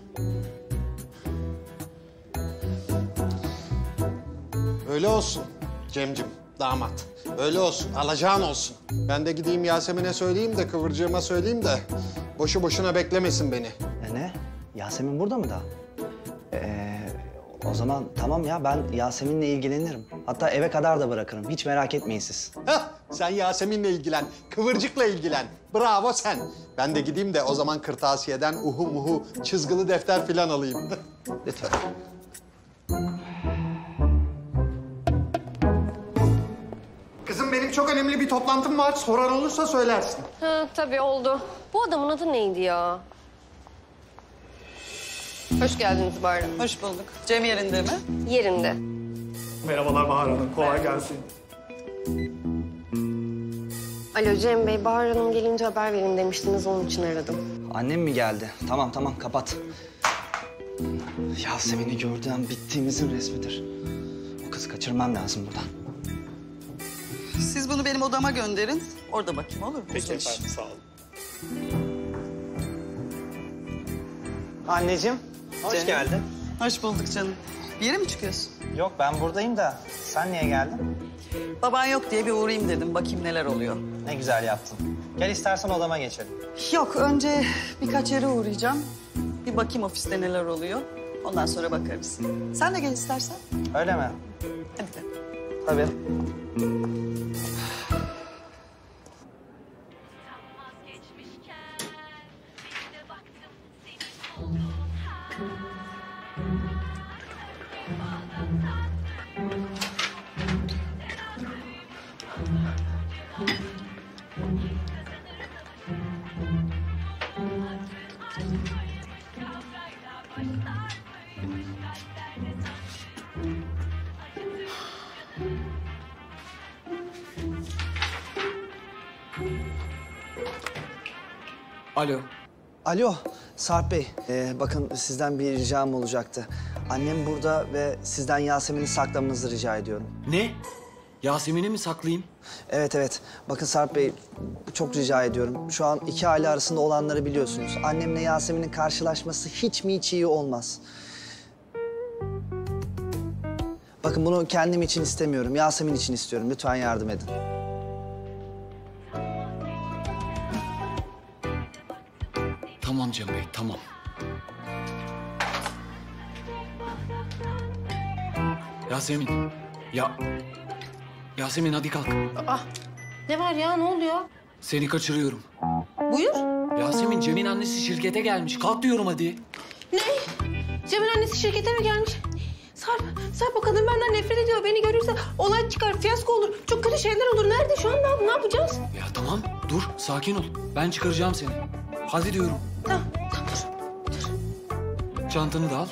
Öyle olsun Cemcim, damat. Öyle olsun, alacağın olsun. Ben de gideyim Yasemin'e söyleyeyim de, Kıvırcığıma söyleyeyim de... ...boşu boşuna beklemesin beni. E ne? Yasemin burada mı daha? Ee, O zaman tamam ya, ben Yasemin'le ilgilenirim. Hatta eve kadar da bırakırım. Hiç merak etmeyin siz. Heh, sen Yasemin'le ilgilen, Kıvırcık'la ilgilen. Bravo sen. Ben de gideyim de o zaman kırtasiyeden uhu muhu çizgili defter falan alayım. Lütfen. Kızım benim çok önemli bir toplantım var. Soran olursa söylersin. Ha, tabii oldu. Bu adamın adı neydi ya? Hoş geldiniz Bahar Hanım. Hoş bulduk. Cem yerinde mi? Yerinde. Merhabalar Bahar Hanım. Kolay gelsin. Alo Cem Bey, Bahar Hanım gelince haber verin demiştiniz, onun için aradım. Annem mi geldi? Tamam tamam, kapat. Yasemin'i gördüğüm bittiğimizin resmidir. O kızı kaçırmam lazım buradan. Siz bunu benim odama gönderin. Orada bakayım, olur mu? Peki efendim, sağ olun. Anneciğim, hoş Cem. geldin. Hoş bulduk canım. Bir yere mi çıkıyorsun? Yok, ben buradayım da sen niye geldin? Baban yok diye bir uğrayayım dedim. Bakayım neler oluyor. Ne güzel yaptın. Gel istersen odama geçelim. Yok, önce birkaç yere uğrayacağım. Bir bakayım ofiste neler oluyor. Ondan sonra bakarız. Sen de gel istersen. Öyle mi? Hadi gel. Tabii. Alo. Alo, Sarp Bey. Ee, bakın sizden bir ricam olacaktı. Annem burada ve sizden Yasemin'i saklamanızı rica ediyorum. Ne? Yasemin'i mi saklayayım? Evet, evet. Bakın Sarp Bey, çok rica ediyorum. Şu an iki aile arasında olanları biliyorsunuz. Annemle Yasemin'in karşılaşması hiç mi hiç iyi olmaz. Bakın bunu kendim için istemiyorum, Yasemin için istiyorum. Lütfen yardım edin. Tamam Cem Bey, tamam. Yasemin, ya... Yasemin hadi kalk. Aa, ne var ya, ne oluyor? Seni kaçırıyorum. Buyur. Yasemin, Cem'in annesi şirkete gelmiş. Kalk diyorum hadi. Ne? Cem'in annesi şirkete mi gelmiş? Sarp, Sarp o kadın benden nefret ediyor. Beni görürse olay çıkar, fiyasko olur. Çok kötü şeyler olur. Nerede şu an? Ne, ne yapacağız? Ya tamam, dur. Sakin ol. Ben çıkaracağım seni. Hadi diyorum. Tamam, tamam dur. Çantanı da al.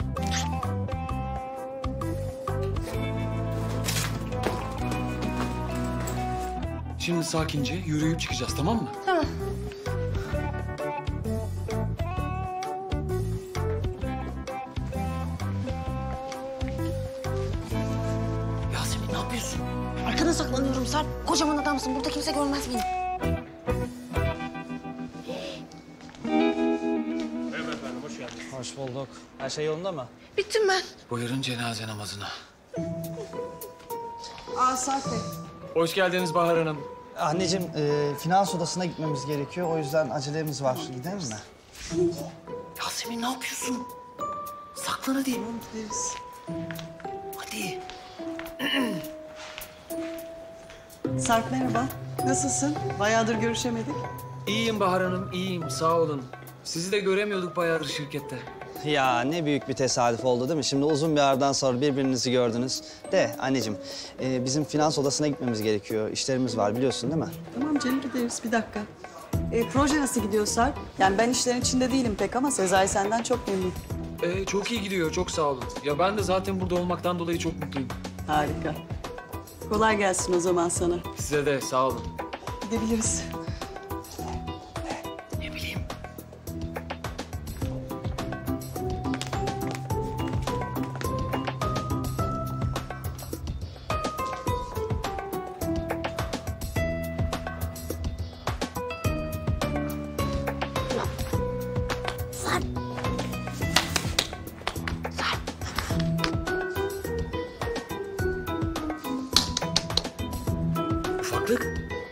Şimdi sakince yürüyüp çıkacağız, tamam mı? Tamam. Yasemin ne yapıyorsun? Arkana saklanıyorum Sarp. Kocaman adamsın. Burada kimse görmez beni. Merhaba efendim, hoş geldiniz. Hoş bulduk. Her şey yolunda mı? Bittim ben. Buyurun cenaze namazına. Aa Sarp Bey. Hoş geldiniz Bahar Hanım. Anneciğim, e, finans odasına gitmemiz gerekiyor. O yüzden acelemiz var. Gidelim mi? Yasemin ne yapıyorsun? Saklan hadi. Gideriz. Hadi. Sarp merhaba. Nasılsın? Bayağıdır görüşemedik. İyiyim Bahar Hanım, iyiyim. Sağ olun. Sizi de göremiyorduk bayağıdır şirkette. Ya ne büyük bir tesadüf oldu değil mi? Şimdi uzun bir aradan sonra birbirinizi gördünüz. De anneciğim, e, bizim finans odasına gitmemiz gerekiyor. İşlerimiz var biliyorsun değil mi? Tamam canım, gideriz. Bir dakika. E, proje nasıl gidiyor Sarp? Yani ben işlerin içinde değilim pek ama Sezai senden çok memnun. Ee, çok iyi gidiyor, çok sağ olun. Ya ben de zaten burada olmaktan dolayı çok mutluyum. Harika. Kolay gelsin o zaman sana. Size de sağ olun. Gidebiliriz. Ne bileyim. Sarp. Sarp. Ufaklık.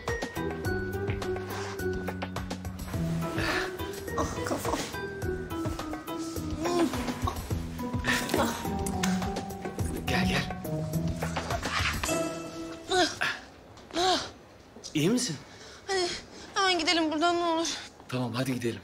Ah kafam. İyi misin? Hadi hemen gidelim buradan ne olur. Tamam hadi gidelim.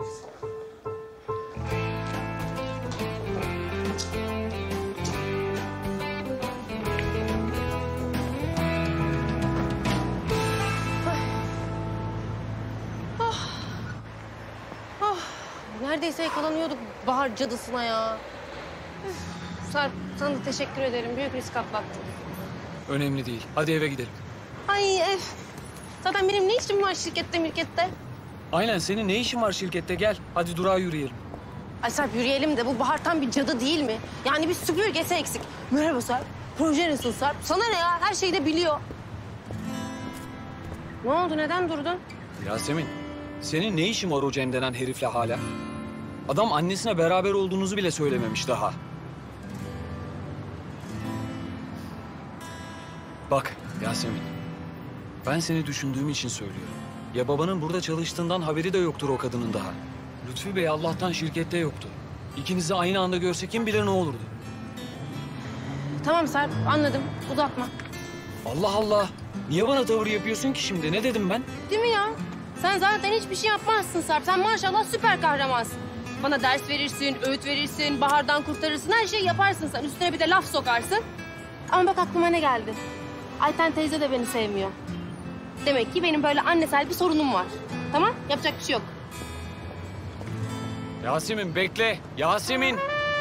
Oh, neredeyse yakalanıyorduk bahar cadısına ya. Üf, Sarp, sana da teşekkür ederim. Büyük risk atlattın. Önemli değil. Hadi eve gidelim. Ay ev. Zaten benim ne işim var şirkette mirkette? Aynen senin ne işin var şirkette? Gel hadi durağa yürüyelim. Ay Sarp yürüyelim de bu Bahar tam bir cadı değil mi? Yani bir süpürgesi eksik. Merhaba Sarp. Proje nasıl Sarp? Sana ne ya? Her şeyi de biliyor. Ne oldu? Neden durdun? Yasemin, senin ne işin var o Cem denen herifle hala? Adam annesine beraber olduğunuzu bile söylememiş daha. Bak Yasemin, ben seni düşündüğüm için söylüyorum. Ya babanın burada çalıştığından haberi de yoktur o kadının daha. Lütfü Bey Allah'tan şirkette yoktu. İkinizi aynı anda görse kim bilir ne olurdu. Tamam Sarp, anladım. Uzatma. Allah Allah, niye bana tavır yapıyorsun ki şimdi? Ne dedim ben? Değil mi ya? Sen zaten hiçbir şey yapmazsın Sarp. Sen maşallah süper kahramansın. Bana ders verirsin, öğüt verirsin, Bahar'dan kurtarırsın. Her şeyi yaparsın sen. Üstüne bir de laf sokarsın. Ama bak aklıma ne geldi. Ayten teyze de beni sevmiyor. Demek ki benim böyle annesel bir sorunum var. Tamam? Yapacak bir şey yok. Yasemin bekle, Yasemin.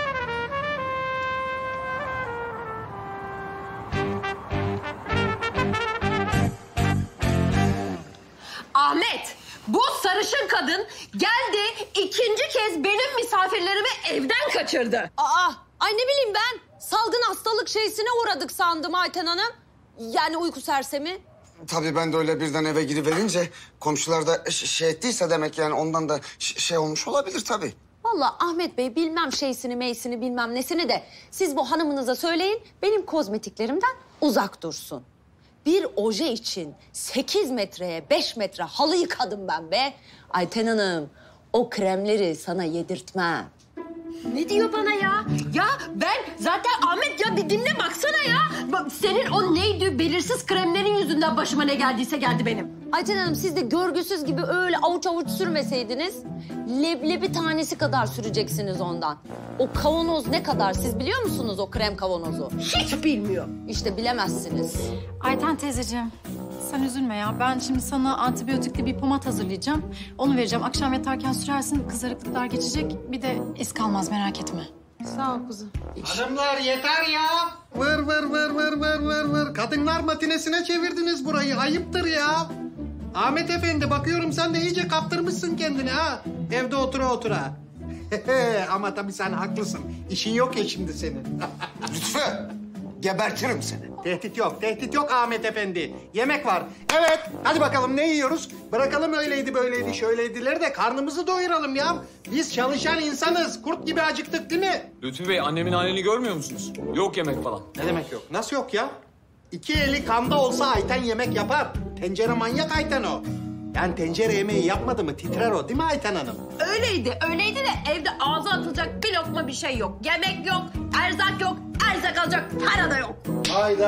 Ahmet, bu sarışın kadın geldi ikinci kez benim misafirlerimi evden kaçırdı. Aa, ay ne bileyim ben. Salgın hastalık şeysine uğradık sandım Ayten Hanım. Yani uyku sersemi. Tabii ben de öyle birden eve giriverince komşular da ş- şey ettiyse demek yani ondan da ş- şey olmuş olabilir tabii. Vallahi Ahmet Bey bilmem şeysini meysini bilmem nesini de siz bu hanımınıza söyleyin benim kozmetiklerimden uzak dursun. Bir oje için sekiz metreye beş metre halı yıkadım ben be. Ayten Hanım o kremleri sana yedirtmem. Ne diyor bana ya? Ya ben zaten Ahmet ya bir dinle baksana ya. Bak senin o neydi belirsiz kremlerin yüzünden başıma ne geldiyse geldi benim. Ayten Hanım siz de görgüsüz gibi öyle avuç avuç sürmeseydiniz... leblebi tanesi kadar süreceksiniz ondan. O kavanoz ne kadar siz biliyor musunuz o krem kavanozu? Hiç bilmiyorum. İşte bilemezsiniz. Ayten teyzeciğim sen üzülme ya. Ben şimdi sana antibiyotikli bir pomat hazırlayacağım. Onu vereceğim. Akşam yatarken sürersin. Kızarıklıklar geçecek. Bir de iz kalmaz merak etme. Sağ ol kızım. Hanımlar yeter ya. Vır vır vır vır vır vır vır. Kadınlar matinesine çevirdiniz burayı. Ayıptır ya. Ahmet Efendi bakıyorum sen de iyice kaptırmışsın kendini ha. Evde otura otura. Ama tabii sen haklısın. İşin yok ya şimdi senin. Lütfü, gebertirim seni. Tehdit yok, tehdit yok Ahmet Efendi. Yemek var. Evet, hadi bakalım ne yiyoruz? Bırakalım öyleydi böyleydi şöyleydileri de karnımızı doyuralım ya. Biz çalışan insanız. Kurt gibi acıktık değil mi? Lütfü Bey annemin halini görmüyor musunuz? Yok yemek falan. Ne demek yok? Nasıl yok ya? İki eli kanda olsa Ayten yemek yapar. Tencere manyak Ayten o. Yani tencere yemeği yapmadı mı titrer o değil mi Ayten Hanım? Öyleydi, öyleydi de evde ağza atılacak bir lokma bir şey yok. Yemek yok, erzak yok, erzak alacak para da yok. Hayda.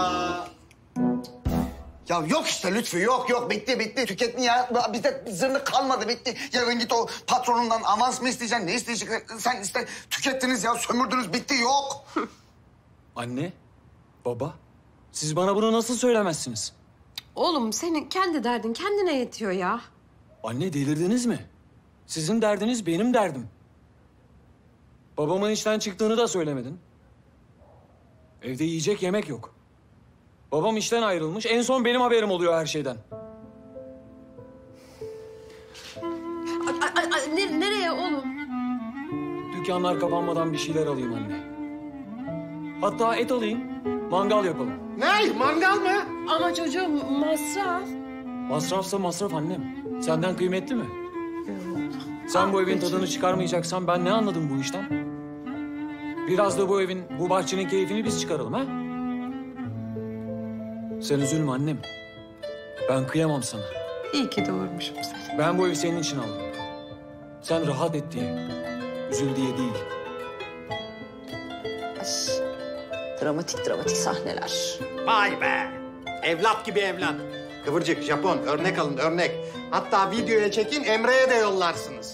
Ya yok işte Lütfü yok yok bitti bitti tükettin ya. Bizde zırnık kalmadı bitti. Yarın git o patronundan avans mı isteyeceksin ne isteyeceksin sen iste. Tükettiniz ya sömürdünüz bitti yok. Anne, baba, siz bana bunu nasıl söylemezsiniz? Oğlum senin kendi derdin kendine yetiyor ya. Anne delirdiniz mi? Sizin derdiniz benim derdim. Babamın işten çıktığını da söylemedin. Evde yiyecek yemek yok. Babam işten ayrılmış. En son benim haberim oluyor her şeyden. Ay, ay, ay, ne- nereye oğlum? Dükkanlar kapanmadan bir şeyler alayım anne. Hatta et alayım, mangal yapalım. Ne? Mangal mı? Ama çocuğum masraf. Masrafsa masraf annem. Senden kıymetli mi? Sen bu evin tadını çıkarmayacaksan ben ne anladım bu işten? Biraz da bu evin, bu bahçenin keyfini biz çıkaralım ha? Sen üzülme annem. Ben kıyamam sana. İyi ki doğurmuşum seni. Ben bu evi senin için aldım. Sen rahat et diye, üzül diye değil. Dramatik dramatik sahneler. Vay be. Evlat gibi evlat. Kıvırcık, Japon, örnek alın, örnek. Hatta videoya çekin, Emre'ye de yollarsınız.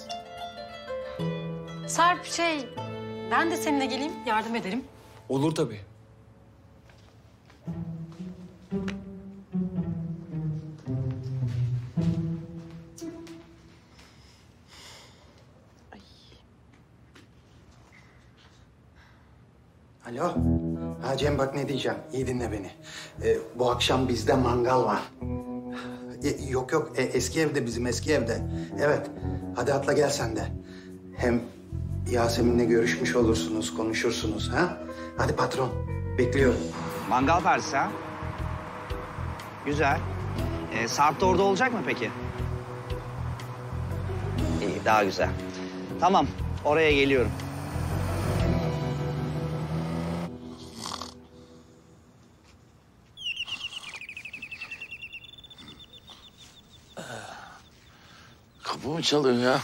Sarp şey, ben de seninle geleyim, yardım ederim. Olur tabii. Alo. Ha Cem bak ne diyeceğim. İyi dinle beni. Ee, bu akşam bizde mangal var. E, yok yok e, eski evde bizim eski evde. Evet. Hadi atla gel sen de. Hem Yasemin'le görüşmüş olursunuz, konuşursunuz ha. Hadi patron. Bekliyorum. Mangal partisi ha? Güzel. Ee, Sarp da orada olacak mı peki? İyi, daha güzel. Tamam, oraya geliyorum. Kapı mı çalıyor ya?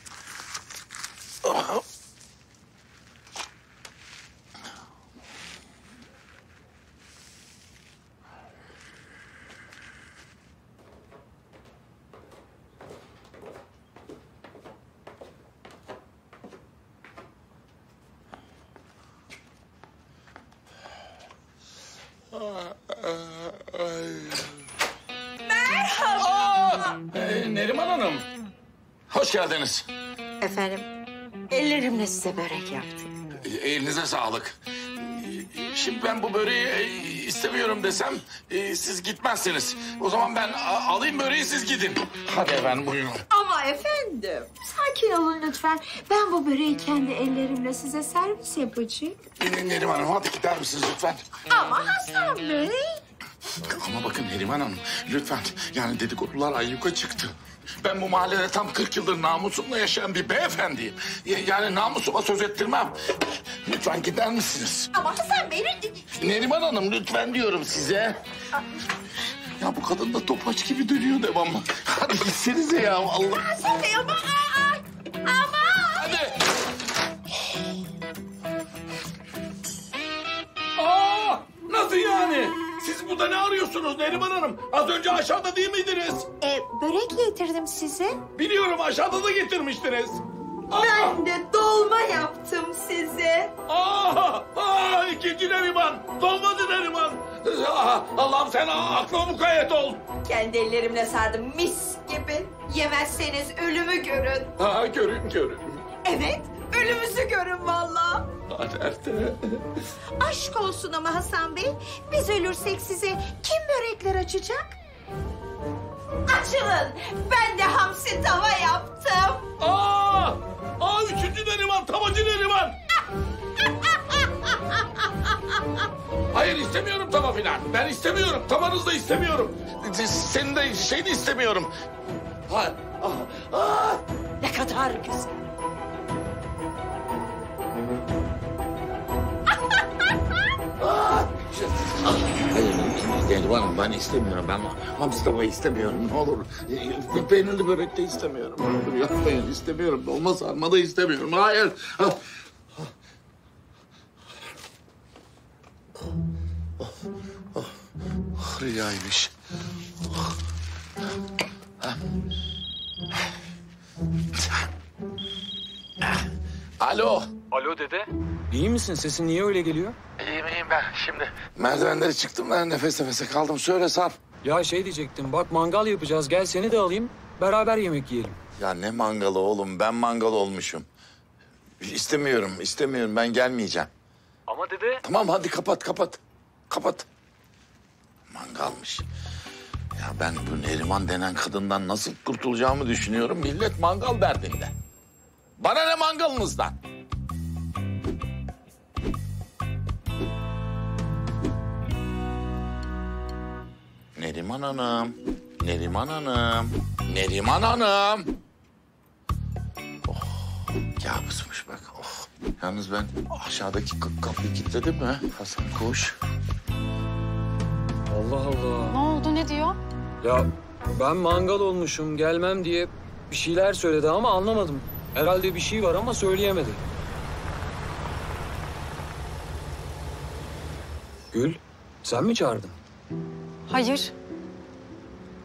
Merhaba. Ee, Neriman Hanım. Hoş geldiniz. Efendim, ellerimle size börek yaptım. Elinize sağlık. Şimdi ben bu böreği istemiyorum desem siz gitmezsiniz. O zaman ben alayım böreği siz gidin. Hadi efendim buyurun. Ama efendim sakin olun lütfen. Ben bu böreği kendi ellerimle size servis yapacağım. Neriman Hanım hadi gider misiniz lütfen? Ama Hasan Bey. Ama bakın Neriman Hanım lütfen yani dedikodular ayyuka çıktı. Ben bu mahallede tam kırk yıldır namusumla yaşayan bir beyefendiyim. Yani namusuma söz ettirmem. Lütfen gider misiniz? Ama Hasan Bey... Neriman Hanım lütfen diyorum size. Ya bu kadın da topaç gibi dönüyor devamlı. Hadi gitsenize ya Allah. Hasan Bey ama... Ama... Hadi. Aa, nasıl yani? Siz burada ne arıyorsunuz Neriman Hanım? Az önce aşağıda değil miydiniz? E, börek getirdim size. Biliyorum aşağıda da getirmiştiniz. Aa! Ben de dolma yaptım size. Aa, aa, ikinci Neriman. Dolmadı Neriman. Aa, Allah'ım sen aklıma mukayyet ol. Kendi ellerimle sardım mis gibi. Yemezseniz ölümü görün. Ha, görün görün. Evet, ölümümüzü görün vallahi. Nerede? Aşk olsun ama Hasan Bey. Biz ölürsek size kim börekler açacak? Açılın. Ben de hamsi tava yaptım. Aa! Aa üçüncü Neriman, tavacı Neriman. Hayır istemiyorum tava filan. Ben istemiyorum. Tavanızı da istemiyorum. Senin de şeyini istemiyorum. Ha, ah, ah. Ne kadar güzel. Hayır, Neriman ben istemiyorum. Ben hamsi tavayı istemiyorum. Ne olur. Peynirli börek de istemiyorum. Ne olur yapmayın. İstemiyorum. Dolma sarma da istemiyorum. Hayır. Oh, oh, oh, rüyaymış. Oh. Alo. Alo dede. İyi misin? Sesin niye öyle geliyor? İyiyim iyiyim ben şimdi. Merdivenleri çıktım ben nefes nefese kaldım. Söyle Sarp. Ya şey diyecektim. Bak mangal yapacağız. Gel seni de alayım. Beraber yemek yiyelim. Ya ne mangalı oğlum? Ben mangal olmuşum. İstemiyorum, istemiyorum. Ben gelmeyeceğim. Ama dede... Tamam hadi kapat, kapat. Kapat. Mangalmış. Ya ben bu Neriman denen kadından nasıl kurtulacağımı düşünüyorum. Millet mangal derdinde. Bana ne mangalınızdan? Neriman Hanım, Neriman Hanım, Neriman Hanım. Oh, kabusmuş bak. Oh. Yalnız ben aşağıdaki kapıyı kilitledim mi? Hasan koş. Allah Allah. Ne oldu, ne diyor? Ya ben mangal olmuşum, gelmem diye bir şeyler söyledi ama anlamadım. Herhalde bir şey var ama söyleyemedi. Gül, sen mi çağırdın? Hayır.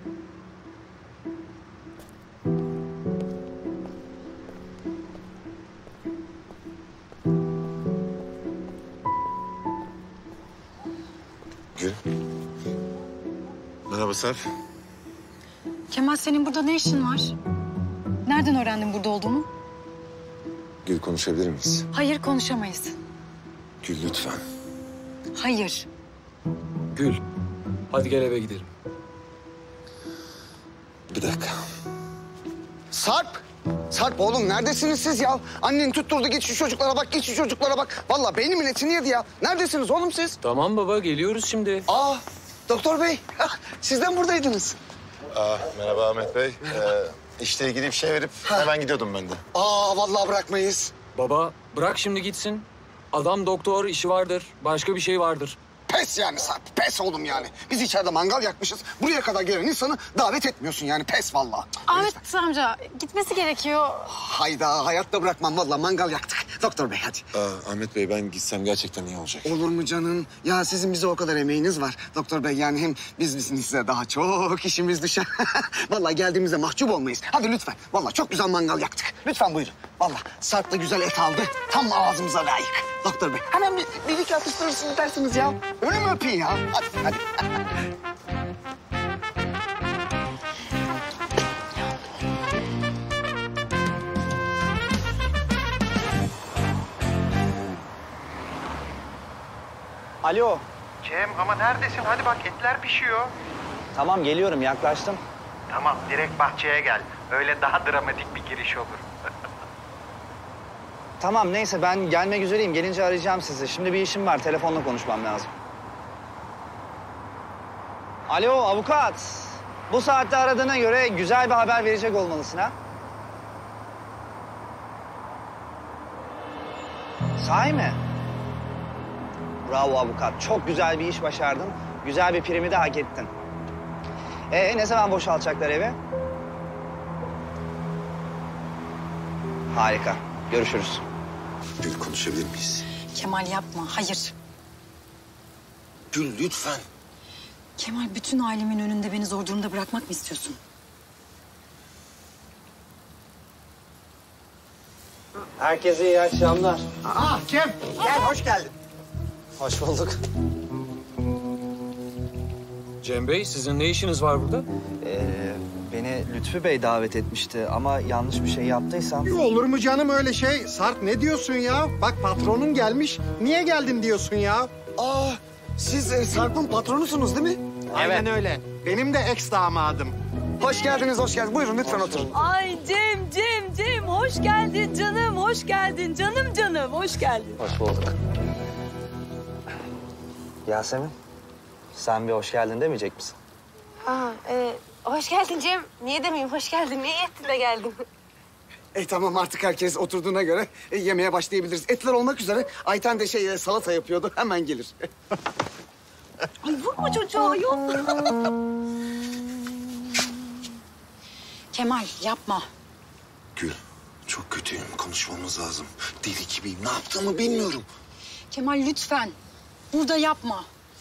Gül. Merhaba Sarp. Kemal senin burada ne işin var? Nereden öğrendin burada olduğumu? Gül konuşabilir miyiz? Hayır konuşamayız. Gül lütfen. Hayır. Gül, hadi gel eve gidelim. Bir dakika. Sarp! Sarp oğlum neredesiniz siz ya? Annen tutturdu git şu çocuklara bak, git şu çocuklara bak. Vallahi beynimin etini yedi ya. Neredesiniz oğlum siz? Tamam baba, geliyoruz şimdi. Aa, doktor bey. Siz de mi buradaydınız? Aa, merhaba Ahmet Bey. Ee, işle ilgili bir şey verip hemen gidiyordum ben de. Aa, vallahi bırakmayız. Baba, bırak şimdi gitsin. Adam doktor, işi vardır. Başka bir şey vardır. Pes yani Sarp, pes oğlum yani. Biz içeride mangal yakmışız. Buraya kadar gelen insanı davet etmiyorsun yani, pes vallahi. Ahmet amca gitmesi gerekiyor. Hayda, hayatta bırakmam vallahi, mangal yaktık. Doktor bey hadi. Aa, Ahmet Bey ben gitsem gerçekten iyi olacak. Olur mu canım? Ya sizin bize o kadar emeğiniz var. Doktor bey yani hem biz bizim size daha çok işimiz düşer. Vallahi geldiğimizde mahcup olmayız. Hadi lütfen. Vallahi çok güzel mangal yaktık. Lütfen buyurun. Vallahi Sarp da güzel et aldı. Tam ağzımıza layık. Doktor bey hemen bir, bir iki atıştırırsınız dersiniz ya. Öyle mi öpeyim ya? Hadi hadi. Alo. Cem ama neredesin? Hadi bak etler pişiyor. Tamam geliyorum, yaklaştım. Tamam direkt bahçeye gel. Öyle daha dramatik bir giriş olur. Tamam neyse ben gelmek üzereyim. Gelince arayacağım sizi. Şimdi bir işim var. Telefonla konuşmam lazım. Alo avukat. Bu saatte aradığına göre güzel bir haber verecek olmalısın ha? Sahi mi? Bravo avukat. Çok güzel bir iş başardın. Güzel bir primi de hak ettin. Ee ne zaman boşaltacaklar evi? Harika. Görüşürüz. Gül konuşabilir miyiz? Kemal yapma, hayır. Gül lütfen. Kemal bütün ailemin önünde beni zor durumda bırakmak mı istiyorsun? Herkese iyi akşamlar. Aa Cem gel hoş geldin. Hoş bulduk. Cem Bey, sizin ne işiniz var burada? Ee, beni Lütfü Bey davet etmişti ama yanlış bir şey yaptıysam... Olur mu canım öyle şey? Sarp ne diyorsun ya? Bak patronun gelmiş. Niye geldin diyorsun ya? Aa, siz e, Sarp'ın patronusunuz değil mi? Aynen öyle. Benim de ex damadım. Hoş geldiniz, hoş geldiniz. Buyurun lütfen oturun. Ay Cem, Cem, Cem. Hoş geldin canım, hoş geldin. Canım canım, hoş geldin. Hoş bulduk. Yasemin, sen bir hoş geldin demeyecek misin? Aa, e, hoş geldin Cem. Niye demeyeyim hoş geldin? Niye ettin de geldin? E tamam artık herkes oturduğuna göre e, yemeğe başlayabiliriz. Etler olmak üzere. Ayten de şey e, salata yapıyordu. Hemen gelir. Ay vurma çocuğa yok. Kemal yapma. Gül çok kötüyüm. Konuşmamız lazım. Deli gibiyim. Ne yaptığımı bilmiyorum. Kemal lütfen. Burada yapma.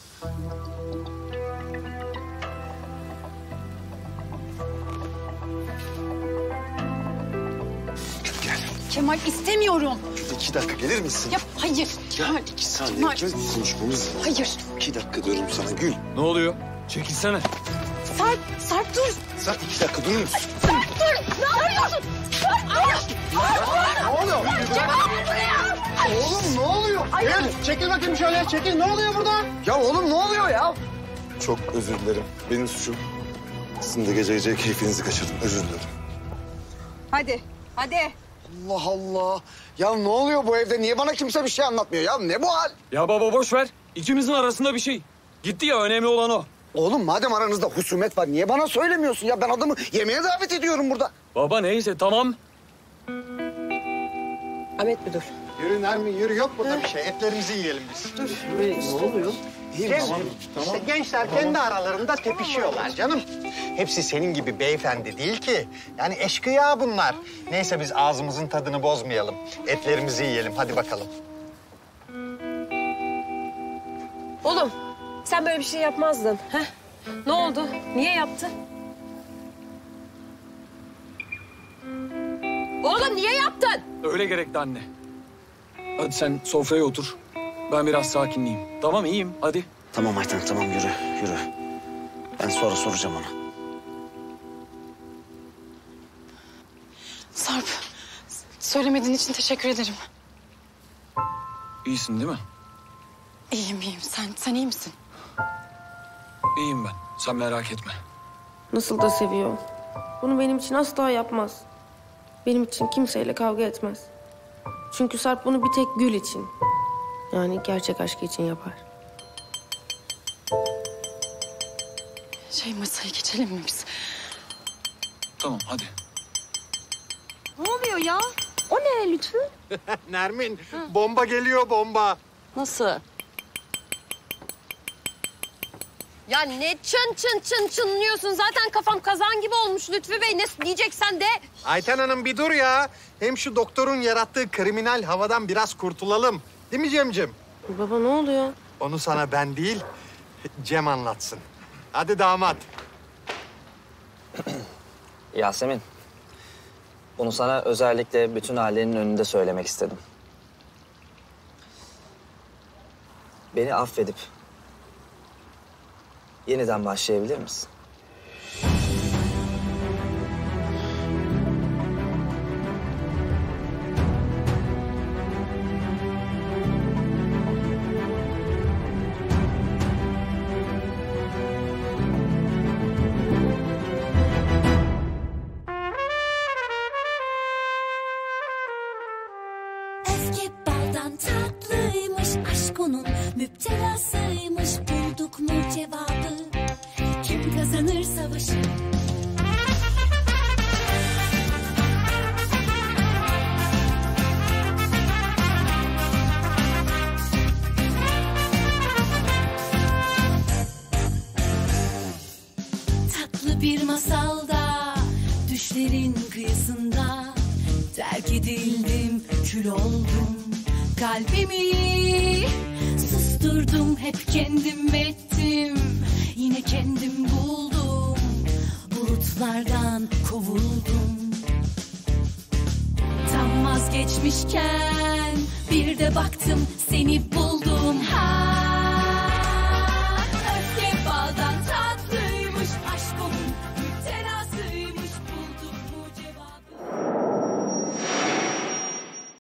Gel. Kemal istemiyorum. Gül iki dakika gelir misin? Yap, hayır. Kemal. İki saniye Kemal. Gül konuşmamız lazım. Hayır. İki dakika diyorum sana Gül. Ne oluyor? Çekilsene. Sarp, Sarp dur. Sarp iki dakika durur musun? Sarp dur. Ne yapıyorsun? Sarp dur. Ne oluyor? Kemal buraya. Oğlum ne oluyor? Gel çekil bakayım şöyle çekil. Ne oluyor burada? Ya oğlum ne oluyor ya? Çok özür dilerim. Benim suçum. Sizin de gece gece keyfinizi kaçırdım. Özür dilerim. Hadi, hadi. Allah Allah. Ya ne oluyor bu evde? Niye bana kimse bir şey anlatmıyor ya? Ne bu hal? Ya baba boş ver. İkimizin arasında bir şey. Gitti ya, önemli olan o. Oğlum madem aranızda husumet var niye bana söylemiyorsun ya? Ben adamı yemeğe davet ediyorum burada. Baba neyse tamam. Ahmet bir dur. Yürü Nermin yürü, yok burada bir şey. Etlerimizi yiyelim biz. Dur. Ne oluyor? Cem, işte gençler kendi aralarında tepişiyorlar canım. Hepsi senin gibi beyefendi değil ki. Yani eşkıya bunlar. Neyse biz ağzımızın tadını bozmayalım. Etlerimizi yiyelim hadi bakalım. Oğlum sen böyle bir şey yapmazdın. Heh? Ne oldu? Niye yaptın? Oğlum niye yaptın? Öyle gerekti anne. Hadi sen sofraya otur. Ben biraz sakinleyeyim. Tamam iyiyim hadi. Tamam Ayten, tamam yürü, yürü. Ben sonra soracağım ona. Sarp, söylemediğin için teşekkür ederim. İyisin değil mi? İyiyim, iyiyim. Sen, sen iyi misin? İyiyim ben. Sen merak etme. Nasıl da seviyor. Bunu benim için asla yapmaz. Benim için kimseyle kavga etmez. Çünkü Sarp bunu bir tek Gül için. Yani gerçek aşkı için yapar. Şey, masayı geçelim mi biz? Tamam hadi. Ne oluyor ya? O ne Lütfü? Nermin, bomba geliyor bomba. Nasıl? Ya ne çın çın çın çınlıyorsun? Zaten kafam kazan gibi olmuş Lütfü Bey. Ne diyeceksen de. Ayten Hanım bir dur ya. Hem şu doktorun yarattığı kriminal havadan biraz kurtulalım. Değil mi Cem'cim? Baba ne oluyor? Onu sana ben değil, Cem anlatsın. Hadi damat. Yasemin, bunu sana özellikle bütün ailenin önünde söylemek istedim. Beni affedip yeniden başlayabilir misin? Eski baldan tatlıymış aşk onun müptelasıymış. Bulduk mu cevabı? Kim kazanır savaşı? Tatlı bir masalda, düşlerin kıyısında terk edildim, kül oldum. Kalbimi susturdum, hep kendim ettim. Yine kendim buldum, bulutlardan kovuldum. Tam vazgeçmişken bir de baktım seni